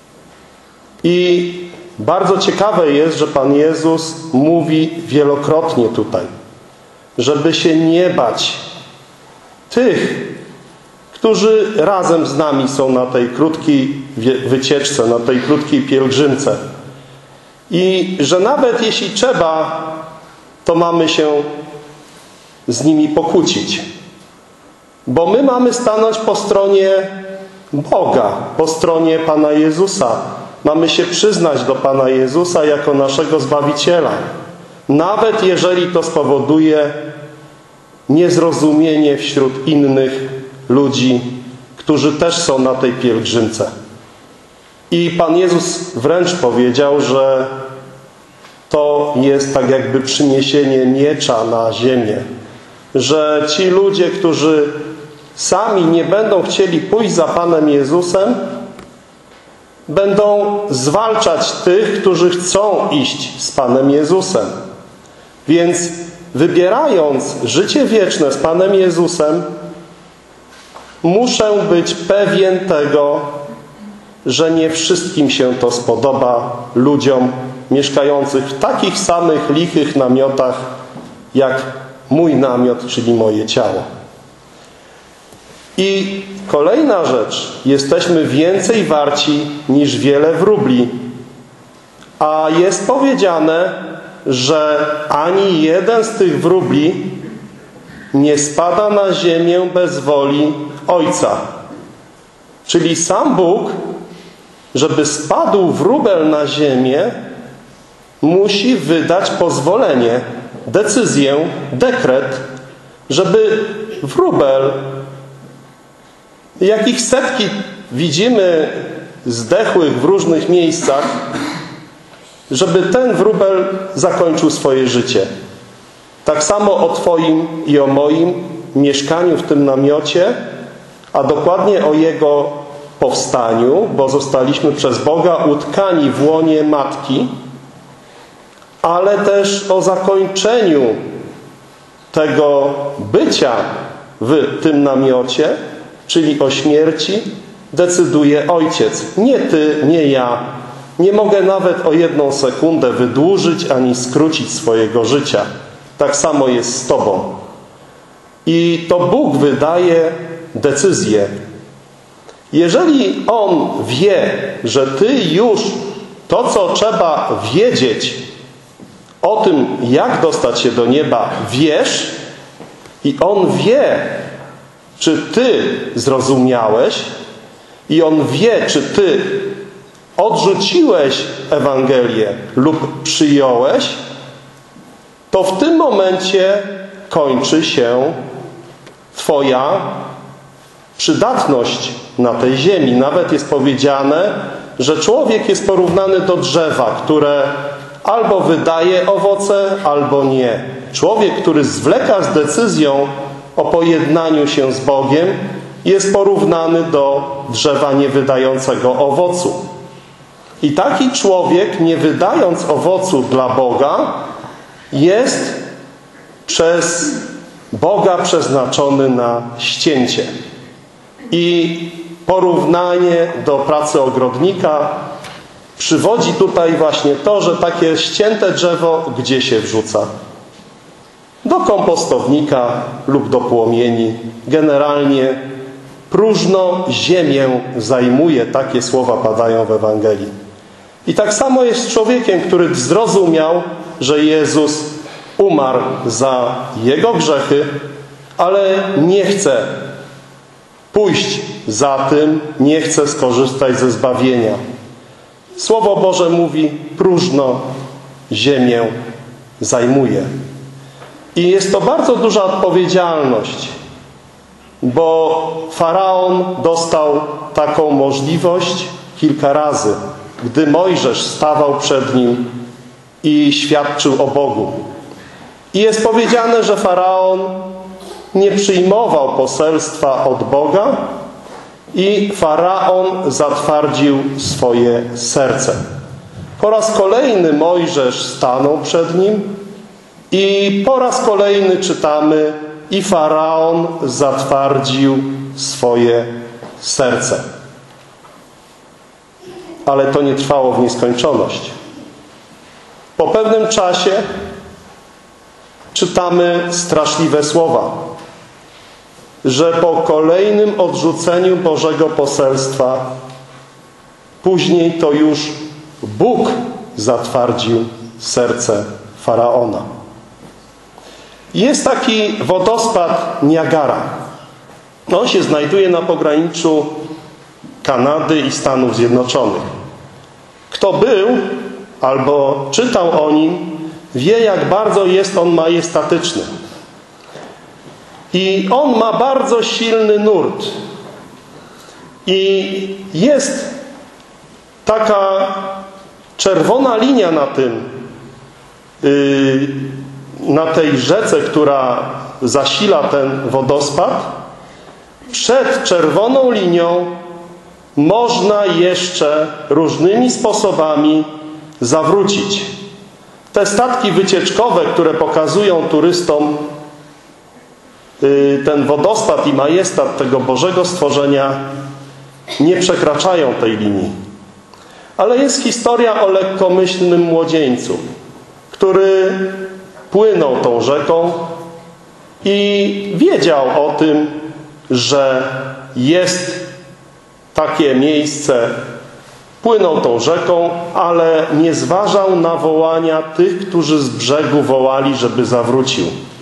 I bardzo ciekawe jest, że Pan Jezus mówi wielokrotnie tutaj, żeby się nie bać tych, którzy razem z nami są na tej krótkiej wycieczce, na tej krótkiej pielgrzymce. I że nawet jeśli trzeba, to mamy się z nimi pokłócić. Bo my mamy stanąć po stronie Boga, po stronie Pana Jezusa. Mamy się przyznać do Pana Jezusa jako naszego Zbawiciela. Nawet jeżeli to spowoduje niezrozumienie wśród innych ludzi, którzy też są na tej pielgrzymce. I Pan Jezus wręcz powiedział, że to jest tak jakby przyniesienie miecza na ziemię. Że ci ludzie, którzy sami nie będą chcieli pójść za Panem Jezusem, będą zwalczać tych, którzy chcą iść z Panem Jezusem. Więc wybierając życie wieczne z Panem Jezusem, muszę być pewien tego, że nie wszystkim się to spodoba ludziom mieszkających w takich samych lichych namiotach jak mój namiot, czyli moje ciało. I kolejna rzecz. Jesteśmy więcej warci niż wiele wróbli. A jest powiedziane, że ani jeden z tych wróbli nie spada na ziemię bez woli Ojca. Czyli sam Bóg, żeby spadł wróbel na ziemię, musi wydać pozwolenie, decyzję, dekret, żeby wróbel, jakich setki widzimy zdechłych w różnych miejscach, żeby ten wróbel zakończył swoje życie. Tak samo o Twoim i o moim mieszkaniu w tym namiocie, a dokładnie o jego powstaniu, bo zostaliśmy przez Boga utkani w łonie Matki, ale też o zakończeniu tego bycia w tym namiocie, czyli o śmierci, decyduje Ojciec. Nie Ty, nie ja. Nie mogę nawet o 1 sekundę wydłużyć ani skrócić swojego życia. Tak samo jest z Tobą. I to Bóg wydaje decyzję. Jeżeli On wie, że Ty już to, co trzeba wiedzieć o tym, jak dostać się do nieba, wiesz, i On wie, czy Ty zrozumiałeś, i On wie, czy Ty odrzuciłeś Ewangelię lub przyjąłeś, to w tym momencie kończy się Twoja przydatność na tej ziemi. Nawet jest powiedziane, że człowiek jest porównany do drzewa, które albo wydaje owoce, albo nie. Człowiek, który zwleka z decyzją o pojednaniu się z Bogiem, jest porównany do drzewa niewydającego owocu. I taki człowiek, nie wydając owocu dla Boga, jest przez Boga przeznaczony na ścięcie. I porównanie do pracy ogrodnika przywodzi tutaj właśnie to, że takie ścięte drzewo gdzie się wrzuca? Do kompostownika lub do płomieni. Generalnie próżno ziemię zajmuje. Takie słowa padają w Ewangelii. I tak samo jest z człowiekiem, który zrozumiał, że Jezus umarł za jego grzechy, ale nie chce pójść za tym, nie chce skorzystać ze zbawienia. Słowo Boże mówi, próżno ziemię zajmuje. I jest to bardzo duża odpowiedzialność. bo Faraon dostał taką możliwość kilka razy, gdy Mojżesz stawał przed nim i świadczył o Bogu. I jest powiedziane, że Faraon nie przyjmował poselstwa od Boga i Faraon zatwardził swoje serce. Po raz kolejny Mojżesz stanął przed nim i po raz kolejny czytamy: i Faraon zatwardził swoje serce. Ale to nie trwało w nieskończoność. Po pewnym czasie czytamy straszliwe słowa, że po kolejnym odrzuceniu Bożego poselstwa później to już Bóg zatwardził serce Faraona. Jest taki wodospad Niagara. On się znajduje na pograniczu Kanady i Stanów Zjednoczonych. Kto był albo czytał o nim, wie, jak bardzo jest on majestatyczny. I on ma bardzo silny nurt. I jest taka czerwona linia na tej rzece, która zasila ten wodospad. Przed czerwoną linią można jeszcze różnymi sposobami zawrócić. Te statki wycieczkowe, które pokazują turystom ten wodospad i majestat tego Bożego stworzenia, nie przekraczają tej linii. Ale jest historia o lekkomyślnym młodzieńcu, który płynął tą rzeką i wiedział o tym, że jest takie miejsce. Płynął tą rzeką, ale nie zważał na wołania tych, którzy z brzegu wołali, żeby zawrócił.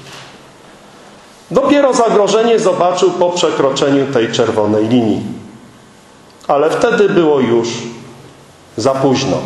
Dopiero zagrożenie zobaczył po przekroczeniu tej czerwonej linii. Ale wtedy było już za późno.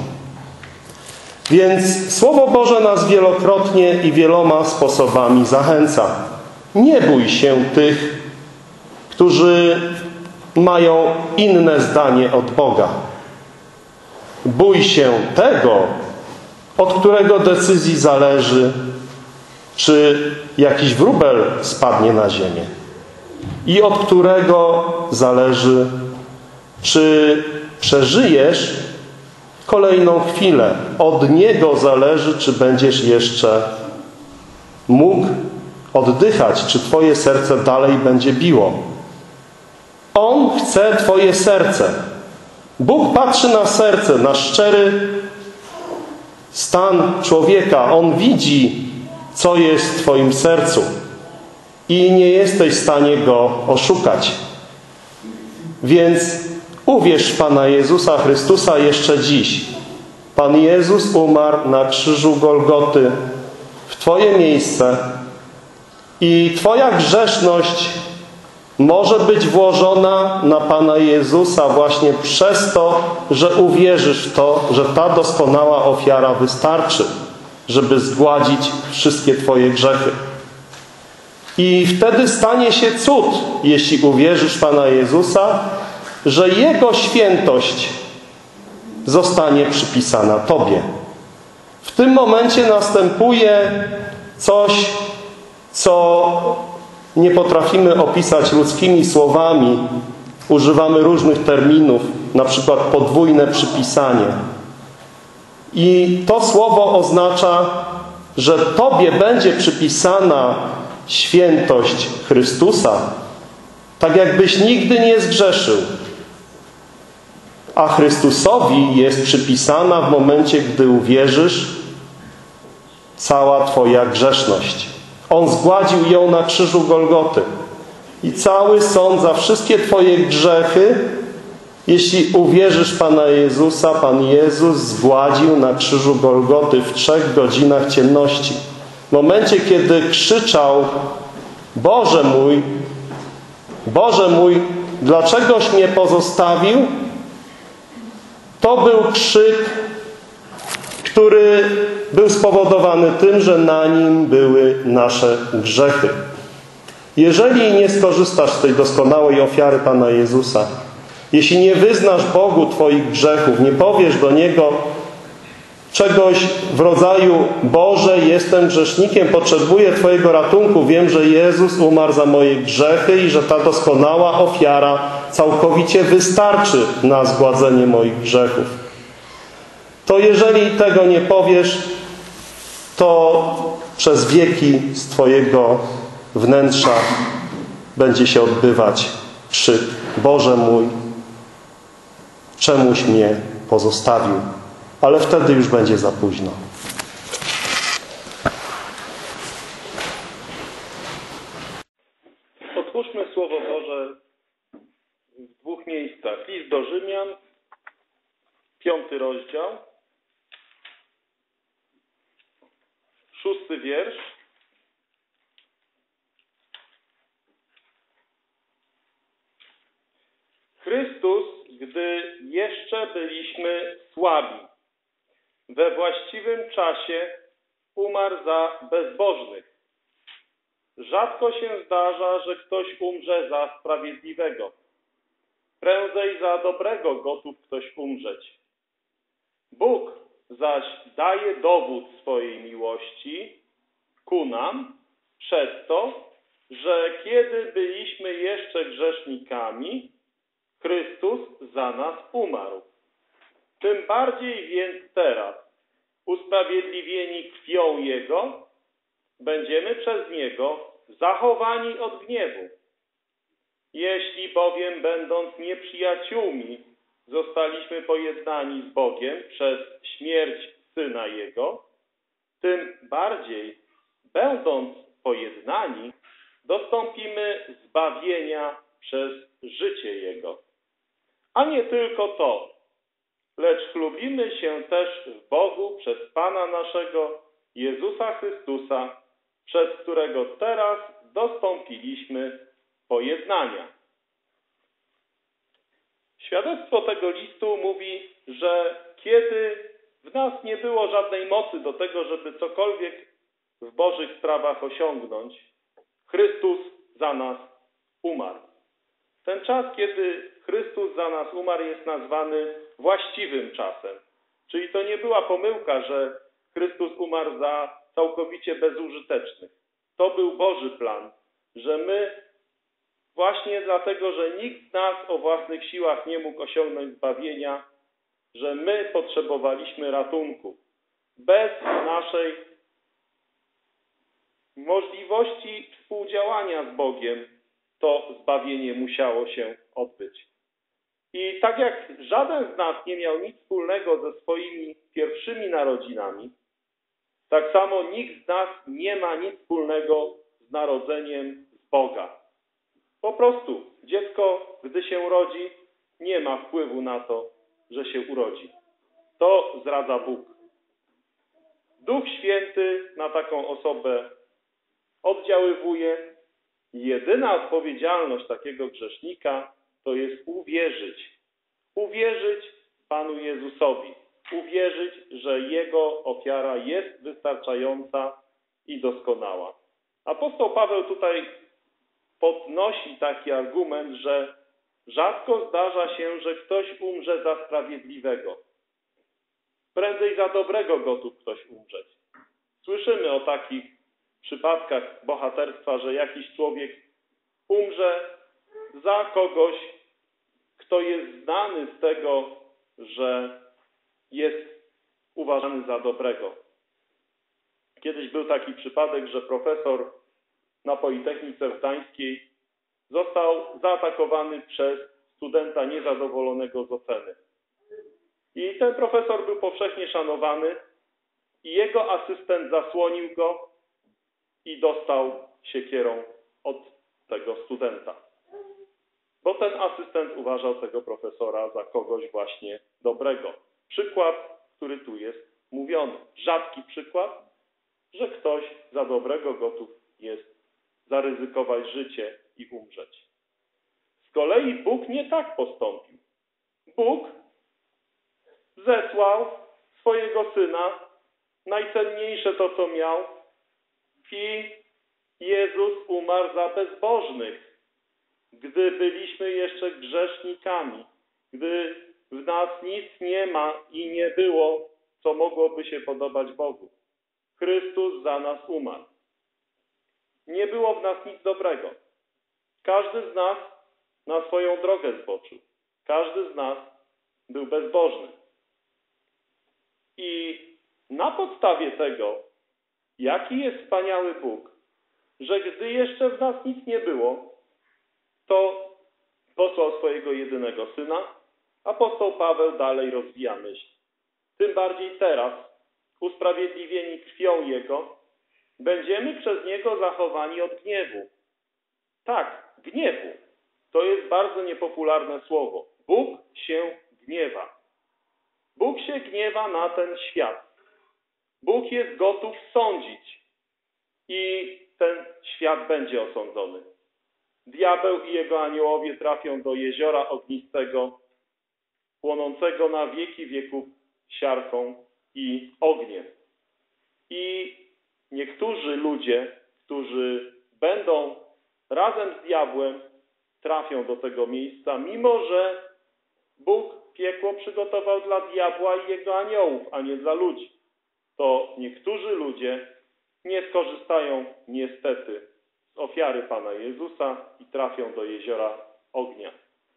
Więc Słowo Boże nas wielokrotnie i wieloma sposobami zachęca. Nie bój się tych, którzy mają inne zdanie od Boga. Bój się tego, od którego decyzji zależy, czy jakiś wróbel spadnie na ziemię i od którego zależy, czy przeżyjesz kolejną chwilę. Od niego zależy, czy będziesz jeszcze mógł oddychać, czy twoje serce dalej będzie biło. On chce twoje serce. Bóg patrzy na serce, na szczery stan człowieka. On widzi, co jest w twoim sercu i nie jesteś w stanie go oszukać. Więc uwierz w Pana Jezusa Chrystusa jeszcze dziś. Pan Jezus umarł na krzyżu Golgoty w twoje miejsce i twoja grzeszność może być włożona na Pana Jezusa właśnie przez to, że uwierzysz w to, że ta doskonała ofiara wystarczy, żeby zgładzić wszystkie twoje grzechy. I wtedy stanie się cud, jeśli uwierzysz w Pana Jezusa, że Jego świętość zostanie przypisana tobie. W tym momencie następuje coś, co nie potrafimy opisać ludzkimi słowami. Używamy różnych terminów, na przykład podwójne przypisanie. I to słowo oznacza, że tobie będzie przypisana świętość Chrystusa, tak jakbyś nigdy nie zgrzeszył. A Chrystusowi jest przypisana w momencie, gdy uwierzysz, cała twoja grzeszność. On zgładził ją na krzyżu Golgoty. I cały sąd za wszystkie twoje grzechy, jeśli uwierzysz w Pana Jezusa, Pan Jezus zgładził na krzyżu Golgoty w 3 godzinach ciemności. W momencie, kiedy krzyczał: Boże mój, dlaczegoś mnie pozostawił? To był krzyk, który był spowodowany tym, że na nim były nasze grzechy. Jeżeli nie skorzystasz z tej doskonałej ofiary Pana Jezusa, jeśli nie wyznasz Bogu twoich grzechów, nie powiesz do Niego czegoś w rodzaju: Boże, jestem grzesznikiem, potrzebuję Twojego ratunku, wiem, że Jezus umarł za moje grzechy i że ta doskonała ofiara całkowicie wystarczy na zgładzenie moich grzechów, to jeżeli tego nie powiesz, to przez wieki z Twojego wnętrza będzie się odbywać krzyk: Boże mój, czemuś mnie pozostawił? Ale wtedy już będzie za późno. Otwórzmy Słowo Boże w dwóch miejscach. List do Rzymian, 5 rozdział, 6 wiersz. Chrystus, gdy jeszcze byliśmy słabi, we właściwym czasie umarł za bezbożnych. Rzadko się zdarza, że ktoś umrze za sprawiedliwego. Prędzej za dobrego gotów ktoś umrzeć. Bóg zaś daje dowód swojej miłości ku nam przez to, że kiedy byliśmy jeszcze grzesznikami, Chrystus za nas umarł. Tym bardziej więc teraz, usprawiedliwieni krwią Jego, będziemy przez Niego zachowani od gniewu. Jeśli bowiem, będąc nieprzyjaciółmi, zostaliśmy pojednani z Bogiem przez śmierć Syna Jego, tym bardziej, będąc pojednani, dostąpimy zbawienia przez życie Jego. A nie tylko to, lecz chlubimy się też w Bogu przez Pana naszego Jezusa Chrystusa, przez którego teraz dostąpiliśmy pojednania. Świadectwo tego listu mówi, że kiedy w nas nie było żadnej mocy do tego, żeby cokolwiek w Bożych sprawach osiągnąć, Chrystus za nas umarł. Ten czas, kiedy Chrystus za nas umarł, jest nazwany właściwym czasem. Czyli to nie była pomyłka, że Chrystus umarł za całkowicie bezużytecznych. To był Boży plan, że my właśnie dlatego, że nikt z nas o własnych siłach nie mógł osiągnąć zbawienia, że my potrzebowaliśmy ratunku. Bez naszej możliwości współdziałania z Bogiem to zbawienie musiało się odbyć. I tak jak żaden z nas nie miał nic wspólnego ze swoimi pierwszymi narodzinami, tak samo nikt z nas nie ma nic wspólnego z narodzeniem z Boga. Po prostu dziecko, gdy się rodzi, nie ma wpływu na to, że się urodzi. To zdradza Bóg. Duch Święty na taką osobę oddziaływuje. Jedyna odpowiedzialność takiego grzesznika to jest uwierzyć. Uwierzyć Panu Jezusowi. Uwierzyć, że Jego ofiara jest wystarczająca i doskonała. Apostoł Paweł tutaj podnosi taki argument, że rzadko zdarza się, że ktoś umrze za sprawiedliwego. Prędzej za dobrego gotów ktoś umrzeć. Słyszymy o takich przypadkach bohaterstwa, że jakiś człowiek umrze za kogoś, kto jest znany z tego, że jest uważany za dobrego. Kiedyś był taki przypadek, że profesor na Politechnice Gdańskiej został zaatakowany przez studenta niezadowolonego z oceny. I ten profesor był powszechnie szanowany i jego asystent zasłonił go i dostał siekierą od tego studenta. Bo ten asystent uważał tego profesora za kogoś właśnie dobrego. Przykład, który tu jest mówiony. Rzadki przykład, że ktoś za dobrego gotów jest zaryzykować życie i umrzeć. Z kolei Bóg nie tak postąpił. Bóg zesłał swojego Syna, najcenniejsze to, co miał, i Jezus umarł za bezbożnych, gdy byliśmy jeszcze grzesznikami, gdy w nas nic nie ma i nie było, co mogłoby się podobać Bogu. Chrystus za nas umarł. Nie było w nas nic dobrego. Każdy z nas na swoją drogę zboczył. Każdy z nas był bezbożny. I na podstawie tego, jaki jest wspaniały Bóg, że gdy jeszcze w nas nic nie było, to posłał swojego jedynego Syna. Apostoł Paweł dalej rozwija myśl. Tym bardziej teraz, usprawiedliwieni krwią Jego, będziemy przez Niego zachowani od gniewu. Tak, gniewu. To jest bardzo niepopularne słowo. Bóg się gniewa. Bóg się gniewa na ten świat. Bóg jest gotów sądzić i ten świat będzie osądzony. Diabeł i jego aniołowie trafią do jeziora ognistego, płonącego na wieki wieków siarką i ogniem. I niektórzy ludzie, którzy będą razem z diabłem, trafią do tego miejsca, mimo że Bóg piekło przygotował dla diabła i jego aniołów, a nie dla ludzi. To niektórzy ludzie nie skorzystają niestety z ofiary Pana Jezusa i trafią do jeziora ognia.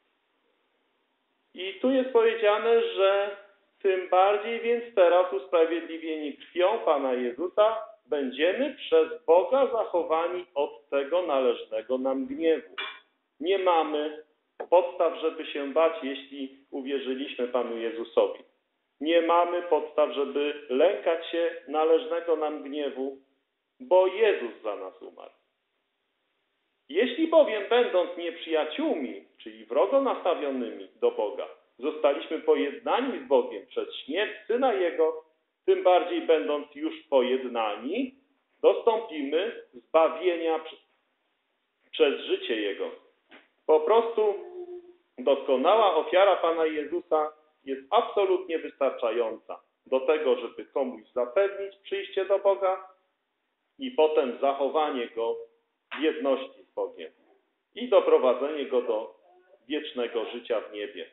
I tu jest powiedziane, że tym bardziej więc teraz usprawiedliwieni krwią Pana Jezusa będziemy przez Boga zachowani od tego należnego nam gniewu. Nie mamy podstaw, żeby się bać, jeśli uwierzyliśmy Panu Jezusowi. Nie mamy podstaw, żeby lękać się należnego nam gniewu, bo Jezus za nas umarł. Jeśli bowiem będąc nieprzyjaciółmi, czyli wrogo nastawionymi do Boga, zostaliśmy pojednani z Bogiem przez śmierć Syna Jego, tym bardziej będąc już pojednani, dostąpimy zbawienia przez życie Jego. Po prostu doskonała ofiara Pana Jezusa jest absolutnie wystarczająca do tego, żeby komuś zapewnić przyjście do Boga i potem zachowanie Go w jedności z Bogiem i doprowadzenie Go do wiecznego życia w niebie.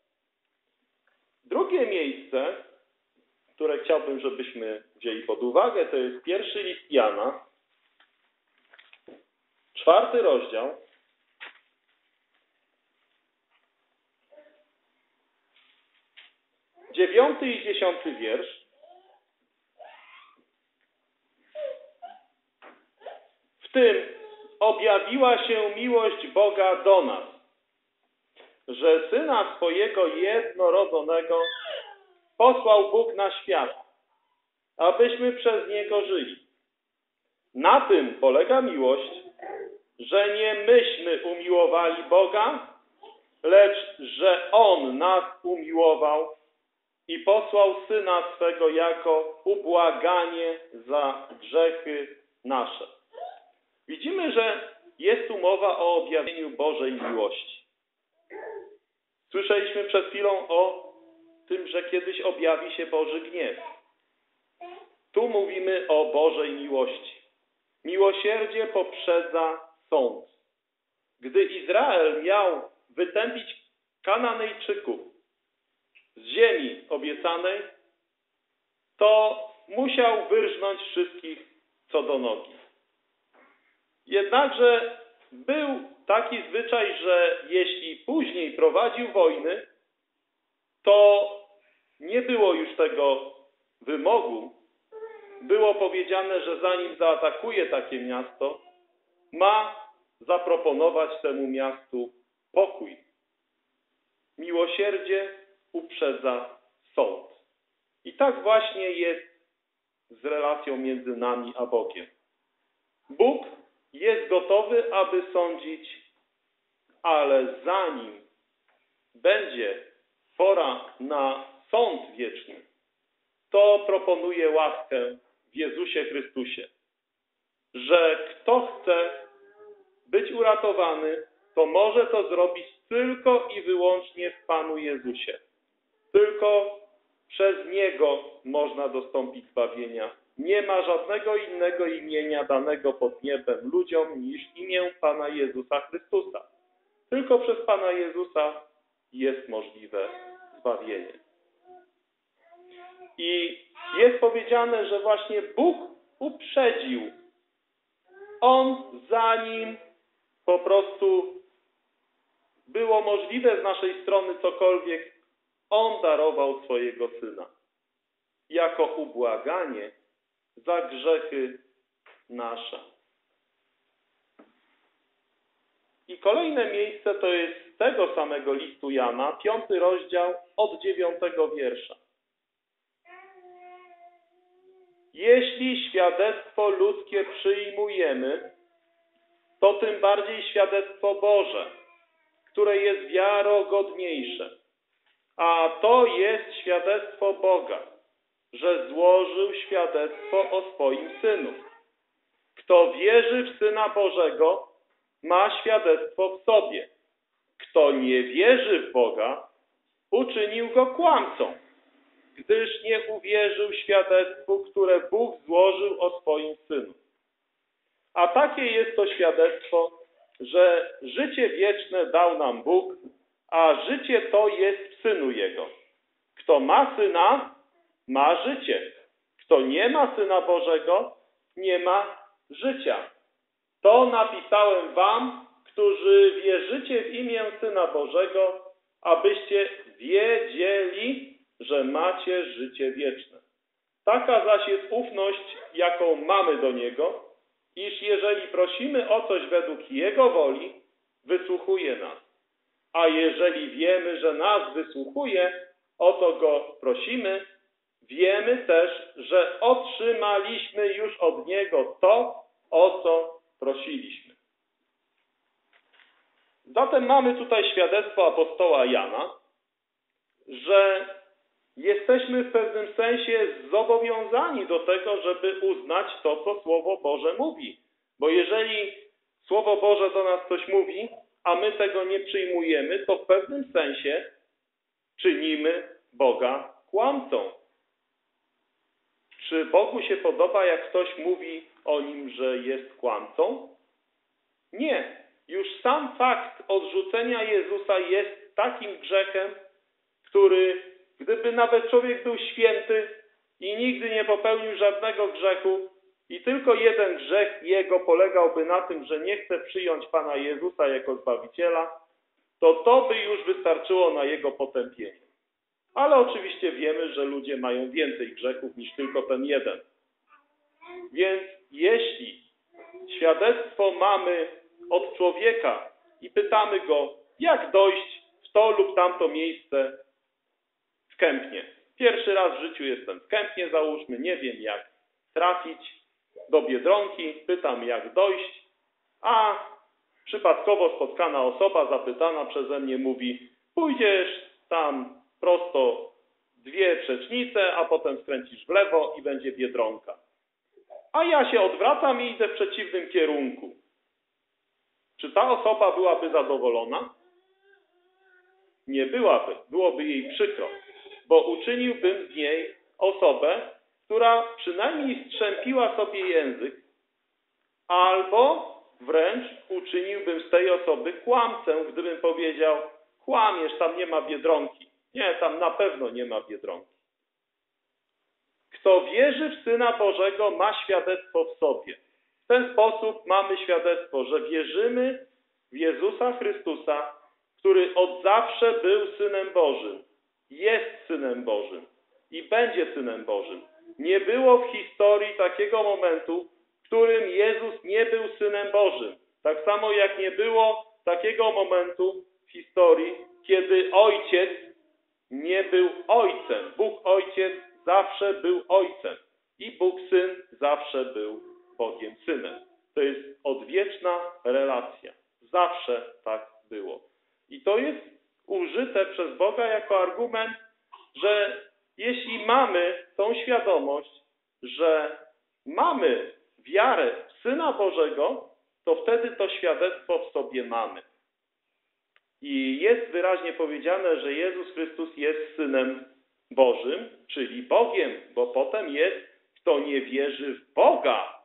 Drugie miejsce, które chciałbym, żebyśmy wzięli pod uwagę, to jest pierwszy list Jana, 4 rozdział, 9 i 10 wiersz. W tym objawiła się miłość Boga do nas, że Syna swojego jednorodzonego posłał Bóg na świat, abyśmy przez Niego żyli. Na tym polega miłość, że nie myśmy umiłowali Boga, lecz że On nas umiłował i posłał Syna swego jako ubłaganie za grzechy nasze. Widzimy, że jest tu mowa o objawieniu Bożej miłości. Słyszeliśmy przed chwilą o tym, że kiedyś objawi się Boży gniew. Tu mówimy o Bożej miłości. Miłosierdzie poprzedza sąd. Gdy Izrael miał wytępić Kananejczyków z ziemi obiecanej, to musiał wyrżnąć wszystkich co do nogi. Jednakże był taki zwyczaj, że jeśli później prowadził wojny, to nie było już tego wymogu. Było powiedziane, że zanim zaatakuje takie miasto, ma zaproponować temu miastu pokój. Miłosierdzie uprzedza sąd. I tak właśnie jest z relacją między nami a Bogiem. Bóg jest gotowy, aby sądzić, ale zanim będzie pora na sąd wieczny, to proponuje łaskę w Jezusie Chrystusie, że kto chce być uratowany, to może to zrobić tylko i wyłącznie w Panu Jezusie. Tylko przez Niego można dostąpić zbawienia Nie ma żadnego innego imienia danego pod niebem ludziom niż imię Pana Jezusa Chrystusa. Tylko przez Pana Jezusa jest możliwe zbawienie. I jest powiedziane, że właśnie Bóg uprzedził. On, zanim po prostu było możliwe z naszej strony cokolwiek, On darował swojego Syna jako ubłaganie za grzechy nasze. I kolejne miejsce to jest z tego samego listu Jana, 5 rozdział od 9 wiersza. Jeśli świadectwo ludzkie przyjmujemy, to tym bardziej świadectwo Boże, które jest wiarogodniejsze. A to jest świadectwo Boga, że złożył świadectwo o swoim Synu. Kto wierzy w Syna Bożego, ma świadectwo w sobie. Kto nie wierzy w Boga, uczynił go kłamcą, gdyż nie uwierzył świadectwu, które Bóg złożył o swoim Synu. A takie jest to świadectwo, że życie wieczne dał nam Bóg, a życie to jest w Synu Jego. Kto ma Syna, ma życie. Kto nie ma Syna Bożego, nie ma życia. To napisałem wam, którzy wierzycie w imię Syna Bożego, abyście wiedzieli, że macie życie wieczne. Taka zaś jest ufność, jaką mamy do Niego, iż jeżeli prosimy o coś według Jego woli, wysłuchuje nas. A jeżeli wiemy, że nas wysłuchuje, o to Go prosimy, wiemy też, że otrzymaliśmy już od Niego to, o co prosiliśmy. Zatem mamy tutaj świadectwo apostoła Jana, że jesteśmy w pewnym sensie zobowiązani do tego, żeby uznać to, co Słowo Boże mówi. Bo jeżeli Słowo Boże do nas coś mówi, a my tego nie przyjmujemy, to w pewnym sensie czynimy Boga kłamcą. Czy Bogu się podoba, jak ktoś mówi o Nim, że jest kłamcą? Nie. Już sam fakt odrzucenia Jezusa jest takim grzechem, który, gdyby nawet człowiek był święty i nigdy nie popełnił żadnego grzechu i tylko jeden grzech jego polegałby na tym, że nie chce przyjąć Pana Jezusa jako Zbawiciela, to by już wystarczyło na jego potępienie. Ale oczywiście wiemy, że ludzie mają więcej grzechów niż tylko ten jeden. Więc jeśli świadectwo mamy od człowieka i pytamy go, jak dojść w to lub tamto miejsce w Kępnie. Pierwszy raz w życiu jestem w Kępnie, załóżmy, nie wiem jak trafić do Biedronki, pytam jak dojść, a przypadkowo spotkana osoba zapytana przeze mnie mówi, pójdziesz tam prosto 2 przecznice, a potem skręcisz w lewo i będzie Biedronka. A ja się odwracam i idę w przeciwnym kierunku. Czy ta osoba byłaby zadowolona? Nie byłaby. Byłoby jej przykro, bo uczyniłbym z niej osobę, która przynajmniej strzępiła sobie język, albo wręcz uczyniłbym z tej osoby kłamcę, gdybym powiedział, kłamiesz, tam nie ma Biedronki. Nie, tam na pewno nie ma Biedronki. Kto wierzy w Syna Bożego, ma świadectwo w sobie. W ten sposób mamy świadectwo, że wierzymy w Jezusa Chrystusa, który od zawsze był Synem Bożym, jest Synem Bożym i będzie Synem Bożym. Nie było w historii takiego momentu, w którym Jezus nie był Synem Bożym. Tak samo jak nie było takiego momentu w historii, kiedy Ojciec nie był Ojcem. Bóg Ojciec zawsze był Ojcem i Bóg Syn zawsze był Bogiem Synem. To jest odwieczna relacja. Zawsze tak było. I to jest użyte przez Boga jako argument, że jeśli mamy tą świadomość, że mamy wiarę w Syna Bożego, to wtedy to świadectwo w sobie mamy. I jest wyraźnie powiedziane, że Jezus Chrystus jest Synem Bożym, czyli Bogiem, bo potem jest w kto nie wierzy w Boga.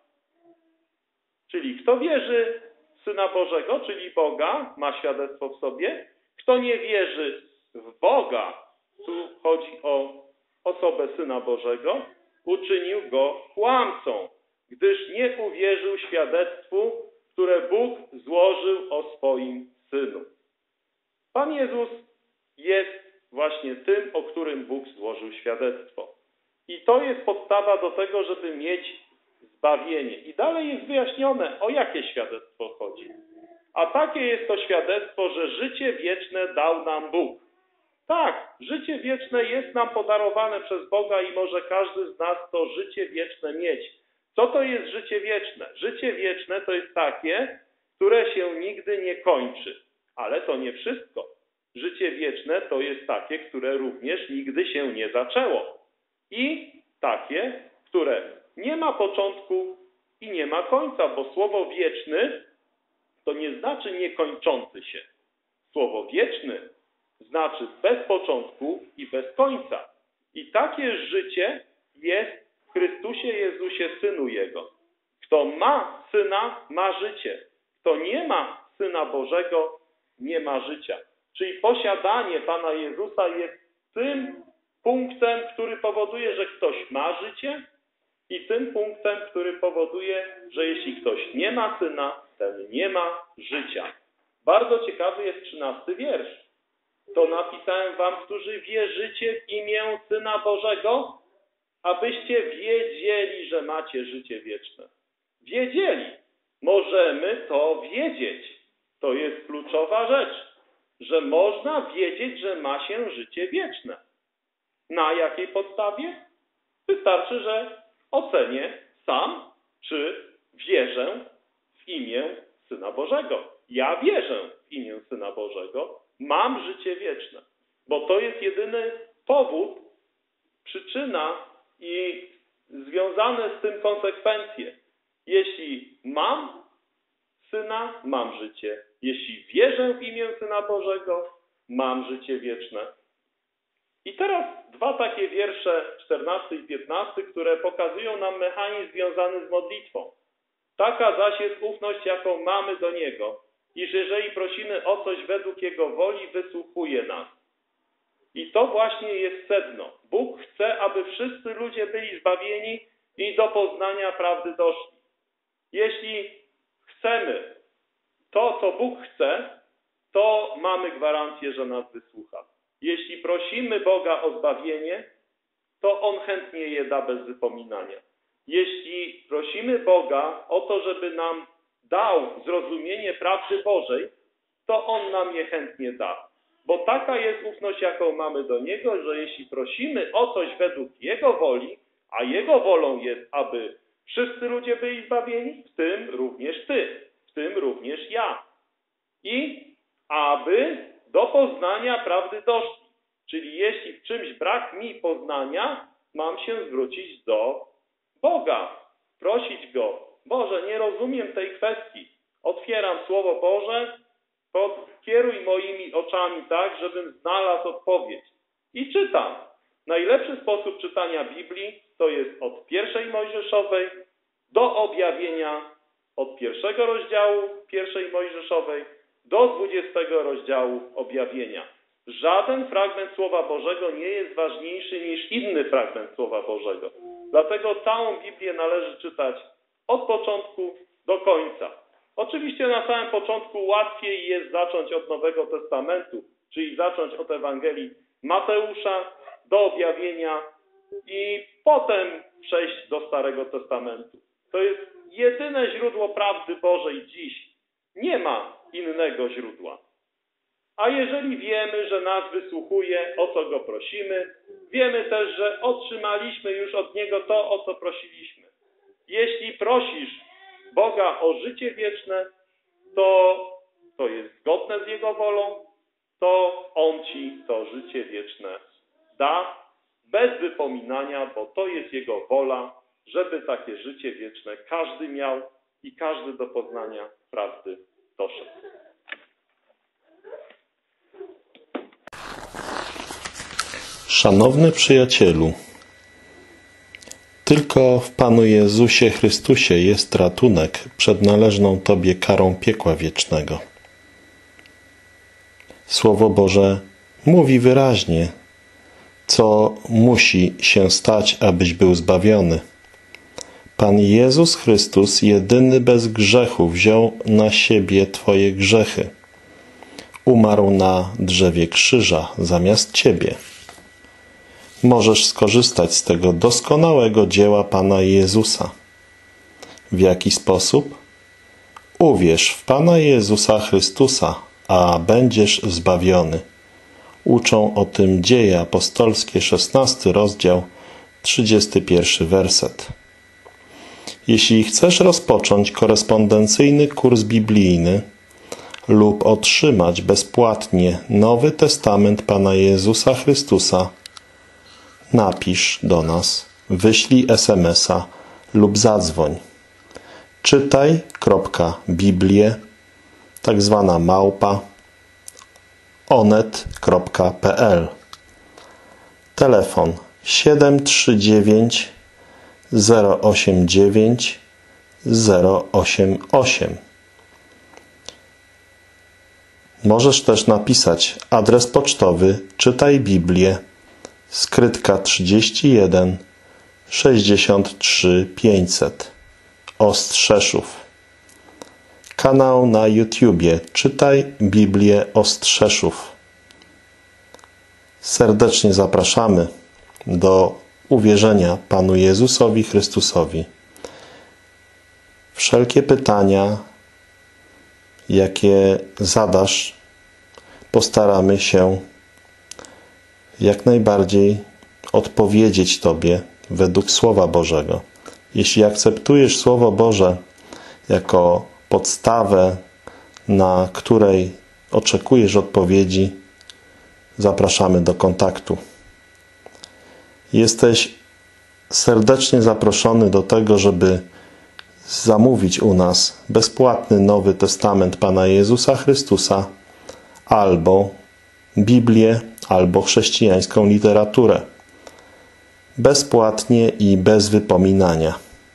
Czyli kto wierzy w Syna Bożego, czyli Boga, ma świadectwo w sobie. Kto nie wierzy w Boga, tu chodzi o osobę Syna Bożego, uczynił go kłamcą, gdyż nie uwierzył świadectwu, które Bóg złożył o swoim Synu. Pan Jezus jest właśnie tym, o którym Bóg złożył świadectwo. I to jest podstawa do tego, żeby mieć zbawienie. I dalej jest wyjaśnione, o jakie świadectwo chodzi. A takie jest to świadectwo, że życie wieczne dał nam Bóg. Tak, życie wieczne jest nam podarowane przez Boga i może każdy z nas to życie wieczne mieć. Co to jest życie wieczne? Życie wieczne to jest takie, które się nigdy nie kończy. Ale to nie wszystko. Życie wieczne to jest takie, które również nigdy się nie zaczęło. I takie, które nie ma początku i nie ma końca, bo słowo wieczny to nie znaczy niekończący się. Słowo wieczny znaczy bez początku i bez końca. I takie życie jest w Chrystusie Jezusie, Synu Jego. Kto ma Syna, ma życie. Kto nie ma Syna Bożego, nie ma życia. Czyli posiadanie Pana Jezusa jest tym punktem, który powoduje, że ktoś ma życie i tym punktem, który powoduje, że jeśli ktoś nie ma Syna, ten nie ma życia. Bardzo ciekawy jest 13 wiersz. To napisałem wam, którzy wierzycie w imię Syna Bożego, abyście wiedzieli, że macie życie wieczne. Wiedzieli. Możemy to wiedzieć. To jest kluczowa rzecz, że można wiedzieć, że ma się życie wieczne. Na jakiej podstawie? Wystarczy, że ocenię sam, czy wierzę w imię Syna Bożego. Ja wierzę w imię Syna Bożego, mam życie wieczne. Bo to jest jedyny powód, przyczyna i związane z tym konsekwencje. Jeśli mam Syna, mam życie. Jeśli wierzę w imię Syna Bożego, mam życie wieczne. I teraz dwa takie wiersze, 14 i 15, które pokazują nam mechanizm związany z modlitwą. Taka zaś jest ufność, jaką mamy do Niego, iż jeżeli prosimy o coś według Jego woli, wysłuchuje nas. I to właśnie jest sedno. Bóg chce, aby wszyscy ludzie byli zbawieni i do poznania prawdy doszli. Jeśli chcemy to, co Bóg chce, to mamy gwarancję, że nas wysłucha. Jeśli prosimy Boga o zbawienie, to On chętnie je da bez wypominania. Jeśli prosimy Boga o to, żeby nam dał zrozumienie prawdy Bożej, to On nam je chętnie da. Bo taka jest ufność, jaką mamy do Niego, że jeśli prosimy o coś według Jego woli, a Jego wolą jest, aby wszyscy ludzie byli zbawieni, w tym również ty, w tym również ja. I aby do poznania prawdy doszli. Czyli jeśli w czymś brak mi poznania, mam się zwrócić do Boga, prosić Go. Boże, nie rozumiem tej kwestii. Otwieram Słowo Boże, kieruj moimi oczami tak, żebym znalazł odpowiedź. I czytam. Najlepszy sposób czytania Biblii to jest od 1 Mojżeszowej do objawienia, od 1 rozdziału 1 Mojżeszowej do 20 rozdziału objawienia. Żaden fragment Słowa Bożego nie jest ważniejszy niż inny fragment Słowa Bożego. Dlatego całą Biblię należy czytać od początku do końca. Oczywiście na samym początku łatwiej jest zacząć od Nowego Testamentu, czyli zacząć od Ewangelii Mateusza do objawienia i potem przejść do Starego Testamentu. To jest jedyne źródło prawdy Bożej dziś. Nie ma innego źródła. A jeżeli wiemy, że nas wysłuchuje, o co Go prosimy, wiemy też, że otrzymaliśmy już od Niego to, o co prosiliśmy. Jeśli prosisz Boga o życie wieczne, to jest zgodne z Jego wolą, to On Ci to życie wieczne da bez wypominania, bo to jest Jego wola, żeby takie życie wieczne każdy miał i każdy do poznania prawdy doszedł. Szanowny przyjacielu, Tylko w Panu Jezusie Chrystusie jest ratunek przed należną Tobie karą piekła wiecznego. Słowo Boże mówi wyraźnie, co musi się stać, abyś był zbawiony. Pan Jezus Chrystus, jedyny bez grzechu, wziął na siebie Twoje grzechy. Umarł na drzewie krzyża zamiast Ciebie. Możesz skorzystać z tego doskonałego dzieła Pana Jezusa. W jaki sposób? Uwierz w Pana Jezusa Chrystusa, a będziesz zbawiony. Uczą o tym Dzieje apostolskie, 16 rozdział, 31 werset. Jeśli chcesz rozpocząć korespondencyjny kurs biblijny lub otrzymać bezpłatnie Nowy Testament Pana Jezusa Chrystusa, napisz do nas, wyślij SMS-a lub zadzwoń. Czytaj.biblię, tak zwana małpa, onet.pl. Telefon 739 089 088. Możesz też napisać adres pocztowy Czytaj Biblię, Skrytka 31 63 500, Ostrzeszów. Kanał na YouTubie Czytaj Biblię Ostrzeszów. Serdecznie zapraszamy do uwierzenia Panu Jezusowi Chrystusowi. Wszelkie pytania, jakie zadasz, postaramy się jak najbardziej odpowiedzieć Tobie według Słowa Bożego. Jeśli akceptujesz Słowo Boże jako podstawę, na której oczekujesz odpowiedzi, zapraszamy do kontaktu. Jesteś serdecznie zaproszony do tego, żeby zamówić u nas bezpłatny Nowy Testament Pana Jezusa Chrystusa albo Biblię, albo chrześcijańską literaturę. Bezpłatnie i bez wypominania.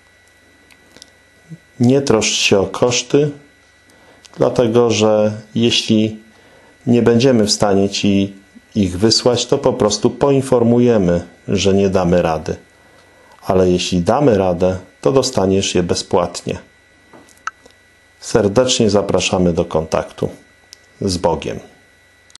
Nie troszcz się o koszty, dlatego że jeśli nie będziemy w stanie Ci ich wysłać, to po prostu poinformujemy, że nie damy rady. Ale jeśli damy radę, to dostaniesz je bezpłatnie. Serdecznie zapraszamy do kontaktu. Z Bogiem.